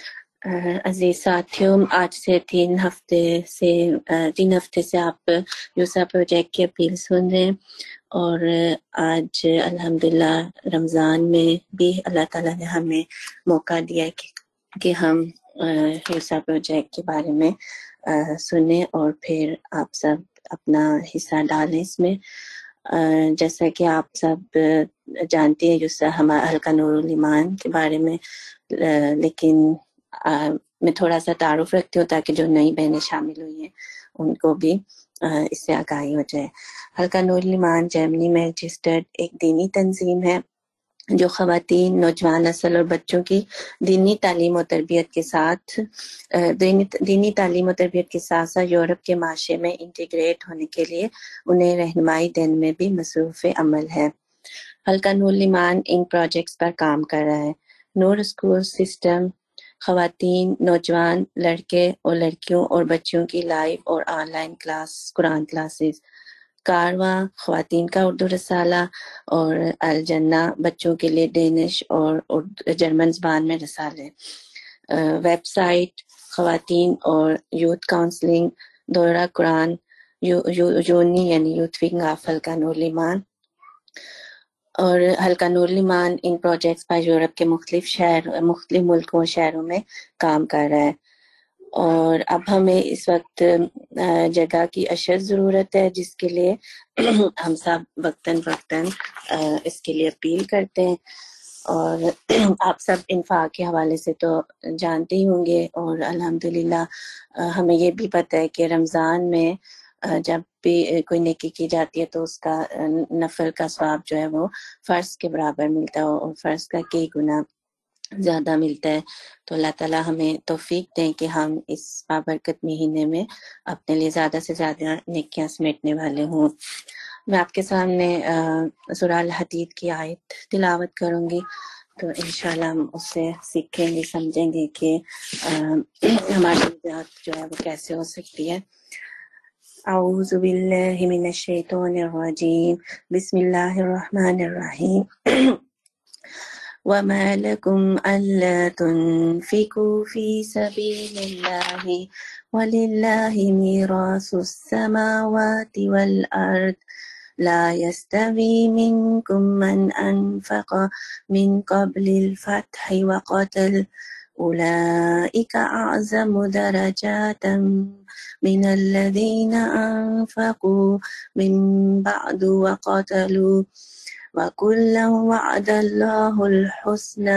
عزیز ساتھیوں، آج سے تین ہفتے سے تین ہفتے سے آپ یوسا پروجیکٹ کی اپیل سن رہے ہیں، اور آج الحمدللہ رمضان میں بھی اللہ تعالیٰ نے ہمیں موقع دیا کہ, کہ ہم یوسا پروجیکٹ کے بارے میں سنیں اور پھر آپ سب اپنا حصہ ڈالیں اس میں۔ جیسا کہ آپ سب جانتے ہیں یوسا ہمارا حلقہ نور الایمان کے بارے میں، لیکن میں تھوڑا سا تعارف رکھتی ہوں تاکہ جو نئی بہنیں شامل ہوئی ہیں ان کو بھی اس سے آگاہی ہو جائے۔ حلقہ نور الایمان جرمنی میں رجسٹرڈ ایک دینی تنظیم ہے جو خواتین، نوجوان نسل اور بچوں کی دینی تعلیم و تربیت کے ساتھ دینی, دینی تعلیم و تربیت کے ساتھ ساتھ یورپ کے معاشرے میں انٹیگریٹ ہونے کے لیے انہیں رہنمائی دینے میں بھی مصروف عمل ہے۔ حلقہ نور الایمان ان پروجیکٹس پر کام کر رہا ہے۔ نور اسکول سسٹم خواتین، نوجوان لڑکے اور لڑکیوں اور بچیوں کی لائیو اور online class Quran classes, کارواں خواتین کا اردو رسالہ، اور الجنہ بچوں کے لیے ڈینش اور جرمن زبان میں رسالے، ویب سائٹ خواتین اور یوتھ کاؤنسلنگ، دورہ قرآن، یو یو یونی یعنی یوتھ ونگ آف حلقہ نور الایمان۔ اور حلقہ نور الایمان ان پروجیکٹس پر یورپ کے مختلف شہر مختلف ملکوں اور شہروں میں کام کر رہا ہے، اور اب ہمیں اس وقت جگہ کی اشد ضرورت ہے، جس کے لیے ہم سب وقتاً وقتاً اس کے لیے اپیل کرتے ہیں۔ اور آپ سب انفاق کے حوالے سے تو جانتے ہی ہوں گے، اور الحمدللہ ہمیں یہ بھی پتہ ہے کہ رمضان میں جب بھی کوئی نیکی کی جاتی ہے تو اس کا نفل کا ثواب جو ہے وہ فرض کے برابر ملتا ہے، اور فرض کا کئی گنا زیادہ ملتا ہے۔ تو اللہ تعالیٰ ہمیں توفیق دیں کہ ہم اس بابرکت مہینے میں اپنے لیے زیادہ سے زیادہ نیکیاں سمیٹنے والے ہوں۔ میں آپ کے سامنے سورہ الحدید کی آیت تلاوت کروں گی، تو انشاءاللہ ہم اس سے سیکھیں گے، سمجھیں گے کہ ہماری نجات جو ہے وہ کیسے ہو سکتی ہے۔ اعوذ باللہ من الشیطان الرجیم، بسم اللہ الرحمن الرحیم۔ وَمَا لَكُمْ أَلَّا تُنْفِقُوا فِي سَبِيلِ اللَّهِ وَلِلَّهِ مِيرَاثُ السَّمَاوَاتِ وَالْأَرْضِ لَا يَسْتَوِي مِنكُم مَّنْ أَنفَقَ مِن قَبْلِ الْفَتْحِ وَقَاتَلَ أُولَئِكَ أَعْظَمُ دَرَجَاتً مِّنَ الَّذِينَ أَنفَقُوا مِن بَعْدُ وَقَاتَلُوا وَكُلًّا وَعَدَ اللَّهُ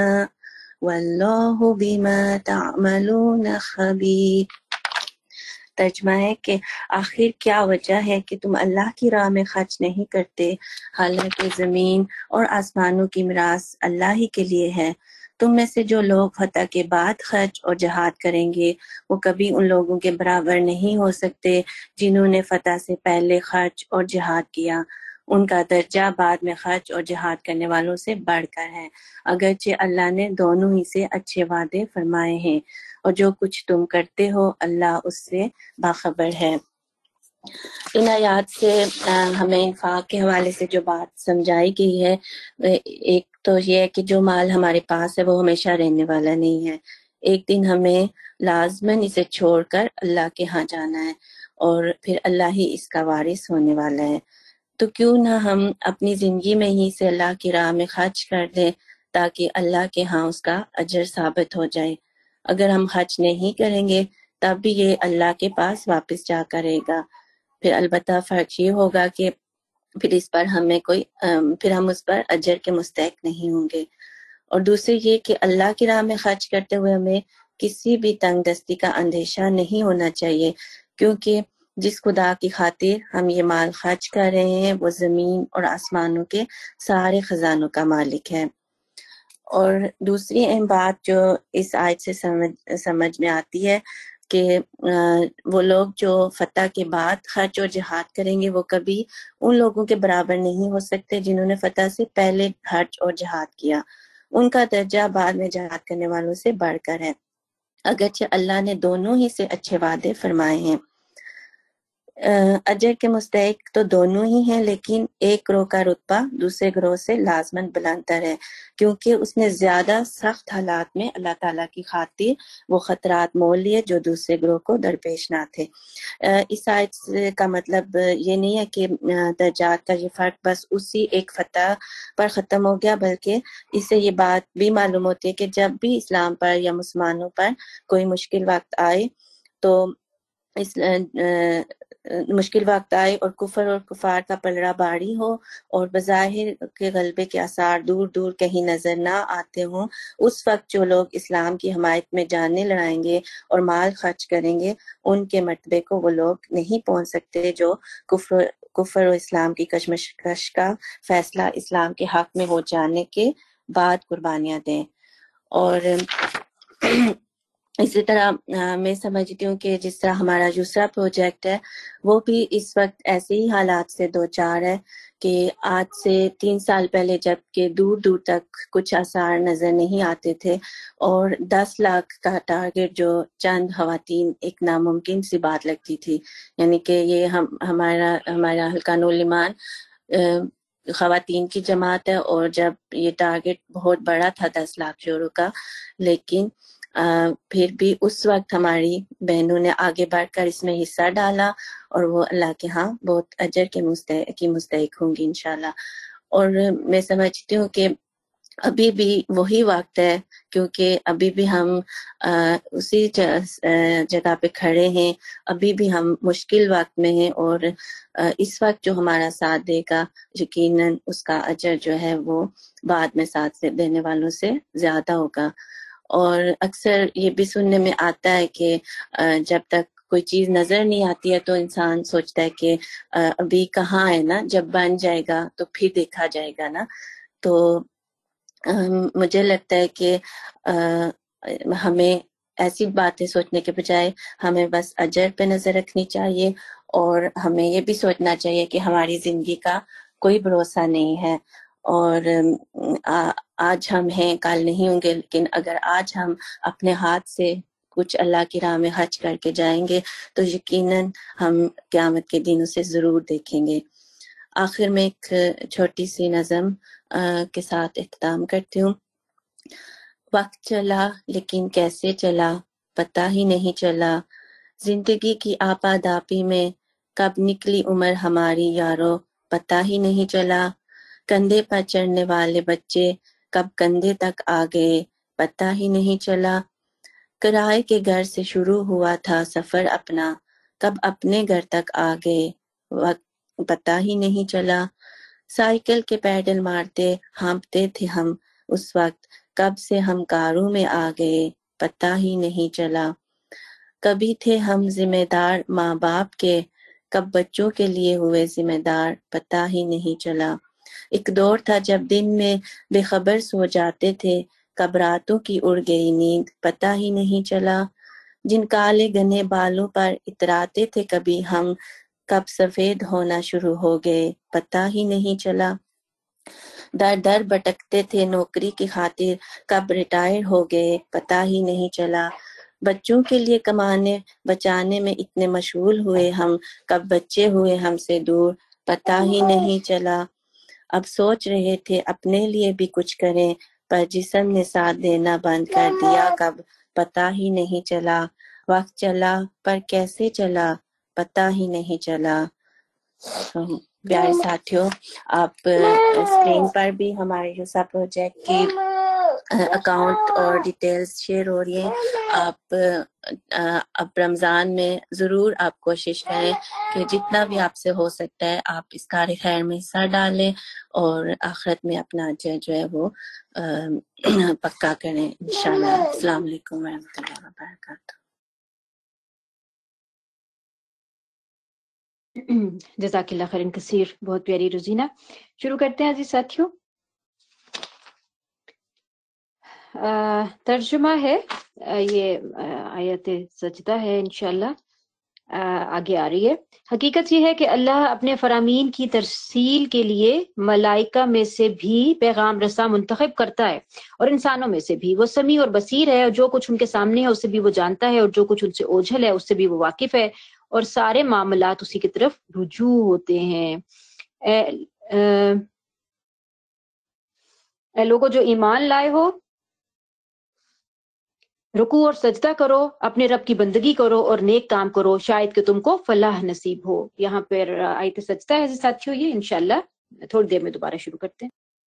الْحُسْنَى وَاللَّهُ بِمَا تَعْمَلُونَ خَبِيرٌ۔ ترجمہ ہے کہ آخر کیا وجہ ہے کہ تم اللہ کی راہ میں خرچ نہیں کرتے، حالانکہ زمین اور آسمانوں کی میراث اللہ ہی کے لیے ہے۔ تم میں سے جو لوگ فتح کے بعد خرچ اور جہاد کریں گے وہ کبھی ان لوگوں کے برابر نہیں ہو سکتے جنہوں نے فتح سے پہلے خرچ اور جہاد کیا۔ ان کا درجہ بعد میں خرچ اور جہاد کرنے والوں سے بڑھ کر ہے، اگرچہ اللہ نے دونوں ہی سے اچھے وعدے فرمائے ہیں، اور جو کچھ تم کرتے ہو اللہ اس سے باخبر ہے۔ ان آیات سے ہمیں انفاق کے حوالے سے جو بات سمجھائی گئی ہے، ایک تو یہ ہے کہ جو مال ہمارے پاس ہے وہ ہمیشہ رہنے والا نہیں ہے، ایک دن ہمیں لازماً اسے چھوڑ کر اللہ کے ہاں جانا ہے، اور پھر اللہ ہی اس کا وارث ہونے والا ہے۔ تو کیوں نہ ہم اپنی زندگی میں ہی سے اللہ کی راہ میں خرچ کر دیں تاکہ اللہ کے ہاں اس کا اجر ثابت ہو جائے۔ اگر ہم خرچ نہیں کریں گے تب بھی یہ اللہ کے پاس واپس جا کر رہے گا، پھر البتہ فرق یہ ہوگا کہ پھر اس پر ہمیں کوئی پھر ہم اس پر اجر کے مستحق نہیں ہوں گے۔ اور دوسرے یہ کہ اللہ کی راہ میں خرچ کرتے ہوئے ہمیں کسی بھی تنگ دستی کا اندیشہ نہیں ہونا چاہیے، کیونکہ جس خدا کی خاطر ہم یہ مال خرچ کر رہے ہیں وہ زمین اور آسمانوں کے سارے خزانوں کا مالک ہے۔ اور دوسری اہم بات جو اس آیت سے سمجھ سمجھ میں آتی ہے کہ وہ لوگ جو فتح کے بعد خرچ اور جہاد کریں گے وہ کبھی ان لوگوں کے برابر نہیں ہو سکتے جنہوں نے فتح سے پہلے خرچ اور جہاد کیا، ان کا درجہ بعد میں جہاد کرنے والوں سے بڑھ کر ہے، اگرچہ اللہ نے دونوں ہی سے اچھے وعدے فرمائے ہیں۔ اجر کے مستحق تو دونوں ہی ہیں، لیکن ایک گروہ کا رتبہ دوسرے گروہ سے لازماً بلندتر ہے، کیونکہ اس نے زیادہ سخت حالات میں اللہ تعالیٰ کی خاطر وہ خطرات مول لیے جو دوسرے گروہ کو درپیش نہ تھے۔ اس آیت کا مطلب یہ نہیں ہے کہ درجات کا یہ فرق بس اسی ایک فتح پر ختم ہو گیا، بلکہ اس سے یہ بات بھی معلوم ہوتی ہے کہ جب بھی اسلام پر یا مسلمانوں پر کوئی مشکل وقت آئے تو اس مشکل وقت آئے اور کفر اور کفار کا پلڑا باری ہو اور بظاہر کے غلبے کے آثار دور دور کہیں نظر نہ آتے ہوں، اس وقت جو لوگ اسلام کی حمایت میں جانیں لڑائیں گے اور مال خرچ کریں گے ان کے مرتبے کو وہ لوگ نہیں پہنچ سکتے جو کفر کفر و اسلام کی کشمکش کا فیصلہ اسلام کے حق میں ہو جانے کے بعد قربانیاں دیں۔ اور اسی طرح میں سمجھتی ہوں کہ جس طرح ہمارا دوسرا پروجیکٹ ہے وہ بھی اس وقت ایسے ہی حالات سے دو چار ہے کہ آج سے تین سال پہلے جب کہ دور دور تک کچھ آثار نظر نہیں آتے تھے اور دس لاکھ کا ٹارگٹ جو چند خواتین ایک ناممکن سی بات لگتی تھی، یعنی کہ یہ ہم ہمارا ہمارا حلقہ نور ایمان خواتین کی جماعت ہے، اور جب یہ ٹارگٹ بہت بڑا تھا دس لاکھ یورو کا، لیکن آ, پھر بھی اس وقت ہماری بہنوں نے آگے بڑھ کر اس میں حصہ ڈالا اور وہ اللہ کے ہاں بہت اجر کے مستحق کی مستحق ہوں گی انشاءاللہ۔ اور میں سمجھتی ہوں کہ ابھی بھی وہی وقت ہے، کیونکہ ابھی بھی ہم آ, اسی جگہ پہ کھڑے ہیں، ابھی بھی ہم مشکل وقت میں ہیں، اور آ, اس وقت جو ہمارا ساتھ دے گا یقیناً اس کا اجر جو ہے وہ بعد میں ساتھ دینے والوں سے زیادہ ہوگا۔ اور اکثر یہ بھی سننے میں آتا ہے کہ جب تک کوئی چیز نظر نہیں آتی ہے تو انسان سوچتا ہے کہ ابھی کہاں ہے نا، جب بن جائے گا تو پھر دیکھا جائے گا نا۔ تو مجھے لگتا ہے کہ ہمیں ایسی باتیں سوچنے کے بجائے ہمیں بس اجر پہ نظر رکھنی چاہیے، اور ہمیں یہ بھی سوچنا چاہیے کہ ہماری زندگی کا کوئی بھروسہ نہیں ہے، اور آج ہم ہیں کل نہیں ہوں گے، لیکن اگر آج ہم اپنے ہاتھ سے کچھ اللہ کی راہ میں خرچ کر کے جائیں گے تو یقیناً ہم قیامت کے دن اسے ضرور دیکھیں گے۔ آخر میں ایک چھوٹی سی نظم کے ساتھ اختتام کرتی ہوں۔ وقت چلا لیکن کیسے چلا پتہ ہی نہیں چلا، زندگی کی آپاداپی میں کب نکلی عمر ہماری یارو پتہ ہی نہیں چلا، کندھے پر چڑھنے والے بچے کب کندھے تک آ گئے پتہ ہی نہیں چلا، کرائے کے گھر سے شروع ہوا تھا سفر اپنا کب اپنے گھر تک آ گئے وقت پتہ ہی نہیں چلا، سائیکل کے پیڈل مارتے ہانپتے تھے ہم اس وقت کب سے ہم کاروں میں آ گئے پتہ ہی نہیں چلا، کبھی تھے ہم ذمہ دار ماں باپ کے، کب بچوں کے لیے ہوئے ذمہ دار پتہ ہی نہیں چلا۔ ایک دور تھا جب دن میں بے خبر سو جاتے تھے، کب راتوں کی اڑ گئی نیند پتہ ہی نہیں چلا۔ جن کالے گھنے بالوں پر اتراتے تھے کبھی ہم، کب سفید ہونا شروع ہو گئے پتہ ہی نہیں چلا۔ در در بھٹکتے تھے نوکری کی خاطر، کب ریٹائر ہو گئے پتہ ہی نہیں چلا۔ بچوں کے لیے کمانے بچانے میں اتنے مشغول ہوئے ہم، کب بچے ہوئے ہم سے دور پتہ ہی نہیں چلا۔ اب سوچ رہے تھے اپنے لیے بھی کچھ کریں، پر جسم نے ساتھ دینا بند کر دیا کب پتہ ہی نہیں چلا۔ وقت چلا پر کیسے چلا پتہ ہی نہیں چلا۔ پیارے ساتھیوں، آپ اسکرین پر بھی ہمارے یوسا پروجیکٹ کی اکاؤنٹ اور ڈیٹیلز شیئر ہو رہی ہیں۔ آپ اب رمضان میں ضرور آپ کوشش کریں کہ جتنا بھی آپ سے ہو سکتا ہے آپ اس کار خیر میں حصہ ڈالیں اور آخرت میں اپنا اجر جو ہے وہ پکا کریں انشاءاللہ۔ السلام علیکم ورحمۃ اللہ وبرکاتہ۔ جزاک اللہ خیر کثیر، بہت پیاری روزینہ۔ شروع کرتے ہیں عزیز ساتھیوں۔ ترجمہ ہے یہ آیت سجدہ ہے، انشاءاللہ آگے آ رہی ہے۔ حقیقت یہ ہے کہ اللہ اپنے فرامین کی ترسیل کے لیے ملائکہ میں سے بھی پیغام رساں منتخب کرتا ہے اور انسانوں میں سے بھی۔ وہ سمیع اور بصیر ہے، اور جو کچھ ان کے سامنے ہے اسے بھی وہ جانتا ہے، اور جو کچھ ان سے اوجھل ہے اس سے بھی وہ واقف ہے، اور سارے معاملات اسی کی طرف رجوع ہوتے ہیں۔ اے, اے لوگوں جو ایمان لائے ہو، رکوع اور سجدہ کرو، اپنے رب کی بندگی کرو اور نیک کام کرو، شاید کہ تم کو فلاح نصیب ہو۔ یہاں پر آیت سجدہ ہے ساتھیوں، یہ انشاءاللہ تھوڑی دیر میں دوبارہ شروع کرتے ہیں۔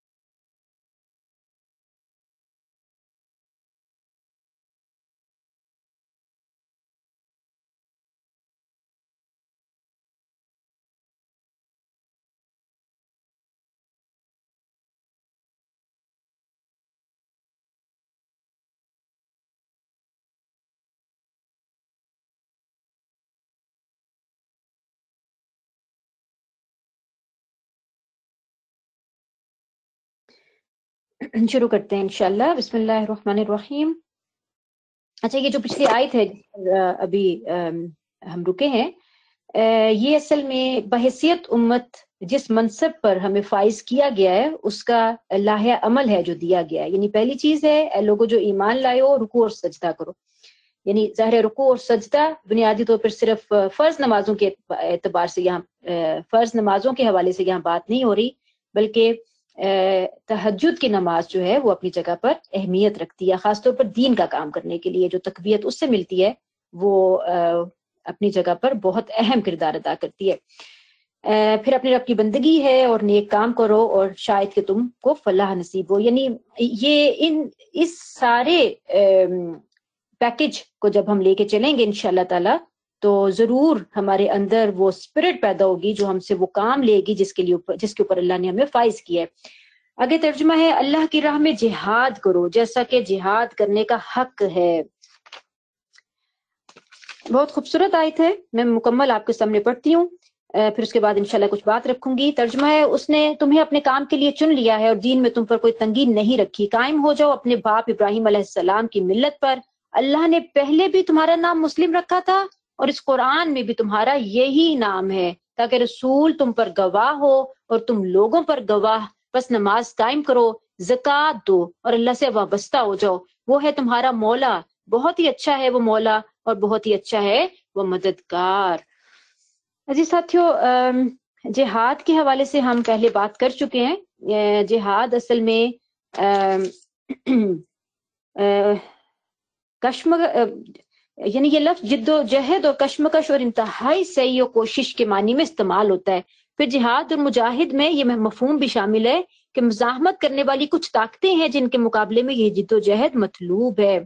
شروع کرتے ہیں انشاءاللہ۔ بسم اللہ الرحمن الرحیم۔ اچھا، یہ جو پچھلی آیت ہے ابھی ہم رکے ہیں، یہ اصل میں بحیثیت امت جس منصب پر ہمیں فائز کیا گیا ہے اس کا لاحہ عمل ہے جو دیا گیا ہے۔ یعنی پہلی چیز ہے اے لوگوں جو ایمان لائے ہو، رکوع اور سجدہ کرو۔ یعنی ظاہر رکوع اور سجدہ بنیادی طور پر صرف فرض نمازوں کے اعتبار سے، یہاں فرض نمازوں کے حوالے سے یہاں بات نہیں ہو رہی، بلکہ تہجد کی نماز جو ہے وہ اپنی جگہ پر اہمیت رکھتی ہے، خاص طور پر دین کا کام کرنے کے لیے جو تقویت اس سے ملتی ہے وہ اپنی جگہ پر بہت اہم کردار ادا کرتی ہے۔ پھر اپنے رب کی بندگی ہے اور نیک کام کرو اور شاید کہ تم کو فلاح نصیب ہو۔ یعنی یہ ان اس سارے پیکج کو جب ہم لے کے چلیں گے انشاءاللہ تعالی تو ضرور ہمارے اندر وہ اسپرٹ پیدا ہوگی جو ہم سے وہ کام لے گی جس کے لیے جس کے اوپر اللہ نے ہمیں فائز کیا ہے۔ آگے ترجمہ ہے، اللہ کی راہ میں جہاد کرو جیسا کہ جہاد کرنے کا حق ہے۔ بہت خوبصورت آیت ہے، میں مکمل آپ کے سامنے پڑھتی ہوں، پھر اس کے بعد انشاءاللہ کچھ بات رکھوں گی۔ ترجمہ ہے، اس نے تمہیں اپنے کام کے لیے چن لیا ہے اور دین میں تم پر کوئی تنگی نہیں رکھی۔ قائم ہو جاؤ اپنے باپ ابراہیم علیہ السلام کی ملت پر۔ اللہ نے پہلے بھی تمہارا نام مسلم رکھا تھا اور اس قرآن میں بھی تمہارا یہی نام ہے، تاکہ رسول تم پر گواہ ہو اور تم لوگوں پر گواہ۔ بس نماز قائم کرو، زکوٰۃ دو اور اللہ سے وابستہ ہو جاؤ، وہ ہے تمہارا مولا، بہت ہی اچھا ہے وہ مولا اور بہت ہی اچھا ہے وہ مددگار۔ عزیز ساتھیوں، جہاد کے حوالے سے ہم پہلے بات کر چکے ہیں۔ جہاد اصل میں کشم یعنی یہ لفظ جد و جہد اور کشمکش اور انتہائی سعی و کوشش کے معنی میں استعمال ہوتا ہے۔ پھر جہاد اور مجاہد میں یہ مفہوم بھی شامل ہے کہ مزاحمت کرنے والی کچھ طاقتیں ہیں جن کے مقابلے میں یہ جد و جہد مطلوب ہے۔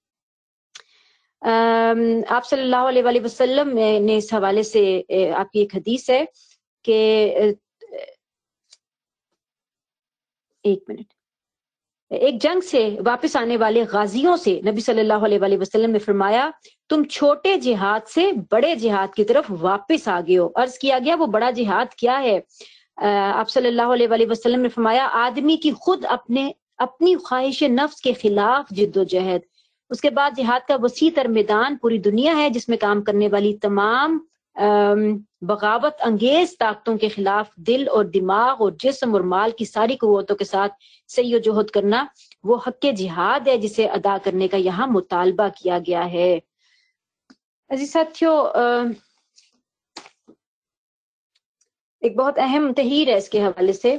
آپ صلی اللہ علیہ وآلہ وسلم نے اس حوالے سے آپ کی ایک حدیث ہے کہ ایک منٹ ایک جنگ سے واپس آنے والے غازیوں سے نبی صلی اللہ علیہ وآلہ وسلم نے فرمایا تم چھوٹے جہاد سے بڑے جہاد کی طرف واپس آ گئے ہو۔ عرض کیا گیا وہ بڑا جہاد کیا ہے؟ آپ صلی اللہ علیہ وآلہ وسلم نے فرمایا آدمی کی خود اپنے اپنی خواہش نفس کے خلاف جد و جہد۔ اس کے بعد جہاد کا وسیع تر میدان پوری دنیا ہے جس میں کام کرنے والی تمام بغاوت انگیز طاقتوں کے خلاف دل اور دماغ اور جسم اور مال کی ساری قوتوں کے ساتھ سعی و جہد کرنا وہ حق جہاد ہے جسے ادا کرنے کا یہاں مطالبہ کیا گیا ہے۔ عزیز ساتھیو، ایک بہت اہم تحریر ہے اس کے حوالے سے۔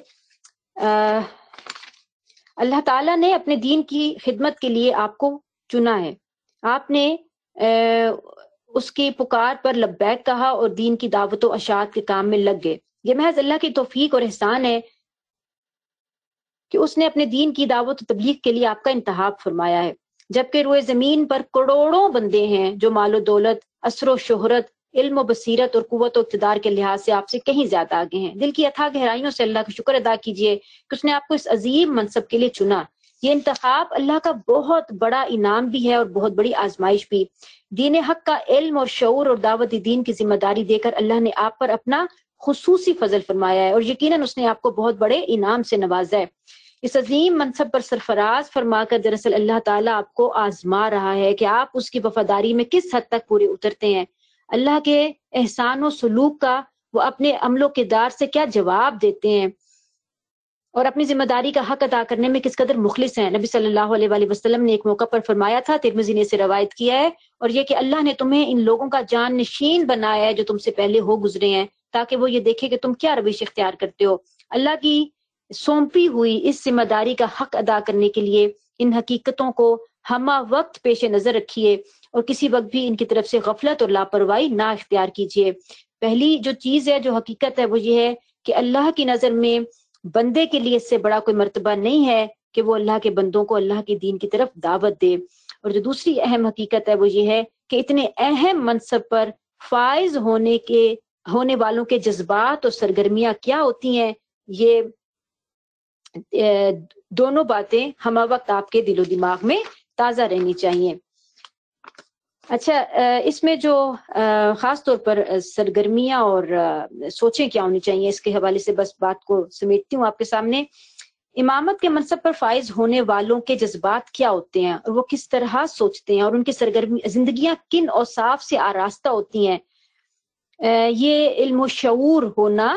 اللہ تعالیٰ نے اپنے دین کی خدمت کے لیے آپ کو چنا ہے، آپ نے اس کی پکار پر لبیک کہا اور دین کی دعوت و اشاعت کے کام میں لگ گئے۔ یہ محض اللہ کی توفیق اور احسان ہے کہ اس نے اپنے دین کی دعوت و تبلیغ کے لیے آپ کا انتخاب فرمایا ہے، جبکہ روئے زمین پر کروڑوں بندے ہیں جو مال و دولت، اثر و شہرت، علم و بصیرت اور قوت و اقتدار کے لحاظ سے آپ سے کہیں زیادہ آگے ہیں۔ دل کی اتھاہ گہرائیوں سے اللہ کا شکر ادا کیجئے کہ اس نے آپ کو اس عظیم منصب کے لیے چنا۔ یہ انتخاب اللہ کا بہت بڑا انعام بھی ہے اور بہت بڑی آزمائش بھی۔ دین حق کا علم اور شعور اور دعوت دین کی ذمہ داری دے کر اللہ نے آپ پر اپنا خصوصی فضل فرمایا ہے اور یقیناً اس نے آپ کو بہت بڑے انعام سے نوازا ہے۔ اس عظیم منصب پر سرفراز فرما کر دراصل اللہ تعالیٰ آپ کو آزما رہا ہے کہ آپ اس کی وفاداری میں کس حد تک پورے اترتے ہیں، اللہ کے احسان و سلوک کا وہ اپنے عمل و کردار سے کیا جواب دیتے ہیں اور اپنی ذمہ داری کا حق ادا کرنے میں کس قدر مخلص ہیں۔ نبی صلی اللہ علیہ وآلہ وسلم نے ایک موقع پر فرمایا تھا، ترمذی نے اسے روایت کیا ہے، اور یہ کہ اللہ نے تمہیں ان لوگوں کا جان نشین بنایا ہے جو تم سے پہلے ہو گزرے ہیں تاکہ وہ یہ دیکھے کہ تم کیا روش اختیار کرتے ہو۔ اللہ کی سونپی ہوئی اس ذمہ داری کا حق ادا کرنے کے لیے ان حقیقتوں کو ہمہ وقت پیش نظر رکھیے اور کسی وقت بھی ان کی طرف سے غفلت اور لاپرواہی نہ اختیار کیجیے۔ پہلی جو چیز ہے، جو حقیقت ہے، وہ یہ ہے کہ اللہ کی نظر میں بندے کے لیے اس سے بڑا کوئی مرتبہ نہیں ہے کہ وہ اللہ کے بندوں کو اللہ کے دین کی طرف دعوت دے۔ اور جو دوسری اہم حقیقت ہے وہ یہ ہے کہ اتنے اہم منصب پر فائز ہونے کے ہونے والوں کے جذبات اور سرگرمیاں کیا ہوتی ہیں، یہ دونوں باتیں ہمہ وقت آپ کے دل و دماغ میں تازہ رہنی چاہیے۔ اچھا، اس میں جو خاص طور پر سرگرمیاں اور سوچیں کیا ہونی چاہیے، اس کے حوالے سے بس بات کو سمیٹتی ہوں آپ کے سامنے۔ امامت کے منصب پر فائز ہونے والوں کے جذبات کیا ہوتے ہیں اور وہ کس طرح سوچتے ہیں اور ان کی سرگرمی زندگیاں کن اوصاف سے آراستہ ہوتی ہیں، یہ علم و شعور ہونا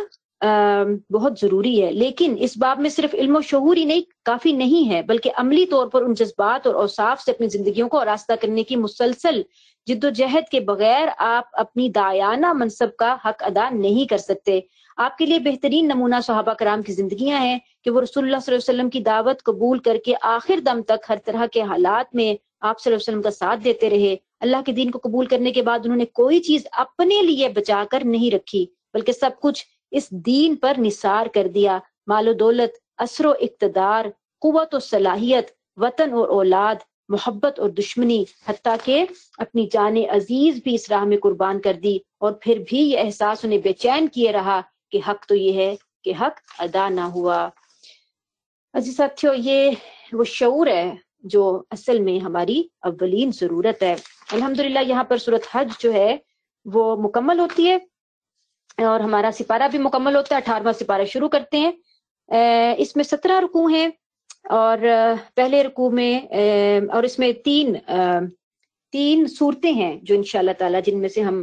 بہت ضروری ہے۔ لیکن اس باب میں صرف علم و شعور ہی نہیں کافی نہیں ہے، بلکہ عملی طور پر ان جذبات اور اوصاف سے اپنی زندگیوں کو آراستہ کرنے کی مسلسل جد و جہد کے بغیر آپ اپنی داعیانہ منصب کا حق ادا نہیں کر سکتے۔ آپ کے لیے بہترین نمونہ صحابہ کرام کی زندگیاں ہیں کہ وہ رسول اللہ صلی اللہ علیہ وسلم کی دعوت قبول کر کے آخر دم تک ہر طرح کے حالات میں آپ صلی اللہ علیہ وسلم کا ساتھ دیتے رہے۔ اللہ کے دین کو قبول کرنے کے بعد انہوں نے کوئی چیز اپنے لیے بچا کر نہیں رکھی، بلکہ سب کچھ اس دین پر نثار کر دیا۔ مال و دولت، اثر و اقتدار، قوت و صلاحیت، وطن اور اولاد، محبت اور دشمنی، حتیٰ کہ اپنی جان عزیز بھی اس راہ میں قربان کر دی، اور پھر بھی یہ احساس انہیں بے چین کیے رہا کہ حق تو یہ ہے کہ حق ادا نہ ہوا۔ عزیز ساتھیو، یہ وہ شعور ہے جو اصل میں ہماری اولین ضرورت ہے۔ الحمدللہ یہاں پر سورۃ حج جو ہے وہ مکمل ہوتی ہے اور ہمارا سپارہ بھی مکمل ہوتا ہے، اٹھارہواں سپارہ شروع کرتے ہیں۔ اس میں سترہ رکوع ہیں اور پہلے رکوع میں اور اس میں تین تین صورتیں ہیں جو انشاءاللہ تعالی جن میں سے ہم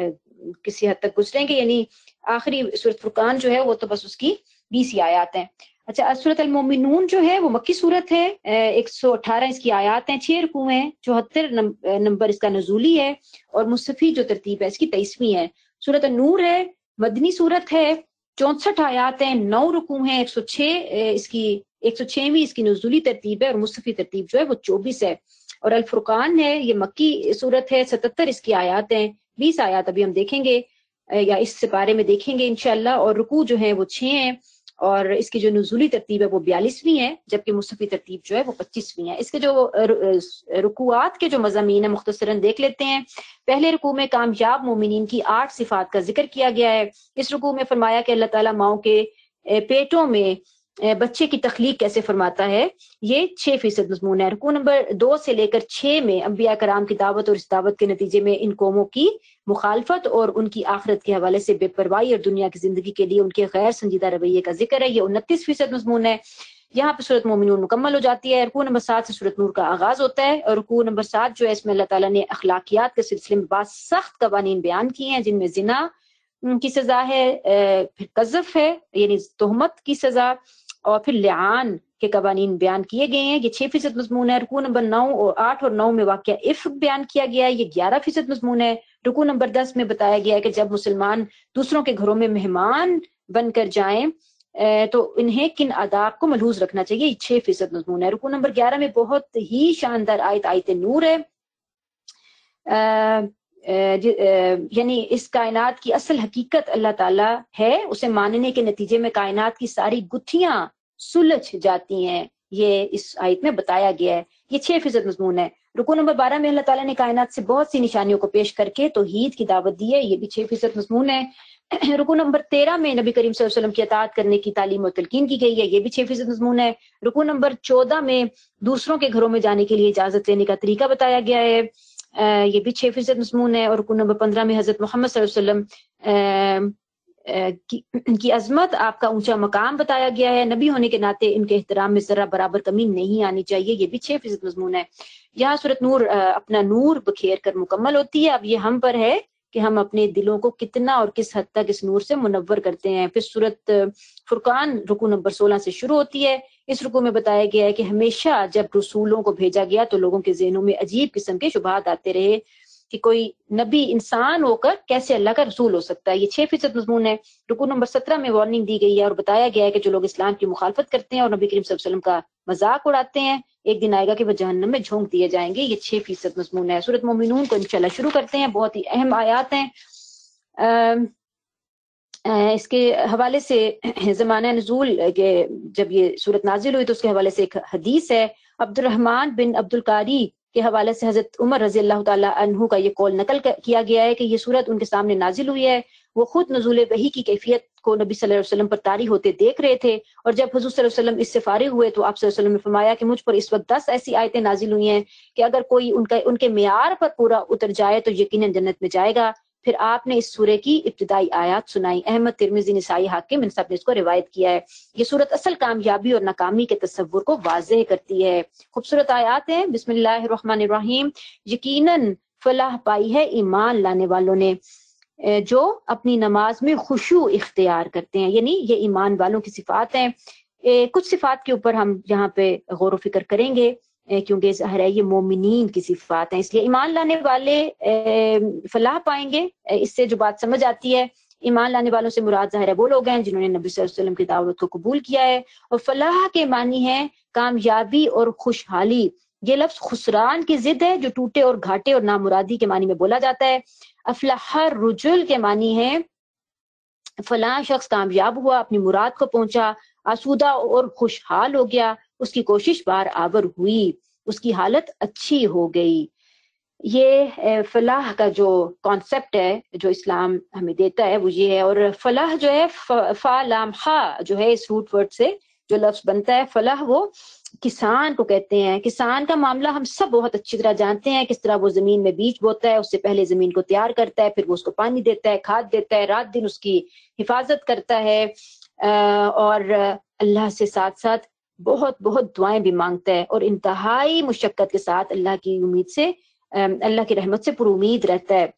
کسی حد تک گزریں گے، یعنی آخری سورۃ فرقان جو ہے وہ تو بس اس کی بیس ہی آیات ہیں۔ اچھا، سورۃ المومنون جو ہے وہ مکی صورت ہے، ایک سو اٹھارہ اس کی آیات ہیں، چھ رکوع ہیں، چوہتر نمبر اس کا نزولی ہے اور مصحفی جو ترتیب ہے اس کی تیئیسویں ہے۔ سورۃ النور ہے، مدنی صورت ہے، چونسٹھ آیات ہیں، نو رکوع ہیں، ایک سو چھ اس کی ایک سو چھویں اس کی نزولی ترتیب ہے اور مصحفی ترتیب جو ہے وہ چوبیس ہے۔ اور الفرقان ہے، یہ مکی صورت ہے، ستتر اس کی آیات ہیں، بیس آیات ابھی ہم دیکھیں گے یا اس سپارے میں دیکھیں گے انشاءاللہ، اور رکوع جو ہیں وہ چھ ہیں اور اس کی جو نزولی ترتیب ہے وہ بیالیسویں ہے، جبکہ مصحفی ترتیب جو ہے وہ پچیسویں ہے۔ اس کے جو رکوعات کے جو مضامین ہیں مختصراً دیکھ لیتے ہیں۔ پہلے رکوع میں کامیاب مومنین کی آٹھ صفات کا ذکر کیا گیا ہے۔ اس رکوع میں فرمایا کہ اللہ تعالیٰ ماؤں کے پیٹوں میں بچے کی تخلیق کیسے فرماتا ہے، یہ چھ فیصد مضمون ہے۔ رکوع نمبر دو سے لے کر چھ میں انبیاء کرام کی دعوت اور اس دعوت کے نتیجے میں ان قوموں کی مخالفت اور ان کی آخرت کے حوالے سے بے پرواہی اور دنیا کی زندگی کے لیے ان کے غیر سنجیدہ رویے کا ذکر ہے، یہ انتیس فیصد مضمون ہے۔ یہاں پہ سورۃ مومنون مکمل ہو جاتی ہے۔ رکوع نمبر سات سے سورۃ نور کا آغاز ہوتا ہے، اور رکوع نمبر سات جو ہے اس میں اللہ تعالیٰ نے اخلاقیات کے سلسلے میں بعض سخت قوانین بیان کیے ہیں، جن میں زنا کی سزا ہے، پھر قذف ہے یعنی تہمت کی سزا، اور پھر لعان کے قوانین بیان کیے گئے ہیں۔ یہ چھ فیصد مضمون ہے۔ رکوع نمبر نو اور آٹھ اور نو میں واقعہ عفق بیان کیا گیا ہے، یہ گیارہ فیصد مضمون ہے۔ رکوع نمبر دس میں بتایا گیا ہے کہ جب مسلمان دوسروں کے گھروں میں مہمان بن کر جائیں تو انہیں کن آداب کو ملحوظ رکھنا چاہیے، یہ چھ فیصد مضمون ہے۔ رکوع نمبر گیارہ میں بہت ہی شاندار آیت آیت نور ہے، یعنی اس کائنات کی اصل حقیقت اللہ تعالیٰ ہے، اسے ماننے کے نتیجے میں کائنات کی ساری گتھیاں سلجھ جاتی ہیں، یہ اس آیت میں بتایا گیا ہے، یہ چھ فیصد مضمون ہے۔ رکوع نمبر بارہ میں اللہ تعالیٰ نے کائنات سے بہت سی نشانیوں کو پیش کر کے توحید کی دعوت دی ہے، یہ بھی چھ فیصد مضمون ہے۔ رکوع نمبر تیرہ میں نبی کریم صلی اللہ علیہ وسلم کی اطاعت کرنے کی تعلیم و تلقین کی گئی ہے، یہ بھی چھ فیصد مضمون ہے۔ رکوع نمبر چودہ میں دوسروں کے گھروں میں جانے کے لیے اجازت لینے کا طریقہ بتایا گیا ہے، یہ بھی چھ فیصد مضمون ہے۔ اور رکوع نمبر پندرہ میں حضرت محمد صلی اللہ علیہ وسلم کی, کی عظمت، آپ کا اونچا مقام بتایا گیا ہے، نبی ہونے کے ناطے ان کے احترام میں ذرا برابر کمی نہیں آنی چاہیے، یہ بھی چھ فیصد مضمون ہے۔ یہاں سورۃ نور اپنا نور بکھیر کر مکمل ہوتی ہے، اب یہ ہم پر ہے کہ ہم اپنے دلوں کو کتنا اور کس حد تک اس نور سے منور کرتے ہیں۔ پھر سورۃ فرقان رکوع نمبر سولہ سے شروع ہوتی ہے، اس رکوع میں بتایا گیا ہے کہ ہمیشہ جب رسولوں کو بھیجا گیا تو لوگوں کے ذہنوں میں عجیب قسم کے شبہات آتے رہے کہ کوئی نبی انسان ہو کر کیسے اللہ کا رسول ہو سکتا ہے، یہ چھ فیصد مضمون ہے۔ رکوع نمبر سترہ میں وارننگ دی گئی ہے اور بتایا گیا ہے کہ جو لوگ اسلام کی مخالفت کرتے ہیں اور نبی کریم صلی اللہ علیہ وسلم کا مذاق اڑاتے ہیں، ایک دن آئے گا کہ وہ جہنم میں جھونک دیے جائیں گے، یہ چھ فیصد مضمون ہے۔ سورۃ مومنون کو انشاءاللہ شروع کرتے ہیں، بہت ہی اہم آیات ہیں۔ اس کے حوالے سے زمانہ نزول کے جب یہ سورت نازل ہوئی تو اس کے حوالے سے ایک حدیث ہے، عبد الرحمن بن عبد القاری کے حوالے سے حضرت عمر رضی اللہ تعالیٰ عنہ کا یہ قول نقل کیا گیا ہے کہ یہ سورت ان کے سامنے نازل ہوئی ہے، وہ خود نزول وحی کی کیفیت کو نبی صلی اللہ علیہ وسلم پر طاری ہوتے دیکھ رہے تھے، اور جب حضور صلی اللہ علیہ وسلم اس سے فارغ ہوئے تو آپ صلی اللہ علیہ وسلم نے فرمایا کہ مجھ پر اس وقت دس ایسی آیتیں نازل ہوئی ہیں کہ اگر کوئی ان کا ان کے معیار پر پورا اتر جائے تو یقیناً جنت میں جائے گا۔ پھر آپ نے اس سورے کی ابتدائی آیات سنائی، احمد، ترمذی، نسائی، حاکم، ان سب نے اس کو روایت کیا ہے۔ یہ سورت اصل کامیابی اور ناکامی کے تصور کو واضح کرتی ہے۔ خوبصورت آیات ہیں، بسم اللہ الرحمن الرحیم، یقیناً فلاح پائی ہے ایمان لانے والوں نے جو اپنی نماز میں خشوع اختیار کرتے ہیں، یعنی یہ ایمان والوں کی صفات ہیں۔ کچھ صفات کے اوپر ہم یہاں پہ غور و فکر کریں گے کیونکہ ظاہر ہے یہ مومنین کی صفات ہیں، اس لیے ایمان لانے والے فلاح پائیں گے، اس سے جو بات سمجھ آتی ہے ایمان لانے والوں سے مراد ظاہر ہے وہ لوگ ہیں جنہوں نے نبی صلی اللہ علیہ وسلم کی دعوت کو قبول کیا ہے، اور فلاح کے معنی ہے کامیابی اور خوشحالی۔ یہ لفظ خسران کی ضد ہے جو ٹوٹے اور گھاٹے اور نامرادی کے معنی میں بولا جاتا ہے۔ افلح الرجل کے معنی ہے فلاں شخص کامیاب ہوا، اپنی مراد کو پہنچا، آسودہ اور خوشحال ہو گیا، اس کی کوشش بار آور ہوئی، اس کی حالت اچھی ہو گئی۔ یہ فلاح کا جو کانسیپٹ ہے جو اسلام ہمیں دیتا ہے وہ یہ ہے، اور فلاح جو ہے فا لام خا جو ہے اس روٹ ورڈ سے جو لفظ بنتا ہے فلاح، وہ کسان کو کہتے ہیں۔ کسان کا معاملہ ہم سب بہت اچھی طرح جانتے ہیں، کس طرح وہ زمین میں بیج بوتا ہے، اس سے پہلے زمین کو تیار کرتا ہے، پھر وہ اس کو پانی دیتا ہے، کھاد دیتا ہے، رات دن اس کی حفاظت کرتا ہے، اور اللہ سے ساتھ ساتھ بہت بہت دعائیں بھی مانگتا ہے، اور انتہائی مشقت کے ساتھ اللہ کی امید سے اللہ کی رحمت سے پر امید رہتا ہے۔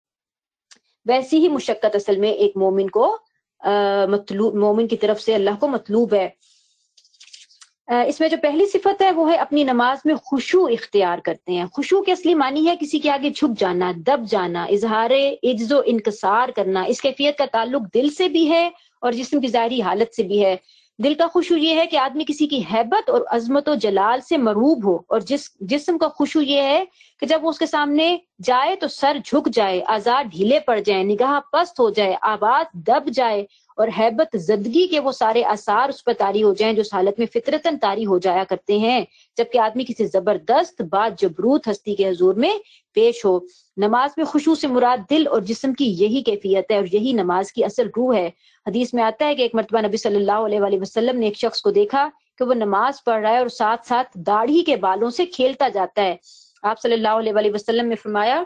ویسی ہی مشقت اصل میں ایک مومن کو مطلوب مومن کی طرف سے اللہ کو مطلوب ہے۔ اس میں جو پہلی صفت ہے وہ ہے اپنی نماز میں خشوع اختیار کرتے ہیں۔ خشوع کے اصلی معنی ہے کسی کے آگے جھک جانا، دب جانا، اظہار عجز و انکسار کرنا۔ اس کیفیت کا تعلق دل سے بھی ہے اور جسم کی ظاہری حالت سے بھی ہے۔ دل کا خشوع یہ ہے کہ آدمی کسی کی ہیبت اور عظمت و جلال سے مرعوب ہو، اور جس جسم کا خشوع یہ ہے کہ جب وہ اس کے سامنے جائے تو سر جھک جائے، اعضاء ڈھیلے پڑ جائیں، نگاہ پست ہو جائے، آواز دب جائے اور ہیبت زدگی کے وہ سارے آثار اس پر طاری ہو جائیں جو اس حالت میں فطرتاً طاری ہو جایا کرتے ہیں جبکہ آدمی کسی زبردست بات جبروت ہستی کے حضور میں پیش ہو۔ نماز میں خشوع سے مراد دل اور جسم کی یہی کیفیت ہے اور یہی نماز کی اصل روح ہے۔ حدیث میں آتا ہے کہ ایک مرتبہ نبی صلی اللہ علیہ وآلہ وسلم نے ایک شخص کو دیکھا کہ وہ نماز پڑھ رہا ہے اور ساتھ ساتھ داڑھی کے بالوں سے کھیلتا جاتا ہے۔ آپ صلی اللہ علیہ وآلہ وسلم نے فرمایا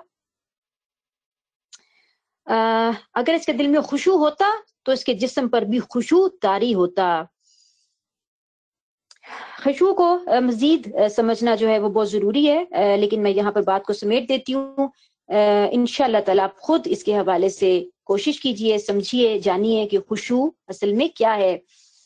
اگر اس کے دل میں خشوع ہوتا تو اس کے جسم پر بھی خشوع طاری ہوتا۔ خشوع کو مزید سمجھنا جو ہے وہ بہت ضروری ہے، لیکن میں یہاں پر بات کو سمیٹ دیتی ہوں۔ انشاءاللہ تعالی آپ خود اس کے حوالے سے کوشش کیجئے، سمجھیے، جانیے کہ خشوع اصل میں کیا ہے۔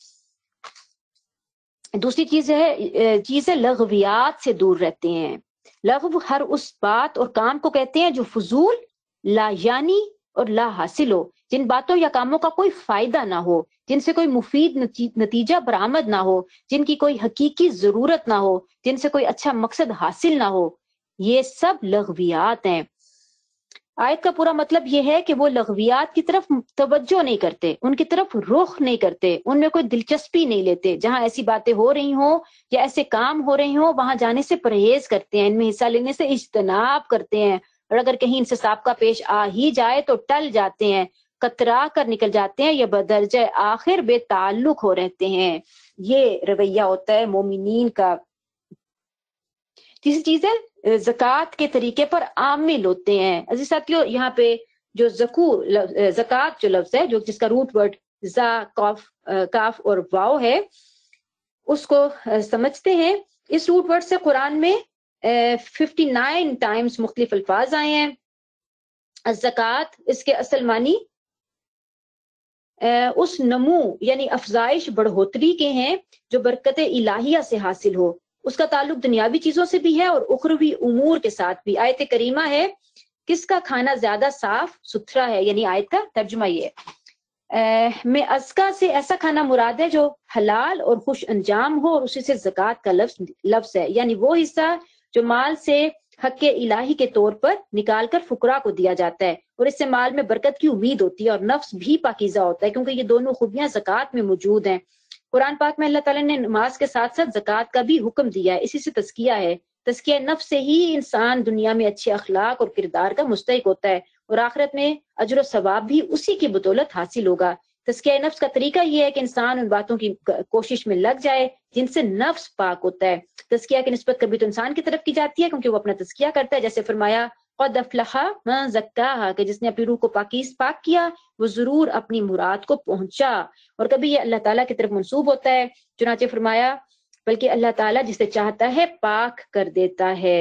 دوسری چیز ہے چیز ہے لغویات سے دور رہتے ہیں۔ لغو ہر اس بات اور کام کو کہتے ہیں جو فضول، لا یعنی اور لا حاصل ہو، جن باتوں یا کاموں کا کوئی فائدہ نہ ہو، جن سے کوئی مفید نتیجہ برآمد نہ ہو، جن کی کوئی حقیقی ضرورت نہ ہو، جن سے کوئی اچھا مقصد حاصل نہ ہو، یہ سب لغویات ہیں۔ آیت کا پورا مطلب یہ ہے کہ وہ لغویات کی طرف توجہ نہیں کرتے، ان کی طرف رخ نہیں کرتے، ان میں کوئی دلچسپی نہیں لیتے۔ جہاں ایسی باتیں ہو رہی ہوں یا ایسے کام ہو رہے ہوں وہاں جانے سے پرہیز کرتے ہیں، ان میں حصہ لینے سے اجتناب کرتے ہیں، اور اگر کہیں ان سے سابقہ پیش آ ہی جائے تو ٹل جاتے ہیں، کترا کر نکل جاتے ہیں یا بدرجہ آخر بے تعلق ہو رہتے ہیں۔ یہ رویہ ہوتا ہے مومنین کا۔ تیسری چیز ہے زکوٰۃ کے طریقے پر عامل ہوتے ہیں۔ عزیز ساتھیو، یہاں پہ جو زکو زکوٰۃ جو لفظ ہے، جو جس کا روٹ ورڈ زا کاف کاف اور واو ہے، اس کو سمجھتے ہیں۔ اس روٹ ورڈ سے قرآن میں ففٹی نائن ٹائمز مختلف الفاظ آئے ہیں۔ الزکوٰۃ اس کے اصل معنی اس نمو یعنی افزائش بڑھوتری کے ہیں جو برکت الہیہ سے حاصل ہو۔ اس کا تعلق دنیاوی چیزوں سے بھی ہے اور اخروی امور کے ساتھ بھی۔ آیت کریمہ ہے کس کا کھانا زیادہ صاف ستھرا ہے، یعنی آیت کا ترجمہ یہ ہے میں ازکا سے ایسا کھانا مراد ہے جو حلال اور خوش انجام ہو، اور اسی سے زکوٰۃ کا لفظ لفظ ہے، یعنی وہ حصہ جو مال سے حق الہی کے طور پر نکال کر فقراء کو دیا جاتا ہے، اور اس سے مال میں برکت کی امید ہوتی ہے اور نفس بھی پاکیزہ ہوتا ہے، کیونکہ یہ دونوں خوبیاں زکوٰۃ میں موجود ہیں۔ قرآن پاک میں اللہ تعالیٰ نے نماز کے ساتھ ساتھ زکوٰۃ کا بھی حکم دیا ہے، اسی سے تزکیہ ہے۔ تزکیہ نفس سے ہی انسان دنیا میں اچھے اخلاق اور کردار کا مستحق ہوتا ہے، اور آخرت میں اجر و ثواب بھی اسی کی بدولت حاصل ہوگا۔ تزکیہ نفس کا طریقہ یہ ہے کہ انسان ان باتوں کی کوشش میں لگ جائے جن سے نفس پاک ہوتا ہے۔ تزکیہ کی نسبت کبھی تو انسان کی طرف کی جاتی ہے کیونکہ وہ اپنا تزکیہ کرتا ہے، جیسے فرمایا قد افلح من زکاہا، کہ جس نے اپنی روح کو پاکیز پاک کیا وہ ضرور اپنی مراد کو پہنچا، اور کبھی یہ اللہ تعالیٰ کی طرف منسوب ہوتا ہے، چنانچہ فرمایا بلکہ اللہ تعالیٰ جسے چاہتا ہے پاک کر دیتا ہے۔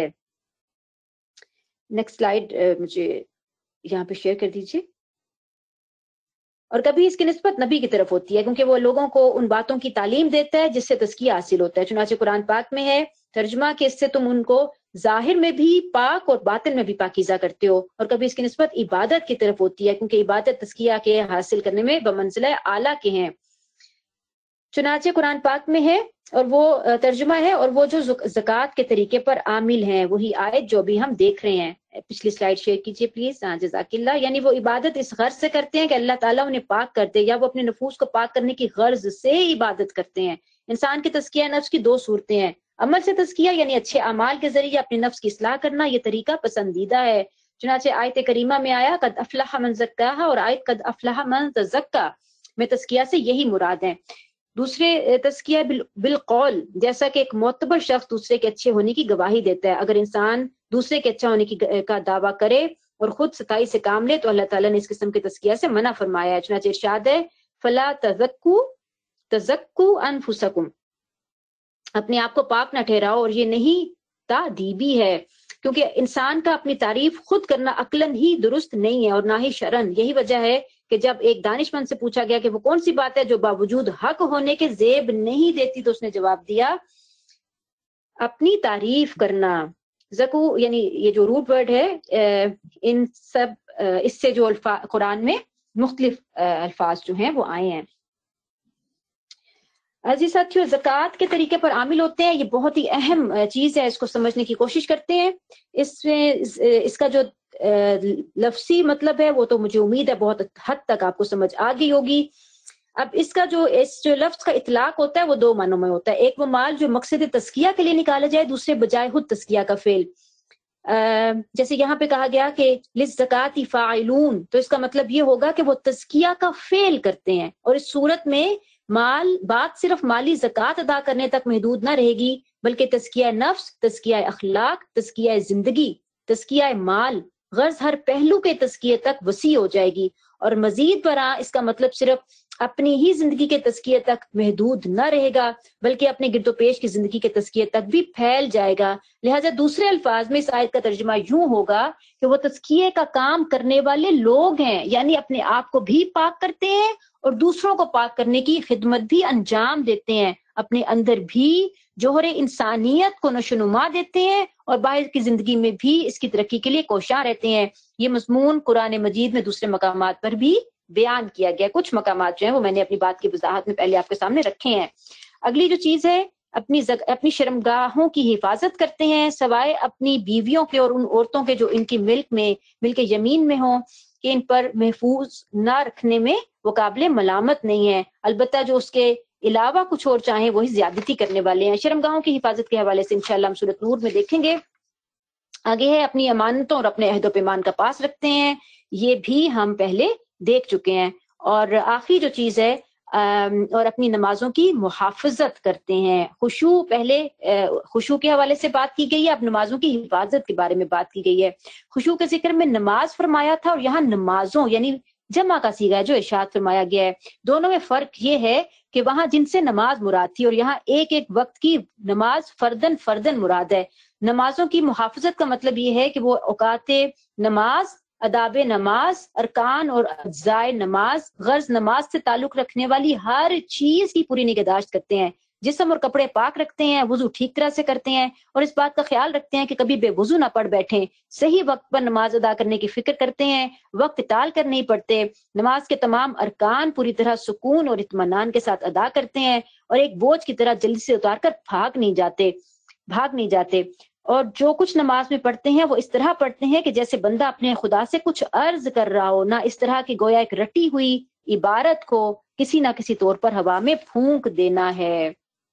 نیکسٹ سلائیڈ مجھے یہاں پہ شیئر کر دیجیے۔ اور کبھی اس کی نسبت نبی کی طرف ہوتی ہے کیونکہ وہ لوگوں کو ان باتوں کی تعلیم دیتا ہے جس سے تزکیہ حاصل ہوتا ہے، چنانچہ قرآن پاک میں ہے ترجمہ کہ اس سے تم ان کو ظاہر میں بھی پاک اور باطن میں بھی پاکیزہ کرتے ہو۔ اور کبھی اس کی نسبت عبادت کی طرف ہوتی ہے کیونکہ عبادت تزکیہ کے حاصل کرنے میں بمنزلہ اعلیٰ کے ہیں، چنانچہ قرآن پاک میں ہے اور وہ ترجمہ ہے اور وہ جو زکوٰۃ کے طریقے پر عامل ہیں، وہی آیت جو بھی ہم دیکھ رہے ہیں۔ پچھلی سلائیڈ شیئر کیجئے پلیز۔ ہاں جزاک اللہ۔ یعنی وہ عبادت اس غرض سے کرتے ہیں کہ اللہ تعالیٰ انہیں پاک کر دے، یا وہ اپنے نفوس کو پاک کرنے کی غرض سے عبادت کرتے ہیں۔ انسان کی تزکیہ نفس کی دو صورتیں ہیں، عمل سے تزکیہ یعنی اچھے اعمال کے ذریعے اپنے نفس کی اصلاح کرنا، یہ طریقہ پسندیدہ ہے، چنانچہ آیت کریمہ میں آیا قد افلح من زکاہا، اور آیت قد افلح من تزکا میں تزکیہ سے یہی مراد ہے۔ دوسرے تزکیہ بالقول، جیسا کہ ایک معتبر شخص دوسرے کے اچھے ہونے کی گواہی دیتا ہے، اگر انسان دوسرے کے اچھا ہونے کی کا دعویٰ کرے اور خود ستائی سے کام لے تو اللہ تعالیٰ نے اس قسم کے تزکیہ سے منع فرمایا ہے، چنانچہ ارشاد ہے فلا تزکو تزکو انفسکم، اپنے آپ کو پاک نہ ٹھہراؤ، اور یہ نہیں تادیبی ہے، کیونکہ انسان کا اپنی تعریف خود کرنا عقلاً ہی درست نہیں ہے اور نہ ہی شرعاً۔ یہی وجہ ہے کہ جب ایک دانش مند سے پوچھا گیا کہ وہ کون سی بات ہے جو باوجود حق ہونے کے زیب نہیں دیتی، تو اس نے جواب دیا اپنی تعریف کرنا۔ زکو یعنی یہ جو روٹ ورڈ ہے، ان سب اس سے جو الفاظ قرآن میں مختلف الفاظ جو ہیں وہ آئے ہیں۔ عزیز ساتھیو، زکوٰۃ کے طریقے پر عامل ہوتے ہیں، یہ بہت ہی اہم چیز ہے، اس کو سمجھنے کی کوشش کرتے ہیں۔ اس میں اس کا جو لفظی مطلب ہے وہ تو مجھے امید ہے بہت حد تک آپ کو سمجھ آ گئی ہوگی۔ اب اس کا جو اس جو لفظ کا اطلاق ہوتا ہے وہ دو معنوں میں ہوتا ہے. ایک وہ مال جو مقصد تزکیہ کے لیے نکالا جائے، دوسرے بجائے خود تزکیہ کا فعل. جیسے یہاں پہ کہا گیا کہ للزکاۃ فاعلون، تو اس کا مطلب یہ ہوگا کہ وہ تزکیہ کا فعل کرتے ہیں. اور اس صورت میں مال بات صرف مالی زکوٰۃ ادا کرنے تک محدود نہ رہے گی، بلکہ تزکیہ نفس، تزکیہ اخلاق، تزکیہ زندگی، تزکیہ مال، غرض ہر پہلو کے تزکیے تک وسیع ہو جائے گی. اور مزید برآں اس کا مطلب صرف اپنی ہی زندگی کے تزکیے تک محدود نہ رہے گا، بلکہ اپنے گرد و پیش کی زندگی کے تزکیے تک بھی پھیل جائے گا. لہٰذا دوسرے الفاظ میں اس آیت کا ترجمہ یوں ہوگا کہ وہ تزکیے کا کام کرنے والے لوگ ہیں، یعنی اپنے آپ کو بھی پاک کرتے ہیں اور دوسروں کو پاک کرنے کی خدمت بھی انجام دیتے ہیں، اپنے اندر بھی جوہر انسانیت کو نشوونما دیتے ہیں اور باہر کی زندگی میں بھی اس کی ترقی کے لیے کوشاں رہتے ہیں. یہ مضمون قرآن مجید میں دوسرے مقامات پر بھی بیان کیا گیا. کچھ مقامات جو ہیں وہ میں نے اپنی بات کی وضاحت میں پہلے آپ کے سامنے رکھے ہیں. اگلی جو چیز ہے، اپنی زگ... اپنی شرمگاہوں کی حفاظت کرتے ہیں، سوائے اپنی بیویوں کے اور ان عورتوں کے جو ان کی ملک میں ملک یمین میں ہوں، کہ ان پر محفوظ نہ رکھنے میں وہ قابل ملامت نہیں ہے. البتہ جو اس کے علاوہ کچھ اور چاہیں وہی زیادتی کرنے والے ہیں. شرمگاہوں کی حفاظت کے حوالے سے انشاءاللہ ہم سورۃ نور میں دیکھیں گے. آگے ہے اپنی امانتوں اور اپنے عہد و پیمان کا پاس رکھتے ہیں، یہ بھی ہم پہلے دیکھ چکے ہیں. اور آخری جو چیز ہے، اور اپنی نمازوں کی محافظت کرتے ہیں. خشوع پہلے خشوع کے حوالے سے بات کی گئی ہے، اب نمازوں کی حفاظت کے بارے میں بات کی گئی ہے. خشوع کے ذکر میں نماز فرمایا تھا اور یہاں نمازوں یعنی جمع کا صیغہ ہے جو ارشاد فرمایا گیا ہے. دونوں میں فرق یہ ہے کہ وہاں جن سے نماز مراد تھی اور یہاں ایک ایک وقت کی نماز فردن فردن مراد ہے. نمازوں کی محافظت کا مطلب یہ ہے کہ وہ اوقات نماز، آداب نماز، ارکان اور اجزائے نماز، غرض نماز سے تعلق رکھنے والی ہر چیز کی پوری نگہداشت کرتے ہیں. جسم اور کپڑے پاک رکھتے ہیں، وضو ٹھیک طرح سے کرتے ہیں اور اس بات کا خیال رکھتے ہیں کہ کبھی بے وضو نہ پڑ بیٹھیں. صحیح وقت پر نماز ادا کرنے کی فکر کرتے ہیں، وقت ٹال کر نہیں پڑھتے. نماز کے تمام ارکان پوری طرح سکون اور اطمینان کے ساتھ ادا کرتے ہیں اور ایک بوجھ کی طرح جلدی سے اتار کر بھاگ نہیں جاتے بھاگ نہیں جاتے اور جو کچھ نماز میں پڑھتے ہیں وہ اس طرح پڑھتے ہیں کہ جیسے بندہ اپنے خدا سے کچھ عرض کر رہا ہو، نہ اس طرح کی گویا ایک رٹی ہوئی عبارت کو کسی نہ کسی طور پر ہوا میں پھونک دینا ہے.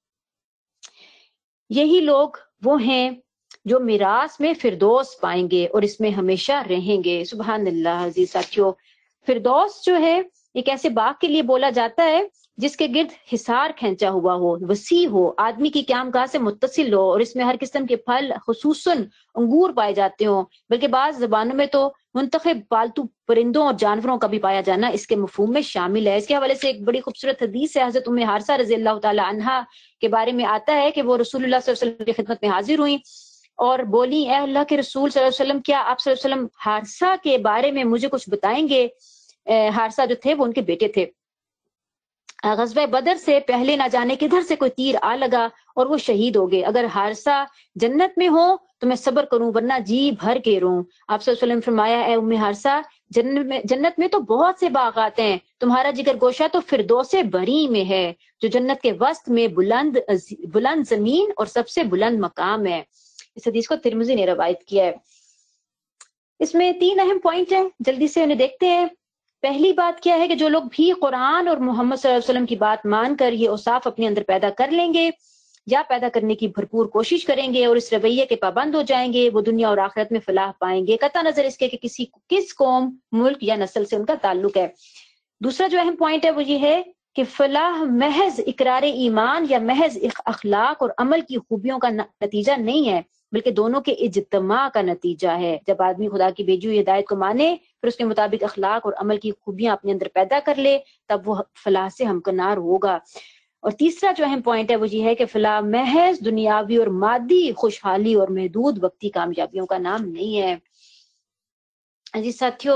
یہی لوگ وہ ہیں جو میراث میں فردوس پائیں گے اور اس میں ہمیشہ رہیں گے. سبحان اللہ. عزیز ساتھیو، فردوس جو ہے ایک ایسے باغ کے لیے بولا جاتا ہے جس کے گرد حصار کھینچا ہوا ہو، وسیع ہو، آدمی کی قیام گاہ سے متصل ہو اور اس میں ہر قسم کے پھل خصوصاً انگور پائے جاتے ہوں. بلکہ بعض زبانوں میں تو منتخب پالتو پرندوں اور جانوروں کا بھی پایا جانا اس کے مفہوم میں شامل ہے. اس کے حوالے سے ایک بڑی خوبصورت حدیث ہے، حضرت ام حارثہ رضی اللہ تعالی عنہا کے بارے میں آتا ہے کہ وہ رسول اللہ صلی اللہ علیہ وسلم کی خدمت میں حاضر ہوئیں اور بولی، اے اللہ کے رسول صلی اللہ علیہ وسلم، کیا آپ صلی اللہ علیہ وسلم حارثہ کے بارے میں مجھے کچھ بتائیں گے؟ حارثہ جو تھے وہ ان کے بیٹے تھے. غزوہ بدر سے پہلے نہ جانے کدھر سے کوئی تیر آ لگا اور وہ شہید ہو گئے. اگر حارثہ جنت میں ہو تو میں صبر کروں ورنہ جی بھر کے روں. آپ صلی اللہ علیہ وسلم فرمایا، اے ام حارثہ، جنت میں جنت میں تو بہت سے باغات ہیں، تمہارا جگر گوشہ تو فردوس بری میں ہے جو جنت کے وسط میں بلند بلند زمین اور سب سے بلند مقام ہے. اس حدیث کو ترمذی نے روایت کیا ہے. اس میں تین اہم پوائنٹ ہیں، جلدی سے انہیں دیکھتے ہیں. پہلی بات کیا ہے کہ جو لوگ بھی قرآن اور محمد صلی اللہ علیہ وسلم کی بات مان کر یہ اوصاف اپنے اندر پیدا کر لیں گے یا پیدا کرنے کی بھرپور کوشش کریں گے اور اس رویے کے پابند ہو جائیں گے، وہ دنیا اور آخرت میں فلاح پائیں گے، قطع نظر اس کے کہ کسی کس قوم، ملک یا نسل سے ان کا تعلق ہے. دوسرا جو اہم پوائنٹ ہے وہ یہ ہے کہ فلاح محض اقرار ایمان یا محض اخلاق اور عمل کی خوبیوں کا نتیجہ نہیں ہے، بلکہ دونوں کے اجتماع کا نتیجہ ہے. جب آدمی خدا کی بھیجی ہوئی ہدایت کو مانے، پھر اس کے مطابق اخلاق اور عمل کی خوبیاں اپنے اندر پیدا کر لے، تب وہ فلاح سے ہمکنار ہوگا. اور تیسرا جو اہم پوائنٹ ہے وہ یہ ہے کہ فلاح محض دنیاوی اور مادی خوشحالی اور محدود وقتی کامیابیوں کا نام نہیں ہے. جی ساتھیو،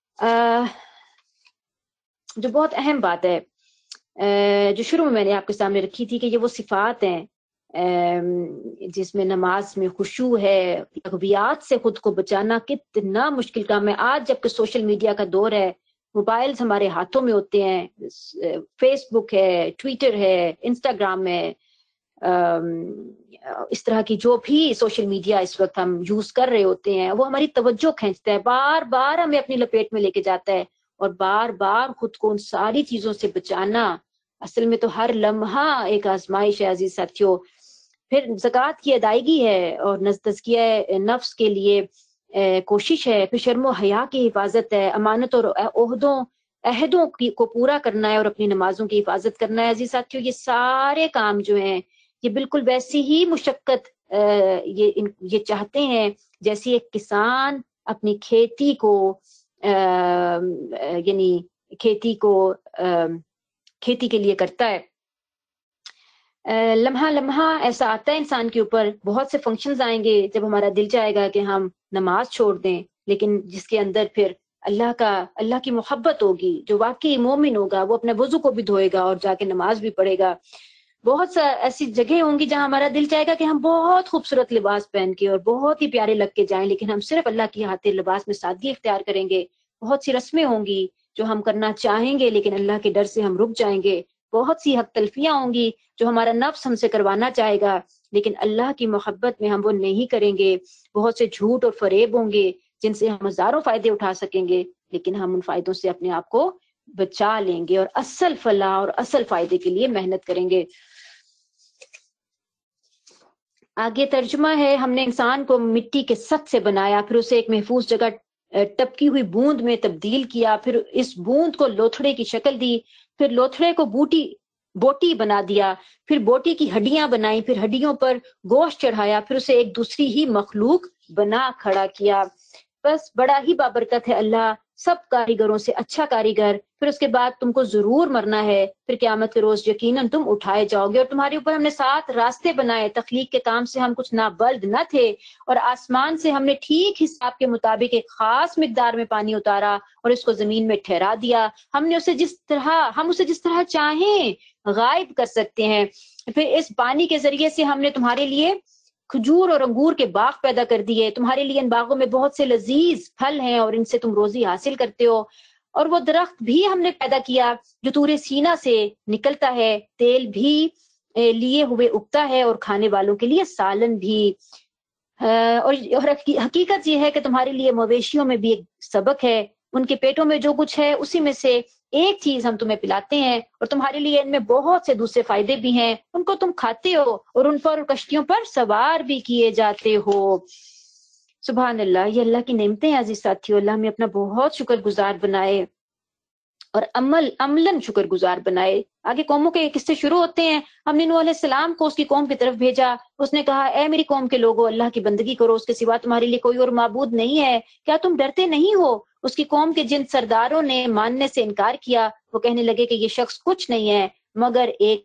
جو بہت اہم بات ہے جو شروع میں میں نے آپ کے سامنے رکھی تھی کہ یہ وہ صفات ہیں جس میں نماز میں خشوع ہے، لغویات سے خود کو بچانا کتنا مشکل کام ہے. آج جبکہ سوشل میڈیا کا دور ہے، موبائلز ہمارے ہاتھوں میں ہوتے ہیں، فیس بک ہے، ٹویٹر ہے، انسٹاگرام ہے، اس طرح کی جو بھی سوشل میڈیا اس وقت ہم یوز کر رہے ہوتے ہیں وہ ہماری توجہ کھینچتا ہے، بار بار ہمیں اپنی لپیٹ میں لے کے جاتا ہے اور بار بار خود کو ان ساری چیزوں سے بچانا. اصل میں تو ہر لمحہ ایک آزمائش ہے عزیز ساتھیوں. پھر زکوٰۃ کی ادائیگی ہے اور تزکیہ نفس کے لیے کوشش ہے. پھر شرم و حیا کی حفاظت ہے، امانت اور عہدوں عہدوں کی کو پورا کرنا ہے اور اپنی نمازوں کی حفاظت کرنا ہے. عزیز ساتھیوں یہ سارے کام جو ہیں یہ بالکل ویسی ہی مشقت یہ یہ چاہتے ہیں جیسی ایک کسان اپنی کھیتی کو یعنی کھیتی کو کھیتی کے لیے کرتا ہے. لمحہ لمحہ ایسا آتا ہے انسان کے اوپر، بہت سے فنکشنز آئیں گے جب ہمارا دل چاہے گا کہ ہم نماز چھوڑ دیں، لیکن جس کے اندر پھر اللہ کا اللہ کی محبت ہوگی، جو واقعی مومن ہوگا وہ اپنے وضو کو بھی دھوئے گا اور جا کے نماز بھی پڑھے گا. بہت سا ایسی جگہ ہوں گی جہاں ہمارا دل چاہے گا کہ ہم بہت خوبصورت لباس پہن کے اور بہت ہی پیارے لگ کے جائیں، لیکن ہم صرف اللہ کی خاطر لباس میں سادگی اختیار کریں گے. بہت سی رسمیں ہوں گی جو ہم کرنا چاہیں گے لیکن اللہ کے ڈر سے ہم رک جائیں گے. بہت سی حق تلفیاں ہوں گی جو ہمارا نفس ہم سے کروانا چاہے گا لیکن اللہ کی محبت میں ہم وہ نہیں کریں گے. بہت سے جھوٹ اور فریب ہوں گے جن سے ہم ہزاروں فائدے اٹھا سکیں گے لیکن ہم ان فائدوں سے اپنے آپ کو بچا لیں گے اور اصل فلاح اور اصل فائدے کے لیے محنت کریں گے. آگے ترجمہ ہے، ہم نے انسان کو مٹی کے سط سے بنایا، پھر اسے ایک محفوظ جگہ ٹپکی ہوئی بوند میں تبدیل کیا، پھر اس بوند کو لوتھڑے کی شکل دی، پھر لوتھڑے کو بوٹی بوٹی بنا دیا، پھر بوٹی کی ہڈیاں بنائیں، پھر ہڈیوں پر گوشت چڑھایا، پھر اسے ایک دوسری ہی مخلوق بنا کھڑا کیا. بس بڑا ہی بابرکت ہے اللہ، سب کاریگروں سے اچھا کاریگر. پھر اس کے بعد تم کو ضرور مرنا ہے، پھر قیامت کے روز یقیناً تم اٹھائے جاؤ گے. اور تمہارے اوپر ہم نے سات راستے بنائے، تخلیق کے کام سے ہم کچھ نابلد نہ تھے، اور آسمان سے ہم نے ٹھیک حساب کے مطابق ایک خاص مقدار میں پانی اتارا اور اس کو زمین میں ٹھہرا دیا. ہم نے اسے جس طرح ہم اسے جس طرح چاہیں غائب کر سکتے ہیں. پھر اس پانی کے ذریعے سے ہم نے تمہارے لیے کھجور اور انگور کے باغ پیدا کر دیے، تمہارے لیے ان باغوں میں بہت سے لذیذ پھل ہیں اور ان سے تم روزی حاصل کرتے ہو. اور وہ درخت بھی ہم نے پیدا کیا جو طور سینا سے نکلتا ہے، تیل بھی لیے ہوئے اگتا ہے اور کھانے والوں کے لیے سالن بھی. اور حقیقت یہ ہے کہ تمہارے لیے مویشیوں میں بھی ایک سبق ہے، ان کے پیٹوں میں جو کچھ ہے اسی میں سے ایک چیز ہم تمہیں پلاتے ہیں، اور تمہارے لیے ان میں بہت سے دوسرے فائدے بھی ہیں، ان کو تم کھاتے ہو اور ان پر کشتیوں پر سوار بھی کیے جاتے ہو. سبحان اللہ، یہ اللہ کی نعمتیں ہیں عزیز ساتھیو. اللہ ہمیں اپنا بہت شکر گزار بنائے اور عمل عملاً شکر گزار بنائے. آگے قوموں کے قصے شروع ہوتے ہیں. ہم نے نوح علیہ السلام کو اس کی قوم کی طرف بھیجا. اس نے کہا، اے میری قوم کے لوگو، اللہ کی بندگی کرو، اس کے سوا تمہارے لیے کوئی اور معبود نہیں ہے. کیا تم ڈرتے نہیں ہو؟ اس کی قوم کے جن سرداروں نے ماننے سے انکار کیا وہ کہنے لگے کہ یہ شخص کچھ نہیں ہے مگر ایک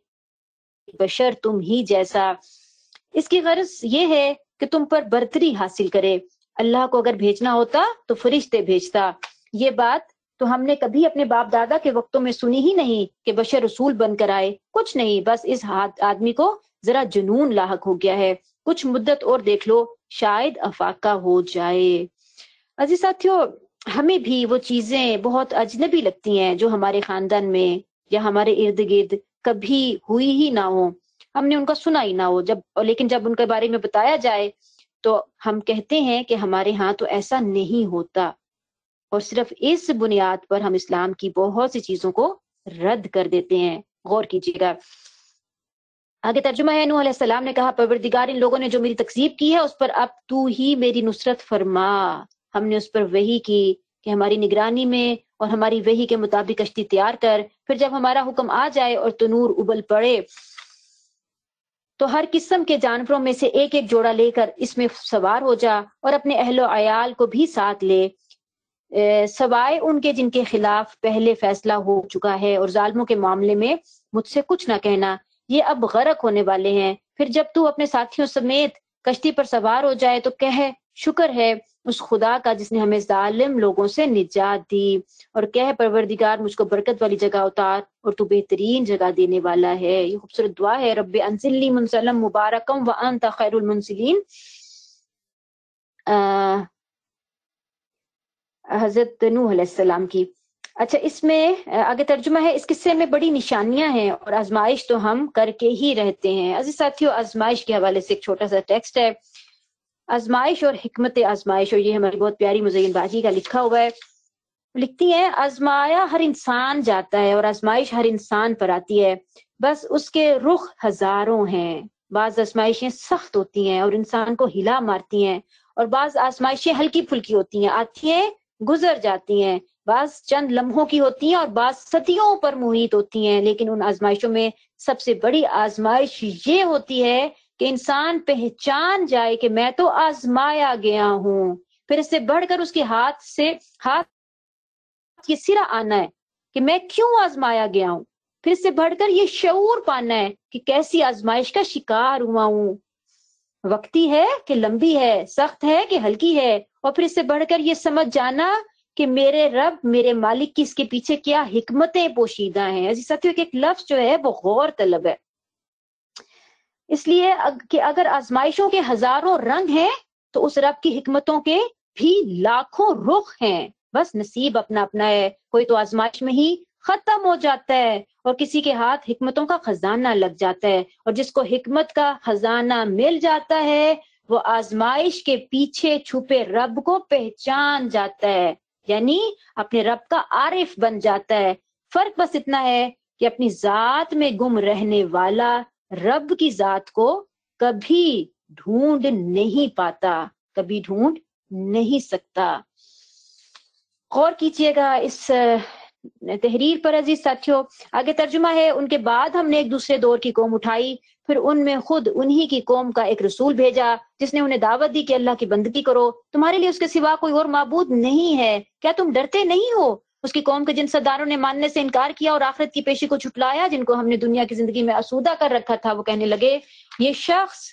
بشر تم ہی جیسا. اس کی غرض یہ ہے کہ تم پر برتری حاصل کرے. اللہ کو اگر بھیجنا ہوتا تو فرشتے بھیجتا. یہ بات تو ہم نے کبھی اپنے باپ دادا کے وقتوں میں سنی ہی نہیں کہ بشر رسول بن کر آئے. کچھ نہیں، بس اس آدمی کو ذرا جنون لاحق ہو گیا ہے. کچھ مدت اور دیکھ لو، شاید افاقہ ہو جائے. عزیز ساتھیو، ہمیں بھی وہ چیزیں بہت اجنبی لگتی ہیں جو ہمارے خاندان میں یا ہمارے ارد گرد کبھی ہوئی ہی نہ ہو، ہم نے ان کا سنا ہی نہ ہو. جب لیکن جب ان کے بارے میں بتایا جائے تو ہم کہتے ہیں کہ ہمارے ہاں تو ایسا نہیں ہوتا، اور صرف اس بنیاد پر ہم اسلام کی بہت سی چیزوں کو رد کر دیتے ہیں. غور کیجیے گا. آگے ترجمہ ہے، نوح علیہ السلام نے کہا، پروردگار، ان لوگوں نے جو میری تکذیب کی ہے اس پر اب تو ہی میری نصرت فرما. ہم نے اس پر وحی کی کہ ہماری نگرانی میں اور ہماری وحی کے مطابق کشتی تیار کر، پھر جب ہمارا حکم آ جائے اور تنور ابل پڑے تو ہر قسم کے جانوروں میں سے ایک ایک جوڑا لے کر اس میں سوار ہو جا اور اپنے اہل و عیال کو بھی ساتھ لے، سوائے ان کے جن کے خلاف پہلے فیصلہ ہو چکا ہے، اور ظالموں کے معاملے میں مجھ سے کچھ نہ کہنا، یہ اب غرق ہونے والے ہیں. پھر جب تو اپنے ساتھیوں سمیت کشتی پر سوار ہو جائے تو کہہ، شکر ہے اس خدا کا جس نے ہمیں ظالم لوگوں سے نجات دی، اور کہہ، پروردگار مجھ کو برکت والی جگہ اتار اور تو بہترین جگہ دینے والا ہے. یہ خوبصورت دعا ہے، رب انزلنی منزلا مبارکا وانت خیر المنزلین. حضرت نوح علیہ السلام کی. اچھا، اس میں آگے ترجمہ ہے، اس قصے میں بڑی نشانیاں ہیں اور آزمائش تو ہم کر کے ہی رہتے ہیں. عزیز ساتھیو، آزمائش کے حوالے سے ایک چھوٹا سا ٹیکسٹ ہے، آزمائش اور حکمت آزمائش، اور یہ ہماری بہت پیاری مزین باجی کا لکھا ہوا ہے. لکھتی ہیں آزمایا ہر انسان جاتا ہے اور آزمائش ہر انسان پر آتی ہے، بس اس کے رخ ہزاروں ہیں۔ بعض آزمائشیں سخت ہوتی ہیں اور انسان کو ہلا مارتی ہیں، اور بعض آزمائشیں ہلکی پھلکی ہوتی ہیں، آتی ہیں گزر جاتی ہیں، بعض چند لمحوں کی ہوتی ہیں اور بعض صدیوں پر محیط ہوتی ہیں۔ لیکن ان آزمائشوں میں سب سے بڑی آزمائش یہ ہوتی ہے کہ انسان پہچان جائے کہ میں تو آزمایا گیا ہوں، پھر اس سے بڑھ کر اس کے ہاتھ سے ہاتھ یہ سرا آنا ہے کہ میں کیوں آزمایا گیا ہوں، پھر اس سے بڑھ کر یہ شعور پانا ہے کہ کیسی آزمائش کا شکار ہوا ہوں، وقتی ہے کہ لمبی ہے، سخت ہے کہ ہلکی ہے، اور پھر اس سے بڑھ کر یہ سمجھ جانا کہ میرے رب میرے مالک کی اس کے پیچھے کیا حکمتیں پوشیدہ ہیں۔ عزیز ساتھیو، کہ ایک لفظ جو ہے وہ غور طلب ہے، اس لیے کہ اگر آزمائشوں کے ہزاروں رنگ ہیں تو اس رب کی حکمتوں کے بھی لاکھوں رخ ہیں، بس نصیب اپنا اپنا ہے۔ کوئی تو آزمائش میں ہی ختم ہو جاتا ہے اور کسی کے ہاتھ حکمتوں کا خزانہ لگ جاتا ہے، اور جس کو حکمت کا خزانہ مل جاتا ہے وہ آزمائش کے پیچھے چھپے رب کو پہچان جاتا ہے، یعنی اپنے رب کا عارف بن جاتا ہے۔ فرق بس اتنا ہے کہ اپنی ذات میں گم رہنے والا رب کی ذات کو کبھی ڈھونڈ نہیں پاتا، کبھی ڈھونڈ نہیں سکتا۔ غور کیجئے گا اس تحریر پر عزیز ساتھیوں۔ آگے ترجمہ ہے، ان کے بعد ہم نے ایک دوسرے دور کی قوم اٹھائی، پھر ان میں خود انہی کی قوم کا ایک رسول بھیجا جس نے انہیں دعوت دی کہ اللہ کی بندگی کرو، تمہارے لیے اس کے سوا کوئی اور معبود نہیں ہے، کیا تم ڈرتے نہیں ہو؟ اس کی قوم کے جن سرداروں نے ماننے سے انکار کیا اور آخرت کی پیشی کو جھٹلایا، جن کو ہم نے دنیا کی زندگی میں آسودہ کر رکھا تھا، وہ کہنے لگے یہ شخص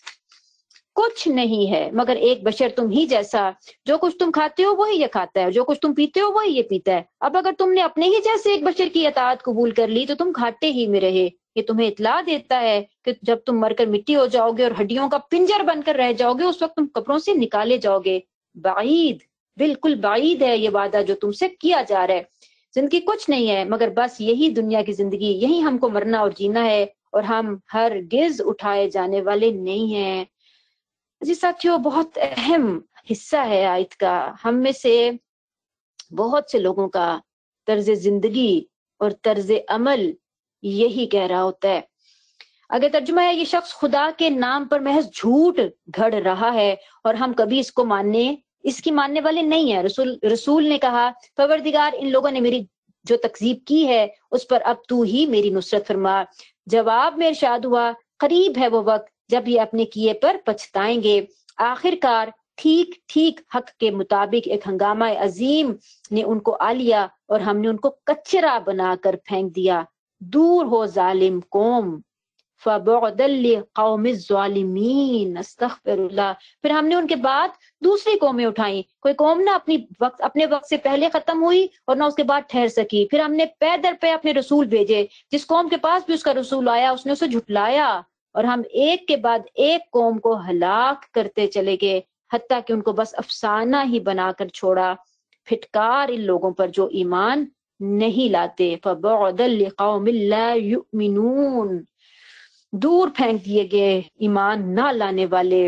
کچھ نہیں ہے مگر ایک بشر تم ہی جیسا، جو کچھ تم کھاتے ہو وہی یہ کھاتا ہے، جو کچھ تم پیتے ہو وہی یہ پیتا ہے، اب اگر تم نے اپنے ہی جیسے ایک بشر کی اطاعت قبول کر لی تو تم گھاٹے ہی میں رہے۔ یہ تمہیں اطلاع دیتا ہے کہ جب تم مر کر مٹی ہو جاؤ گے اور ہڈیوں کا پنجر بن کر رہ جاؤ گے، اس وقت تم قبروں سے نکالے جاؤ گے۔ بعید، بالکل بعید ہے یہ وعدہ جو تم سے کیا جا رہا ہے۔ زندگی کچھ نہیں ہے مگر بس یہی دنیا کی زندگی، یہی ہم کو مرنا اور جینا ہے، اور ہم ہرگز اٹھائے جانے والے نہیں ہیں۔ جی ساتھیوں، بہت اہم حصہ ہے آیت کا۔ ہم میں سے بہت سے لوگوں کا طرز زندگی اور طرز عمل یہی کہہ رہا ہوتا ہے۔ اگر ترجمہ ہے، یہ شخص خدا کے نام پر محض جھوٹ گھڑ رہا ہے اور ہم کبھی اس کو ماننے اس کی ماننے والے نہیں ہیں۔ رسول رسول نے کہا، پروردگار، ان لوگوں نے میری جو تکذیب کی ہے اس پر اب تو ہی میری نصرت فرما۔ جواب میں ارشاد ہوا، قریب ہے وہ وقت جب یہ اپنے کیے پر پچھتائیں گے۔ آخر کار ٹھیک ٹھیک حق کے مطابق ایک ہنگامہ عظیم نے ان کو آ لیا اور ہم نے ان کو کچرا بنا کر پھینک دیا۔ دور ہو ظالم قوم، فَبُعْدًا لِقَوْمِ الظَّالِمِينَ۔ استغفر اللہ۔ پھر ہم نے ان کے بعد دوسری قومیں اٹھائیں، کوئی قوم نہ اپنی وقت اپنے وقت سے پہلے ختم ہوئی اور نہ اس کے بعد ٹھہر سکی۔ پھر ہم نے پے در پے اپنے رسول بھیجے، جس قوم کے پاس بھی اس کا رسول آیا اس نے اسے جھٹلایا، اور ہم ایک کے بعد ایک قوم کو ہلاک کرتے چلے گئے، حتیٰ کہ ان کو بس افسانہ ہی بنا کر چھوڑا۔ پھٹکار ان لوگوں پر جو ایمان نہیں لاتے۔ فَبُعْدًا لِقَوْمٍ لَا يُؤْمِنُونَ۔ دور پھینک دیے گئے ایمان نہ لانے والے۔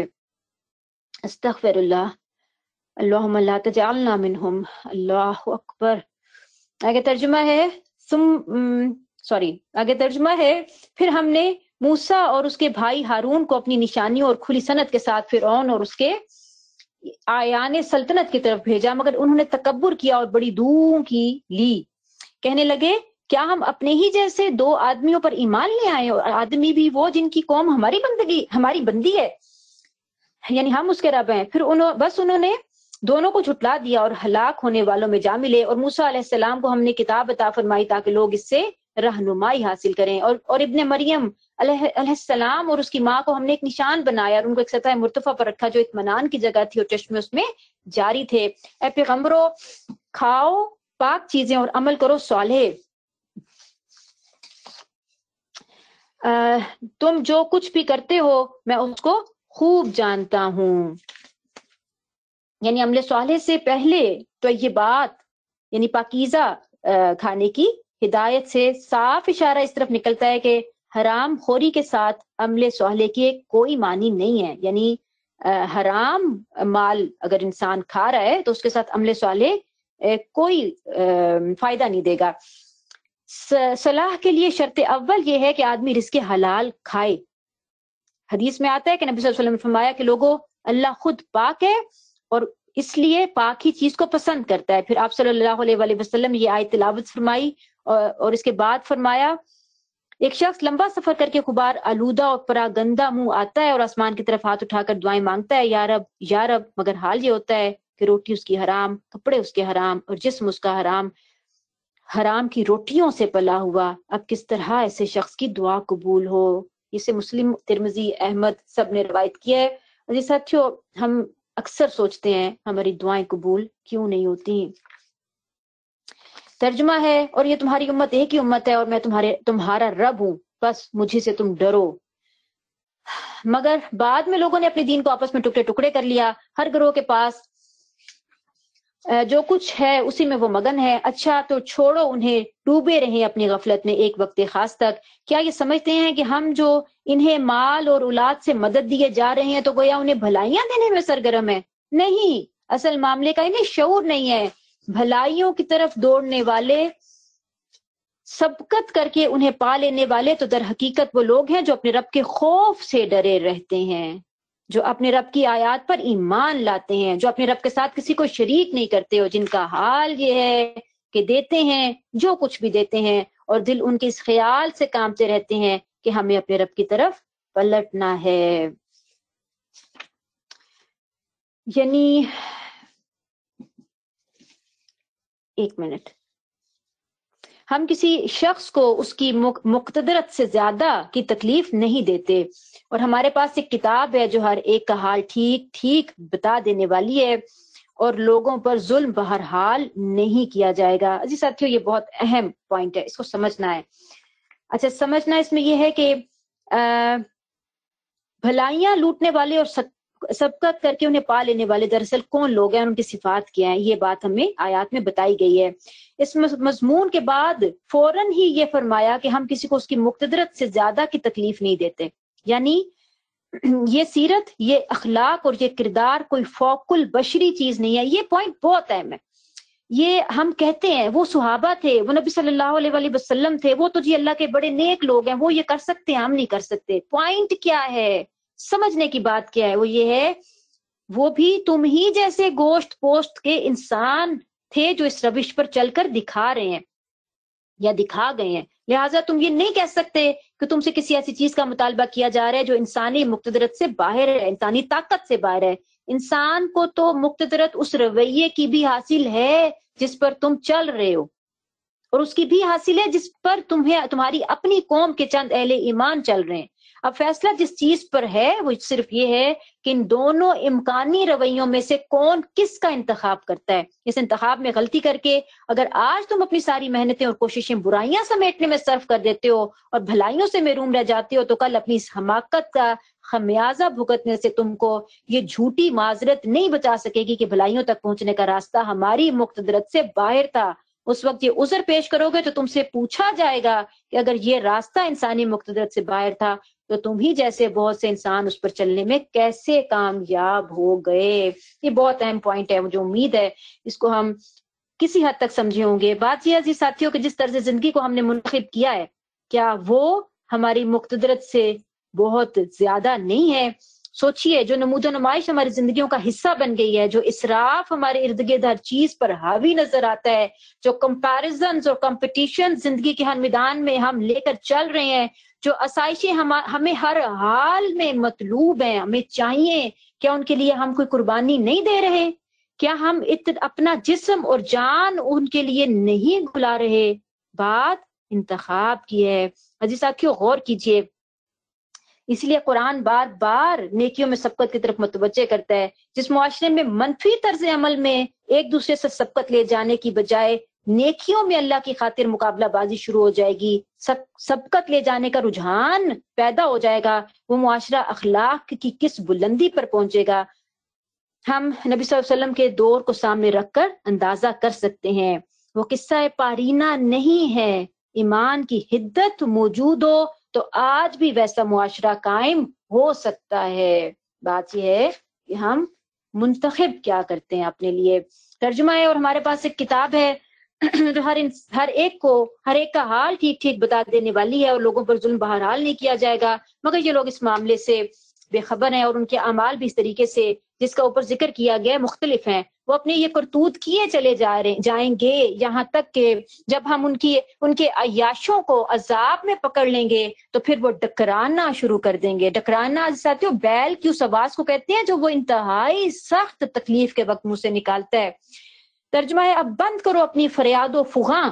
استغفر اللہ۔ اللہم لا تجعلنا منہم۔ اللہ اکبر۔ آگے ترجمہ ہے، سوری آگے ترجمہ ہے، پھر ہم نے موسیٰ اور اس کے بھائی ہارون کو اپنی نشانیوں اور کھلی صنعت کے ساتھ فرعون اور اس کے آیان سلطنت کی طرف بھیجا، مگر انہوں نے تکبر کیا اور بڑی دوں کی لی۔ کہنے لگے، کیا ہم اپنے ہی جیسے دو آدمیوں پر ایمان لے آئے، اور آدمی بھی وہ جن کی قوم ہماری بندگی ہماری بندی ہے، یعنی ہم اس کے رب ہیں۔ پھر انہوں بس انہوں نے دونوں کو جھٹلا دیا اور ہلاک ہونے والوں میں جا ملے۔ اور موسیٰ علیہ السلام کو ہم نے کتاب عطا فرمائی تاکہ لوگ اس سے رہنمائی حاصل کریں، اور اور ابن مریم علیہ علیہ السلام اور اس کی ماں کو ہم نے ایک نشان بنایا اور ان کو ایک سطح مرتفع پر رکھا جو اطمینان کی جگہ تھی، اور چشمے اس میں جاری تھے۔ اے پیغمبرو، کھاؤ پاک چیزیں اور عمل کرو صالح، تم جو کچھ بھی کرتے ہو میں اس کو خوب جانتا ہوں۔ یعنی عمل صالح سے پہلے تو یہ بات یعنی پاکیزہ کھانے کی ہدایت سے صاف اشارہ اس طرف نکلتا ہے کہ حرام خوری کے ساتھ عمل صالح کی کوئی معنی نہیں ہے، یعنی حرام مال اگر انسان کھا رہا ہے تو اس کے ساتھ عمل صالح کوئی فائدہ نہیں دے گا۔ صلاح کے لیے شرط اول یہ ہے کہ آدمی رزق حلال کھائے۔ حدیث میں آتا ہے کہ نبی صلی اللہ علیہ وسلم نے فرمایا کہ لوگوں، اللہ خود پاک ہے اور اس لیے پاک ہی چیز کو پسند کرتا ہے۔ پھر آپ صلی اللہ علیہ وآلہ وسلم یہ آیت تلاوت فرمائی اور اس کے بعد فرمایا ایک شخص لمبا سفر کر کے غبار آلودہ اور پراگندہ منہ آتا ہے اور آسمان کی طرف ہاتھ اٹھا کر دعائیں مانگتا ہے، یا رب یا رب، مگر حال یہ ہوتا ہے کہ روٹی اس کی حرام، کپڑے اس کے حرام اور جسم اس کا حرام حرام کی روٹیوں سے پلا ہوا۔ اب کس طرح ایسے شخص کی دعا قبول ہو؟ اسے مسلم، ترمذی، احمد سب نے روایت کیا ہے۔ اور یہ ساتھیو، ہم اکثر سوچتے ہیں ہماری دعائیں قبول کیوں نہیں ہوتی۔ ترجمہ ہے، اور یہ تمہاری امت ایک ہی امت ہے اور میں تمہارے تمہارا رب ہوں، بس مجھے سے تم ڈرو۔ مگر بعد میں لوگوں نے اپنے دین کو آپس میں ٹکڑے ٹکڑے کر لیا، ہر گروہ کے پاس جو کچھ ہے اسی میں وہ مگن ہے۔ اچھا تو چھوڑو انہیں ڈوبے رہیں اپنی غفلت میں ایک وقت خاص تک۔ کیا یہ سمجھتے ہیں کہ ہم جو انہیں مال اور اولاد سے مدد دیے جا رہے ہیں تو گویا انہیں بھلائیاں دینے میں سرگرم ہے؟ نہیں، اصل معاملے کا انہیں شعور نہیں ہے۔ بھلائیوں کی طرف دوڑنے والے، سبقت کر کے انہیں پا لینے والے تو در حقیقت وہ لوگ ہیں جو اپنے رب کے خوف سے ڈرے رہتے ہیں، جو اپنے رب کی آیات پر ایمان لاتے ہیں، جو اپنے رب کے ساتھ کسی کو شریک نہیں کرتے، اور جن کا حال یہ ہے کہ دیتے ہیں جو کچھ بھی دیتے ہیں اور دل ان کے اس خیال سے کامتے رہتے ہیں کہ ہمیں اپنے رب کی طرف پلٹنا ہے۔ یعنی ایک منٹ، ہم کسی شخص کو اس کی مقتدرت سے زیادہ کی تکلیف نہیں دیتے، اور ہمارے پاس ایک کتاب ہے جو ہر ایک کا حال ٹھیک ٹھیک بتا دینے والی ہے، اور لوگوں پر ظلم بہرحال نہیں کیا جائے گا۔ عزیز ساتھیو، یہ بہت اہم پوائنٹ ہے، اس کو سمجھنا ہے۔ اچھا، سمجھنا اس میں یہ ہے کہ بھلائیاں لوٹنے والے اور سبقت کر کے انہیں پا لینے والے دراصل کون لوگ ہیں، ان کی صفات کیا ہیں، یہ بات ہمیں آیات میں بتائی گئی ہے۔ اس مضمون کے بعد فوراً ہی یہ فرمایا کہ ہم کسی کو اس کی مقتدرت سے زیادہ کی تکلیف نہیں دیتے، یعنی یہ سیرت، یہ اخلاق اور یہ کردار کوئی فوق البشری چیز نہیں ہے۔ یہ پوائنٹ بہت اہم ہے۔ یہ ہم کہتے ہیں وہ صحابہ تھے، وہ نبی صلی اللہ علیہ وآلہ وسلم تھے، وہ تو جی اللہ کے بڑے نیک لوگ ہیں، وہ یہ کر سکتے ہیں، ہم نہیں کر سکتے۔ پوائنٹ کیا ہے، سمجھنے کی بات کیا ہے، وہ یہ ہے وہ بھی تم ہی جیسے گوشت پوشت کے انسان تھے جو اس روش پر چل کر دکھا رہے ہیں یا دکھا گئے ہیں، لہٰذا تم یہ نہیں کہہ سکتے کہ تم سے کسی ایسی چیز کا مطالبہ کیا جا رہا ہے جو انسانی مقتدرت سے باہر ہے، انسانی طاقت سے باہر ہے۔ انسان کو تو مقتدرت اس رویے کی بھی حاصل ہے جس پر تم چل رہے ہو، اور اس کی بھی حاصل ہے جس پر تمہیں تمہاری اپنی قوم کے چند اہل ایمان چل رہے ہیں۔ اب فیصلہ جس چیز پر ہے وہ صرف یہ ہے کہ ان دونوں امکانی رویوں میں سے کون کس کا انتخاب کرتا ہے۔ اس انتخاب میں غلطی کر کے اگر آج تم اپنی ساری محنتیں اور کوششیں برائیاں سمیٹنے میں صرف کر دیتے ہو اور بھلائیوں سے محروم رہ جاتے ہو، تو کل اپنی اس حماقت کا خمیازہ بھگتنے سے تم کو یہ جھوٹی معذرت نہیں بچا سکے گی کہ بھلائیوں تک پہنچنے کا راستہ ہماری مقتدرت سے باہر تھا۔ اس وقت یہ عذر پیش کرو گے تو تم سے پوچھا جائے گا کہ اگر یہ راستہ انسانی مقتدرت سے باہر تھا تو تم ہی جیسے بہت سے انسان اس پر چلنے میں کیسے کامیاب ہو گئے۔ یہ بہت اہم پوائنٹ ہے، مجھے امید ہے اس کو ہم کسی حد تک سمجھے ہوں گے۔ بات یہ عزیز ساتھیوں کہ جس طرز زندگی کو ہم نے منتخب کیا ہے، کیا وہ ہماری مقتدرت سے بہت زیادہ نہیں ہے؟ سوچئے، جو نمود و نمائش ہماری زندگیوں کا حصہ بن گئی ہے، جو اسراف ہمارے ارد گرد ہر چیز پر حاوی نظر آتا ہے، جو کمپیریزنز اور کمپٹیشن زندگی کے ہر میدان میں ہم لے کر چل رہے ہیں، جو آسائشیں ہمیں ہر حال میں مطلوب ہیں، ہمیں چاہیے، کیا ان کے لیے ہم کوئی قربانی نہیں دے رہے؟ کیا ہم اپنا جسم اور جان ان کے لیے نہیں بھلا رہے؟ بات انتخاب کی ہے۔ عزیز ساتھیو، غور کیجئے، اس لیے قرآن بار بار نیکیوں میں سبقت کی طرف متوجہ کرتا ہے۔ جس معاشرے میں منفی طرز عمل میں ایک دوسرے سے سبقت لے جانے کی بجائے نیکیوں میں اللہ کی خاطر مقابلہ بازی شروع ہو جائے گی، سب سبقت لے جانے کا رجحان پیدا ہو جائے گا، وہ معاشرہ اخلاق کی کس بلندی پر پہنچے گا، ہم نبی صلی اللہ علیہ وسلم کے دور کو سامنے رکھ کر اندازہ کر سکتے ہیں۔ وہ قصہ پارینہ نہیں ہے، ایمان کی حدت موجود ہو تو آج بھی ویسا معاشرہ قائم ہو سکتا ہے۔ بات یہ ہے کہ ہم منتخب کیا کرتے ہیں اپنے لیے۔ ترجمہ ہے اور ہمارے پاس ایک کتاب ہے جو ہر ہر ایک کو ہر ایک کا حال ٹھیک ٹھیک بتا دینے والی ہے، اور لوگوں پر ظلم بہرحال نہیں کیا جائے گا، مگر یہ لوگ اس معاملے سے بے خبر ہیں، اور ان کے اعمال بھی اس طریقے سے جس کا اوپر ذکر کیا گیا مختلف ہیں۔ وہ اپنے یہ کرتوت کیے چلے جا رہے جائیں گے یہاں تک کہ جب ہم ان کی ان کے عیاشوں کو عذاب میں پکڑ لیں گے تو پھر وہ ڈکرانا شروع کر دیں گے۔ ڈکرانا ساتھیوں بیل کی اس آواز کو کہتے ہیں جو وہ انتہائی سخت تکلیف کے وقت منہ سے نکالتا ہے۔ ترجمہ ہے اب بند کرو اپنی فریاد و فغاں،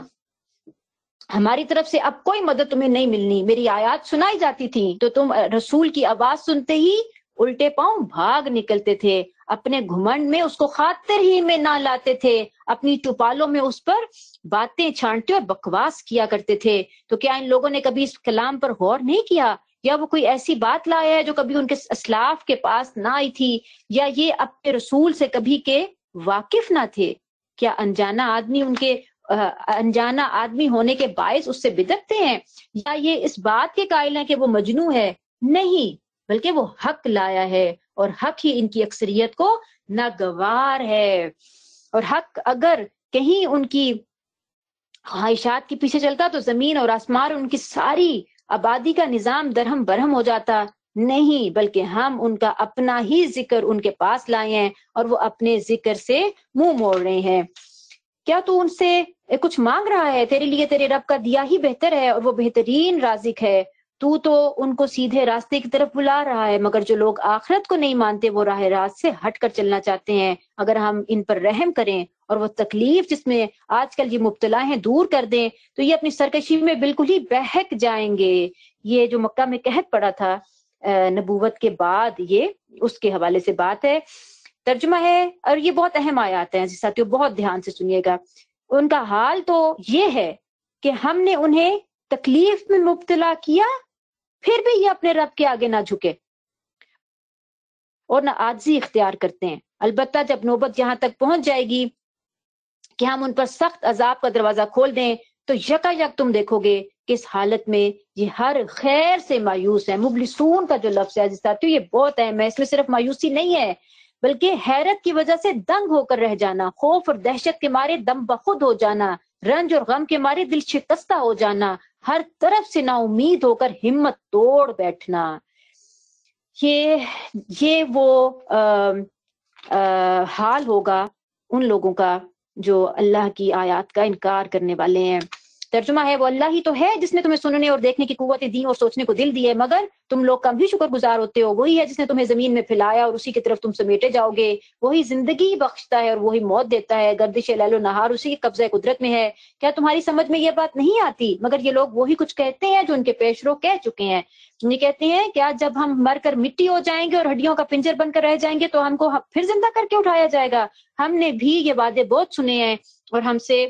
ہماری طرف سے اب کوئی مدد تمہیں نہیں ملنی۔ میری آیات سنائی جاتی تھی تو تم رسول کی آواز سنتے ہی الٹے پاؤں بھاگ نکلتے تھے، اپنے گھمنڈ میں اس کو خاطر ہی میں نہ لاتے تھے، اپنی چوپالوں میں اس پر باتیں چھانٹتے اور بکواس کیا کرتے تھے۔ تو کیا ان لوگوں نے کبھی اس کلام پر غور نہیں کیا؟ یا وہ کوئی ایسی بات لایا ہے جو کبھی ان کے اسلاف کے پاس نہ آئی تھی، یا یہ اپنے رسول سے کبھی کے واقف نہ تھے؟ کیا انجانا آدمی ان کے انجانا آدمی ہونے کے باعث اس سے بدکتے ہیں، یا یہ اس بات کے قائل ہیں کہ وہ مجنون ہے؟ نہیں، بلکہ وہ حق لایا ہے، اور حق ہی ان کی اکثریت کو ناگوار ہے۔ اور حق اگر کہیں ان کی خواہشات کے پیچھے چلتا تو زمین اور آسمان ان کی ساری آبادی کا نظام درہم برہم ہو جاتا۔ نہیں، بلکہ ہم ان کا اپنا ہی ذکر ان کے پاس لائے ہیں، اور وہ اپنے ذکر سے منہ موڑ رہے ہیں۔ کیا تو ان سے کچھ مانگ رہا ہے؟ تیرے لیے تیرے رب کا دیا ہی بہتر ہے، اور وہ بہترین رازق ہے۔ تو تو ان کو سیدھے راستے کی طرف بلا رہا ہے، مگر جو لوگ آخرت کو نہیں مانتے وہ راہ راست سے ہٹ کر چلنا چاہتے ہیں۔ اگر ہم ان پر رحم کریں اور وہ تکلیف جس میں آج کل یہ مبتلا ہیں دور کر دیں تو یہ اپنی سرکشی میں بالکل ہی بہک جائیں گے۔ یہ جو مکہ میں قحط پڑا تھا نبوت کے بعد، یہ اس کے حوالے سے بات ہے۔ ترجمہ ہے، اور یہ بہت اہم آیات ہیں ساتھیوں، بہت دھیان سے سنیے گا۔ ان کا حال تو یہ ہے کہ ہم نے انہیں تکلیف میں مبتلا کیا، پھر بھی یہ اپنے رب کے آگے نہ جھکے اور نہ عاجزی اختیار کرتے ہیں۔ البتہ جب نوبت یہاں تک پہنچ جائے گی کہ ہم ان پر سخت عذاب کا دروازہ کھول دیں تو یکا یک تم دیکھو گے کہ اس حالت میں یہ ہر خیر سے مایوس ہے۔ مبلسون کا جو لفظ ہے ساتھیوں، یہ بہت اہم ہے۔ اس میں صرف مایوسی نہیں ہے بلکہ حیرت کی وجہ سے دنگ ہو کر رہ جانا، خوف اور دہشت کے مارے دم بخود ہو جانا، رنج اور غم کے مارے دل شکستہ ہو جانا، ہر طرف سے نا امید ہو کر ہمت توڑ بیٹھنا۔ یہ یہ وہ آ, آ, حال ہوگا ان لوگوں کا جو اللہ کی آیات کا انکار کرنے والے ہیں۔ ترجمہ ہے، وہ اللہ ہی تو ہے جس نے تمہیں سننے اور دیکھنے کی قوت دی اور سوچنے کو دل دی ہے، مگر تم لوگ کم ہی شکر گزار ہوتے ہو۔ وہی ہے جس نے تمہیں زمین میں پھیلایا اور اسی کی طرف تم سمیٹے جاؤ گے۔ وہی زندگی بخشتا ہے اور وہی موت دیتا ہے، گردش لیل و نہار اسی کے قبضہ قدرت میں ہے۔ کیا تمہاری سمجھ میں یہ بات نہیں آتی؟ مگر یہ لوگ وہی کچھ کہتے ہیں جو ان کے پیشرو کہہ چکے ہیں۔ یہ کہتے ہیں کیا جب ہم مر کر مٹی ہو جائیں گے اور ہڈیوں کا پنجر بن کر رہ جائیں گے تو ہم کو پھر زندہ کر کے اٹھایا جائے گا؟ ہم نے بھی یہ وعدے بہت سنے ہیں اور ہم سے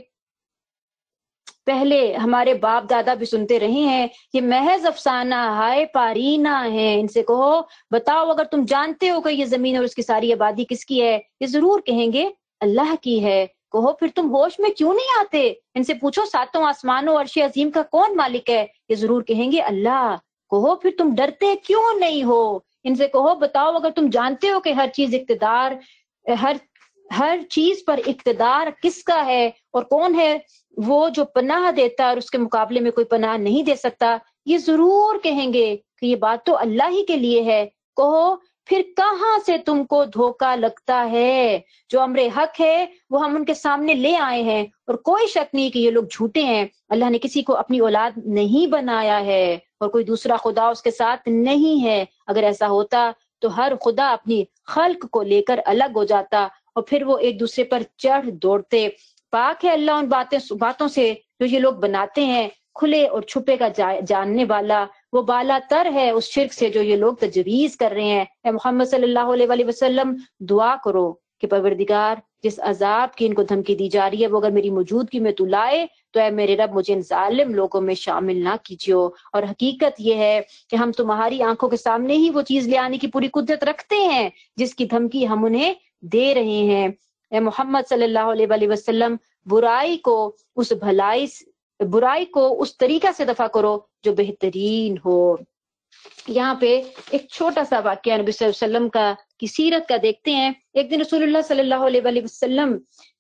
پہلے ہمارے باپ دادا بھی سنتے رہے ہیں۔ یہ محض افسانہ ہائے پارینہ ہے۔ ان سے کہو بتاؤ اگر تم جانتے ہو کہ یہ زمین اور اس کی ساری آبادی کس کی ہے؟ یہ ضرور کہیں گے اللہ کی ہے۔ کہو پھر تم ہوش میں کیوں نہیں آتے؟ ان سے پوچھو ساتوں آسمانوں عرش عظیم کا کون مالک ہے؟ یہ ضرور کہیں گے اللہ۔ کہو پھر تم ڈرتے کیوں نہیں ہو؟ ان سے کہو بتاؤ اگر تم جانتے ہو کہ ہر چیز اقتدار ہر ہر چیز پر اقتدار کس کا ہے، اور کون ہے وہ جو پناہ دیتا اور اس کے مقابلے میں کوئی پناہ نہیں دے سکتا؟ یہ ضرور کہیں گے کہ یہ بات تو اللہ ہی کے لیے ہے۔ کہو پھر کہاں سے تم کو دھوکا لگتا ہے؟ جو امر حق ہے وہ ہم ان کے سامنے لے آئے ہیں، اور کوئی شک نہیں کہ یہ لوگ جھوٹے ہیں۔ اللہ نے کسی کو اپنی اولاد نہیں بنایا ہے اور کوئی دوسرا خدا اس کے ساتھ نہیں ہے۔ اگر ایسا ہوتا تو ہر خدا اپنی خلق کو لے کر الگ ہو جاتا اور پھر وہ ایک دوسرے پر چڑھ دوڑتے۔ پاک ہے اللہ ان باتیں باتوں سے جو یہ لوگ بناتے ہیں، کھلے اور چھپے کا جاننے والا۔ وہ بالا تر ہے اس شرک سے جو یہ لوگ تجویز کر رہے ہیں۔ اے محمد صلی اللہ علیہ وآلہ وسلم دعا کرو کہ پروردگار جس عذاب کی ان کو دھمکی دی جا رہی ہے وہ اگر میری موجودگی میں تو لائے تو اے میرے رب مجھے ان ظالم لوگوں میں شامل نہ کیجیو۔ اور حقیقت یہ ہے کہ ہم تمہاری آنکھوں کے سامنے ہی وہ چیز لے آنے کی پوری قدرت رکھتے ہیں جس کی دھمکی ہم انہیں دے رہے ہیں۔ اے محمد صلی اللہ علیہ وآلہ وسلم برائی کو اس بھلائی برائی کو اس طریقہ سے دفع کرو جو بہترین ہو۔ یہاں پہ ایک چھوٹا سا واقعہ نبی صلی اللہ علیہ وسلم کا کی سیرت کا دیکھتے ہیں۔ ایک دن رسول اللہ صلی اللہ علیہ وآلہ وسلم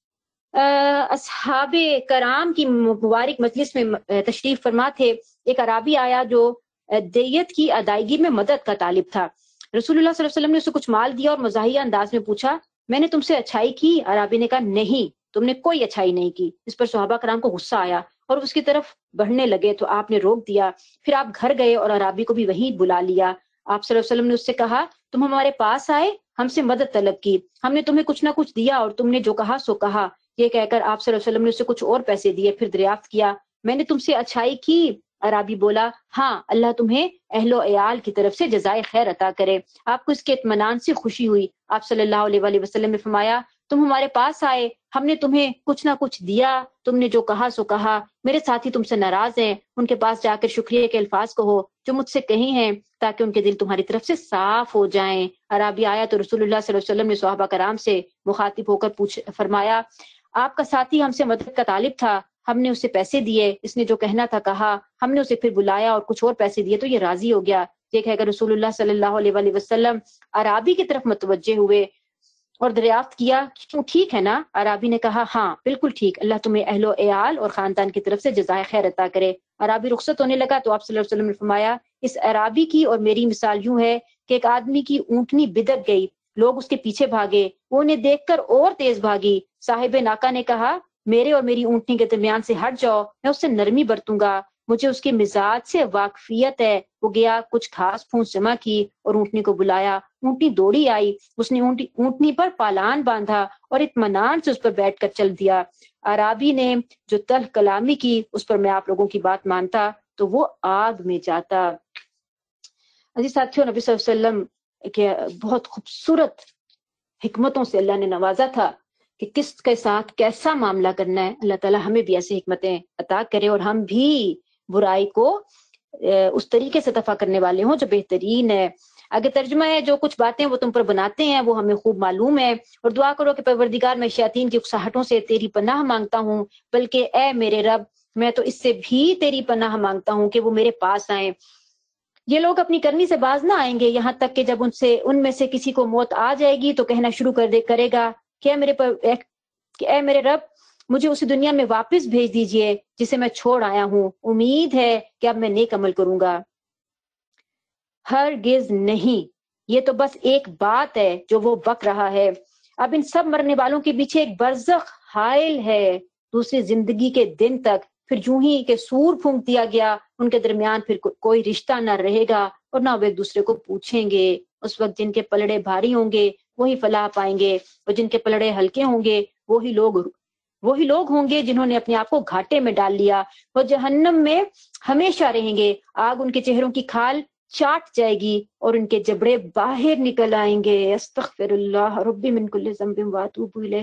اصحاب کرام کی مبارک مجلس میں تشریف فرما تھے، ایک عرابی آیا جو دیت کی ادائیگی میں مدد کا طالب تھا۔ رسول اللہ صلی اللہ علیہ وسلم نے اسے کچھ مال دیا اور مزاحیہ انداز میں پوچھا، میں نے تم سے اچھائی کی؟ عرابی نے کہا نہیں، تم نے کوئی اچھائی نہیں کی۔ اس پر صحابہ کرام کو غصہ آیا اور اس کی طرف بڑھنے لگے تو آپ نے روک دیا۔ پھر آپ گھر گئے اور عرابی کو بھی وہیں بلا لیا۔ آپ صلی اللہ علیہ وسلم نے اس سے کہا، تم ہمارے پاس آئے، ہم سے مدد طلب کی، ہم نے تمہیں کچھ نہ کچھ دیا اور تم نے جو کہا سو کہا۔ یہ کہہ کر آپ صلی اللہ علیہ وسلم نے اسے کچھ اور پیسے دیے، پھر دریافت کیا، میں نے تم سے اچھائی کی؟ عرابی بولا، ہاں، اللہ تمہیں اہل و عیال کی طرف سے جزائے خیر عطا کرے۔ آپ کو اس کے اطمینان سے خوشی ہوئی۔ آپ صلی اللہ علیہ وآلہ وسلم نے فرمایا، تم ہمارے پاس آئے، ہم نے تمہیں کچھ نہ کچھ دیا، تم نے جو کہا سو کہا، میرے ساتھی تم سے ناراض ہیں، ان کے پاس جا کر شکریہ کے الفاظ کہو جو مجھ سے کہے ہیں تاکہ ان کے دل تمہاری طرف سے صاف ہو جائیں۔ عرابی آیا تو رسول اللہ صلی اللہ علیہ وسلم نے صحابہ کرام سے مخاطب ہو کر پوچھ فرمایا، آپ کا ساتھی ہم سے مدد کا طالب تھا، ہم نے اسے پیسے دیے، اس نے جو کہنا تھا کہا، ہم نے اسے پھر بلایا اور کچھ اور پیسے دیے تو یہ راضی ہو گیا۔ یہ کہہ کر رسول اللہ صلی اللہ علیہ وآلہ وسلم عرابی کی طرف متوجہ ہوئے اور دریافت کیا، کیوں ٹھیک ہے نا؟ عرابی نے کہا، ہاں بالکل ٹھیک، اللہ تمہیں اہل و عیال اور خاندان کی طرف سے جزائے خیر عطا کرے۔ عرابی رخصت ہونے لگا تو آپ صلی اللہ علیہ وسلم نے فرمایا، اس عرابی کی اور میری مثال یوں ہے کہ ایک آدمی کی اونٹنی بدک گئی، لوگ اس کے پیچھے بھاگے، وہ انہیں دیکھ کر اور تیز بھاگی، صاحب ناکا نے کہا، میرے اور میری اونٹنی کے درمیان سے ہٹ جاؤ، میں اس سے نرمی برتوں گا، مجھے اس کے مزاج سے واقفیت ہے۔ وہ گیا، کچھ گھاس پھونس جمع کی اور اونٹنی کو بلایا، اونٹنی دوڑی آئی، اس نے اونٹنی پر پالان باندھا اور اطمینان سے اس پر بیٹھ کر چل دیا۔ عرابی نے جو تلخ کلامی کی اس پر میں آپ لوگوں کی بات مانتا تو وہ آگ میں جاتا۔ عزیز ساتھیوں، نبی صلی اللہ علیہ وسلم کے بہت خوبصورت حکمتوں سے اللہ نے نوازا تھا کہ کس کے ساتھ کیسا معاملہ کرنا ہے۔ اللہ تعالیٰ ہمیں بھی ایسی حکمتیں عطا کرے اور ہم بھی برائی کو اس طریقے سے دفع کرنے والے ہوں جو بہترین ہے۔ آگے ترجمہ ہے، جو کچھ باتیں وہ تم پر بناتے ہیں وہ ہمیں خوب معلوم ہے، اور دعا کرو کہ پروردگار میں شیاطین کی اکساہٹوں سے تیری پناہ مانگتا ہوں، بلکہ اے میرے رب میں تو اس سے بھی تیری پناہ مانگتا ہوں کہ وہ میرے پاس آئیں۔ یہ لوگ اپنی کرنی سے باز نہ آئیں گے یہاں تک کہ جب ان سے ان میں سے کسی کو موت آ جائے گی تو کہنا شروع کر دے کرے گا کہ اے میرے پر کہ اے میرے رب مجھے اسی دنیا میں واپس بھیج دیجئے جسے میں چھوڑ آیا ہوں، امید ہے کہ اب میں نیک عمل کروں گا۔ ہرگز نہیں، یہ تو بس ایک بات ہے جو وہ بک رہا ہے۔ اب ان سب مرنے والوں کے پیچھے ایک برزخ حائل ہے دوسری زندگی کے دن تک، پھر یوں ہی کہ سور پھونک دیا گیا ان کے درمیان پھر کوئی رشتہ نہ رہے گا اور نہ وہ ایک دوسرے کو پوچھیں گے۔ اس وقت جن کے پلڑے بھاری ہوں گے وہی فلاح پائیں گے اور جن کے پلڑے ہلکے ہوں گے وہی لوگ وہی لوگ ہوں گے جنہوں نے اپنے آپ کو گھاٹے میں ڈال لیا، وہ جہنم میں ہمیشہ رہیں گے، آگ ان کے چہروں کی کھال چاٹ جائے گی اور ان کے جبڑے باہر نکل آئیں گے۔ استغفر اللہ ربی من کل ذنب واتوب الیہ۔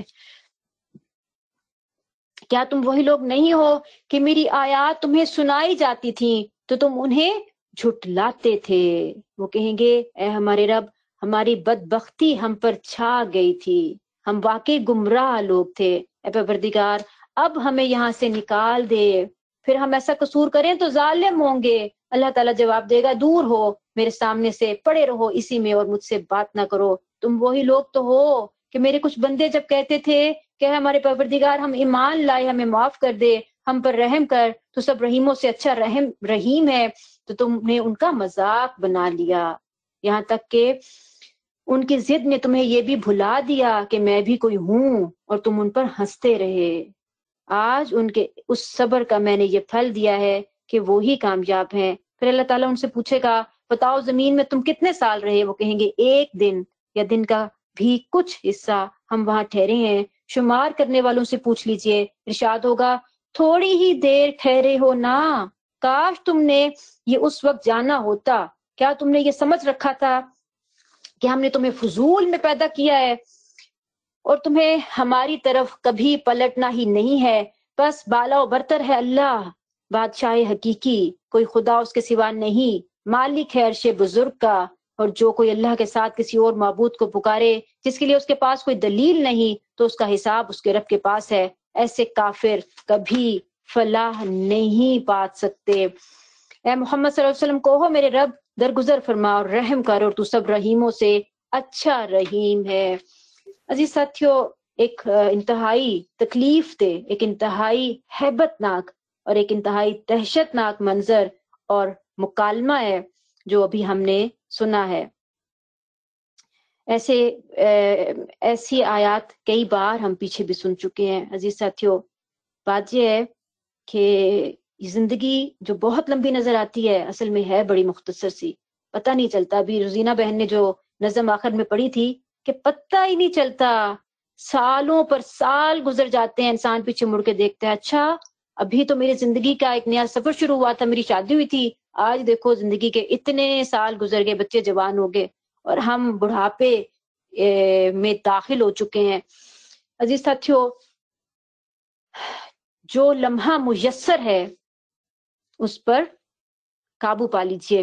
کیا تم وہی لوگ نہیں ہو کہ میری آیات تمہیں سنائی جاتی تھیں تو تم انہیں جھٹلاتے تھے؟ وہ کہیں گے، اے ہمارے رب ہماری بدبختی ہم پر چھا گئی تھی، ہم واقعی گمراہ لوگ تھے، اے پروردگار اب ہمیں یہاں سے نکال دے، پھر ہم ایسا قصور کریں تو ظالم ہوں گے۔ اللہ تعالیٰ جواب دے گا، دور ہو میرے سامنے سے، پڑے رہو اسی میں اور مجھ سے بات نہ کرو۔ تم وہی لوگ تو ہو کہ میرے کچھ بندے جب کہتے تھے کہ ہمارے پروردگار ہم ایمان لائے، ہمیں معاف کر دے، ہم پر رحم کر، تو سب رحیموں سے اچھا رحم رحیم ہے، تو تم نے ان کا مذاق بنا لیا، یہاں تک کہ ان کی ضد نے تمہیں یہ بھی بھلا دیا کہ میں بھی کوئی ہوں اور تم ان پر ہنستے رہے۔ آج ان کے اس صبر کا میں نے یہ پھل دیا ہے کہ وہی کامیاب ہیں۔ پھر اللہ تعالیٰ ان سے پوچھے گا، بتاؤ زمین میں تم کتنے سال رہے؟ وہ کہیں گے، ایک دن یا دن کا بھی کچھ حصہ ہم وہاں ٹھہرے ہیں۔ شمار کرنے والوں سے پوچھ لیجئے، ارشاد ہوگا، تھوڑی ہی دیر ٹھہرے ہو نا، کاش تم نے یہ اس وقت جانا ہوتا۔ کیا تم نے یہ سمجھ رکھا تھا کہ ہم نے تمہیں فضول میں پیدا کیا ہے اور تمہیں ہماری طرف کبھی پلٹنا ہی نہیں ہے؟ بس بالا و برتر ہے اللہ، بادشاہ حقیقی، کوئی خدا اس کے سوا نہیں، مالک ہے عرش بزرگ کا، اور جو کوئی اللہ کے ساتھ کسی اور معبود کو پکارے جس کے لیے اس کے پاس کوئی دلیل نہیں تو اس کا حساب اس کے رب کے پاس ہے، ایسے کافر کبھی فلاح نہیں پا سکتے۔ اے محمد صلی اللہ علیہ وسلم کہو، میرے رب درگزر فرما اور رحم کر، اور تو سب رحیموں سے اچھا رحیم ہے۔ عزیز ساتھیو، ایک انتہائی تکلیف دہ، ایک انتہائی ہیبت ناک اور ایک انتہائی دہشت ناک منظر اور مکالمہ ہے جو ابھی ہم نے سنا ہے۔ ایسے ایسی آیات کئی بار ہم پیچھے بھی سن چکے ہیں عزیز ساتھیوں۔ بات یہ ہے کہ زندگی جو بہت لمبی نظر آتی ہے اصل میں ہے بڑی مختصر سی، پتہ نہیں چلتا۔ ابھی روزینہ بہن نے جو نظم آخر میں پڑھی تھی کہ پتہ ہی نہیں چلتا، سالوں پر سال گزر جاتے ہیں، انسان پیچھے مڑ کے دیکھتا ہے اچھا ابھی تو میری زندگی کا ایک نیا سفر شروع ہوا تھا، میری شادی ہوئی تھی، آج دیکھو زندگی کے اتنے سال گزر گئے، بچے جوان ہو گئے اور ہم بڑھاپے میں داخل ہو چکے ہیں۔ عزیز ساتھیوں، جو لمحہ میسر ہے اس پر قابو پا لیجئے۔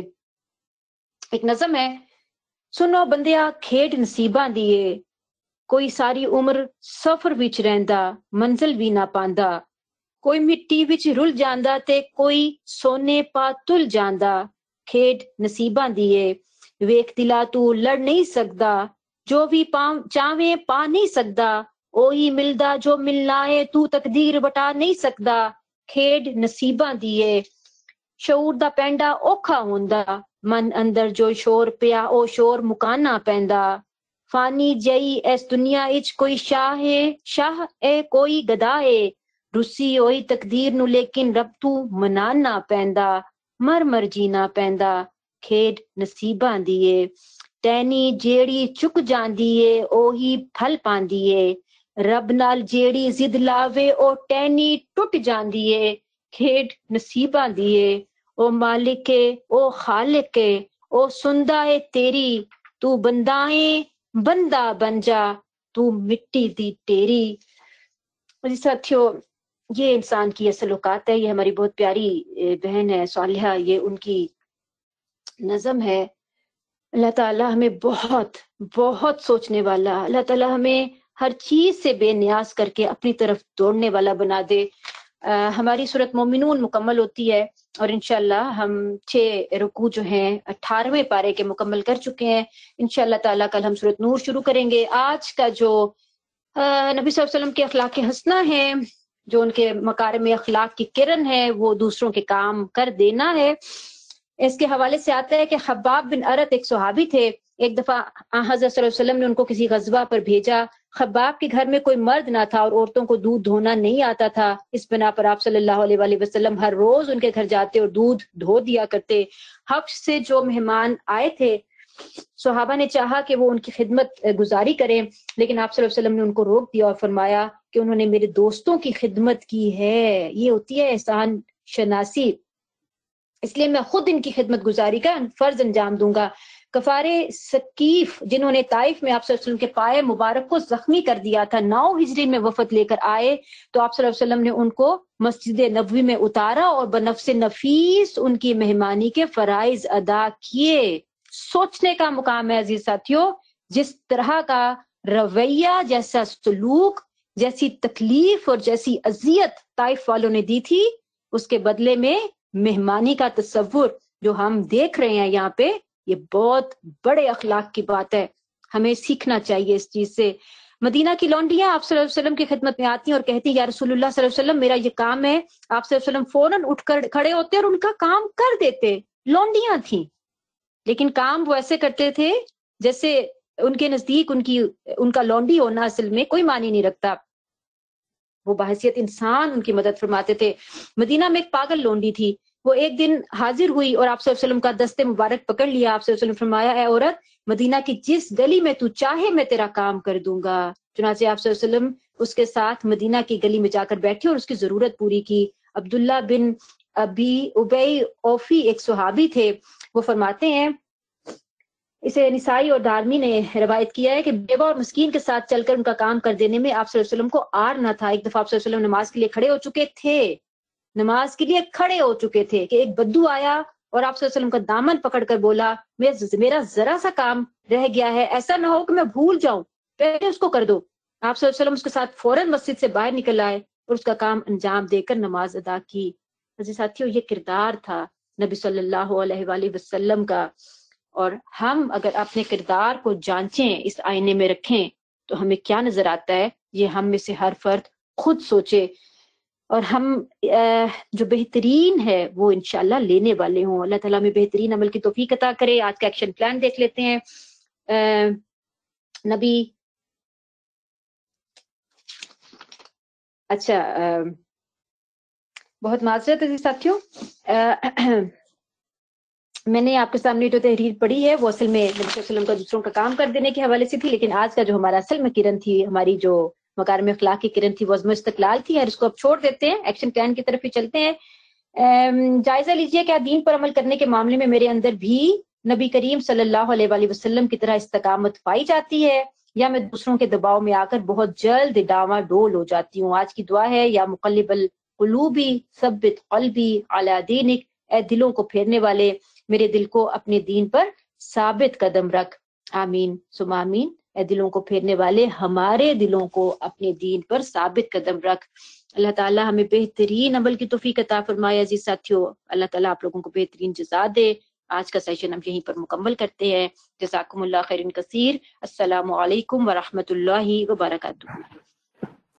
ایک نظم ہے، سنو بندیا کھیڈ نصیباں دیے، کوئی ساری عمر سفر وچ رہندا منزل بھی نہ پاندا، کوئی مٹی وچ رل جاندا تے کوئی سونے پا تل جاندا، کھیڈ نصیباں دیے ویکھ دلا تو لڑ نہیں سکدا، جو بھی چاہویں پا نہیں سکدا، اوہی ملدا جو ملنا ہے تو تقدیر بٹا نہیں سکدا، کھیڈ نصیباں دیے شعور دا پینڈا اوکھا ہوندا، من اندر جو شور پیا او شور مکانا پیندا، فانی جئی اس دنیا اچ کوئی شاہ ہے شاہ اے کوئی گدا ہے، رسی ہوئی تقدیر نو لیکن رب تو منانا پیندا، مر مر جینا پیندا، کھیڈ نصیباں دیے ٹینی جیڑی چک جاندی ہے اوہی پھل پاندی ہے، رب نال جیڑی ضد لاوے او ٹینی ٹٹ جاندی ہے، کھیڈ نصیباں دیے او مالک ہے او خالق ہے او سندا ہے تیری، تو بندائیں بندہ بن جا تو مٹی دی تیری۔ جی ساتھیوں، یہ انسان کی اصل اوقات ہے، یہ ہماری بہت پیاری بہن ہے صالحہ، یہ ان کی نظم ہے۔ اللہ تعالیٰ ہمیں بہت بہت سوچنے والا، اللہ تعالیٰ ہمیں ہر چیز سے بے نیاز کر کے اپنی طرف دوڑنے والا بنا دے۔ آ, ہماری سورت مومنون مکمل ہوتی ہے اور انشاءاللہ ہم چھ رکوع جو ہیں اٹھارہویں پارے کے مکمل کر چکے ہیں۔ انشاءاللہ تعالیٰ کل ہم سورت نور شروع کریں گے۔ آج کا جو نبی صلی اللہ علیہ وسلم کے اخلاق حسنہ ہیں، جو ان کے مکارم اخلاق کی کرن ہے، وہ دوسروں کے کام کر دینا ہے۔ اس کے حوالے سے آتا ہے کہ خباب بن ارت ایک صحابی تھے، ایک دفعہ حضرت صلی اللہ علیہ وسلم نے ان کو کسی غزوہ پر بھیجا۔ خباب کے گھر میں کوئی مرد نہ تھا اور عورتوں کو دودھ دھونا نہیں آتا تھا، اس بنا پر آپ صلی اللہ علیہ وآلہ وسلم ہر روز ان کے گھر جاتے اور دودھ دھو دیا کرتے۔ حبش سے جو مہمان آئے تھے، صحابہ نے چاہا کہ وہ ان کی خدمت گزاری کریں، لیکن آپ صلی اللہ علیہ وسلم نے ان کو روک دیا اور فرمایا کہ انہوں نے میرے دوستوں کی خدمت کی ہے، یہ ہوتی ہے احسان شناسی، اس لیے میں خود ان کی خدمت گزاری کا فرض انجام دوں گا۔ کفارے ثقیف جنہوں نے طائف میں آپ صلی اللہ علیہ وسلم کے پائے مبارک کو زخمی کر دیا تھا، نو ہجری میں وفد لے کر آئے تو آپ صلی اللہ علیہ وسلم نے ان کو مسجد نبوی میں اتارا اور بنفس نفیس ان کی مہمانی کے فرائض ادا کیے۔ سوچنے کا مقام ہے عزیز ساتھیوں، جس طرح کا رویہ، جیسا سلوک، جیسی تکلیف اور جیسی اذیت طائف والوں نے دی تھی، اس کے بدلے میں مہمانی کا تصور جو ہم دیکھ رہے ہیں یہاں پہ، یہ بہت بڑے اخلاق کی بات ہے، ہمیں سیکھنا چاہیے اس چیز سے۔ مدینہ کی لونڈیاں آپ صلی اللہ علیہ وسلم کی خدمت میں آتی ہیں اور کہتی ہیں یا رسول اللہ صلی اللہ علیہ وسلم میرا یہ کام ہے، آپ صلی اللہ علیہ وسلم فوراً اٹھ کر کھڑے ہوتے اور ان کا کام کر دیتے۔ لونڈیاں تھیں لیکن کام وہ ایسے کرتے تھے جیسے ان کے نزدیک ان کی ان کا لونڈی ہونا اصل میں کوئی معنی نہیں رکھتا، وہ بحیثیت انسان ان کی مدد فرماتے تھے۔ مدینہ میں ایک پاگل لونڈی تھی، وہ ایک دن حاضر ہوئی اور آپ صلی اللہ علیہ وسلم کا دستے مبارک پکڑ لیا۔ آپ صلی اللہ علیہ وسلم فرمایا اے عورت، مدینہ کی جس گلی میں تو چاہے میں تیرا کام کر دوں گا۔ چنانچہ آپ صلی اللہ علیہ وسلم اس کے ساتھ مدینہ کی گلی میں جا کر بیٹھے اور اس کی ضرورت پوری کی۔ عبداللہ بن ابی ابی اوفی ایک صحابی تھے، وہ فرماتے ہیں، اسے نسائی اور دارمی نے روایت کیا ہے کہ بیوہ اور مسکین کے ساتھ چل کر ان کا کام کر دینے میں آپ صلی اللہ علیہ وسلم کو آر نہ تھا۔ ایک دفعہ آپ صلی اللہ علیہ وسلم نماز کے لیے کھڑے ہو چکے تھے نماز کے لیے کھڑے ہو چکے تھے کہ ایک بدو آیا اور آپ صلی اللہ علیہ وسلم کا دامن پکڑ کر بولا میرا ذرا سا کام رہ گیا ہے، ایسا نہ ہو کہ میں بھول جاؤں، پہلے اس کو کر دو۔ آپ صلی اللہ علیہ وسلم اس کے ساتھ فوراً مسجد سے باہر نکل آئے اور اس کا کام انجام دے کر نماز ادا کی۔ عزیز ساتھیوں، یہ کردار تھا نبی صلی اللہ علیہ وآلہ وسلم کا، اور ہم اگر اپنے کردار کو جانچیں، اس آئینے میں رکھیں تو ہمیں کیا نظر آتا ہے یہ ہم میں سے ہر فرد خود سوچے، اور ہم جو بہترین ہے وہ انشاءاللہ لینے والے ہوں۔ اللہ تعالیٰ ہمیں بہترین عمل کی توفیق عطا کرے۔ آج کا ایکشن پلان دیکھ لیتے ہیں۔ نبی اچھا بہت معذرت ہے ساتھیوں، میں نے آپ کے سامنے جو تحریر پڑھی ہے وہ اصل میں نبی صلی اللہ علیہ وسلم کا دوسروں کا کام کر دینے کے حوالے سے تھی، لیکن آج کا جو ہمارا اصل میں کرن تھی، ہماری جو مکارم اخلاق کی کرن تھی وہ عزم استقلال تھی، اور اس کو اب چھوڑ دیتے ہیں، ایکشن پلان کی طرف ہی چلتے ہیں۔ جائزہ لیجئے کیا دین پر عمل کرنے کے معاملے میں میرے اندر بھی نبی کریم صلی اللہ علیہ وآلہ وسلم کی طرح استقامت پائی جاتی ہے، یا میں دوسروں کے دباؤ میں آ کر بہت جلد ڈاواں ڈول ہو جاتی ہوں۔ آج کی دعا ہے، یا مقلب القلوبی ثبت قلبی علی دینک، اے دلوں کو پھیرنے والے میرے دل کو اپنے دین پر ثابت قدم رکھ۔ آمین ثم آمین۔ اے دلوں کو پھیرنے والے ہمارے دلوں کو اپنے دین پر ثابت قدم رکھ۔ اللہ تعالیٰ ہمیں بہترین عمل کی توفیق عطا فرمائے۔ عزیز ساتھیوں، اللہ تعالیٰ آپ لوگوں کو بہترین جزا دے۔ آج کا سیشن ہم یہیں پر مکمل کرتے ہیں۔ جزاکم اللہ خیر کثیر۔ السلام علیکم ورحمۃ اللہ وبرکاتہ۔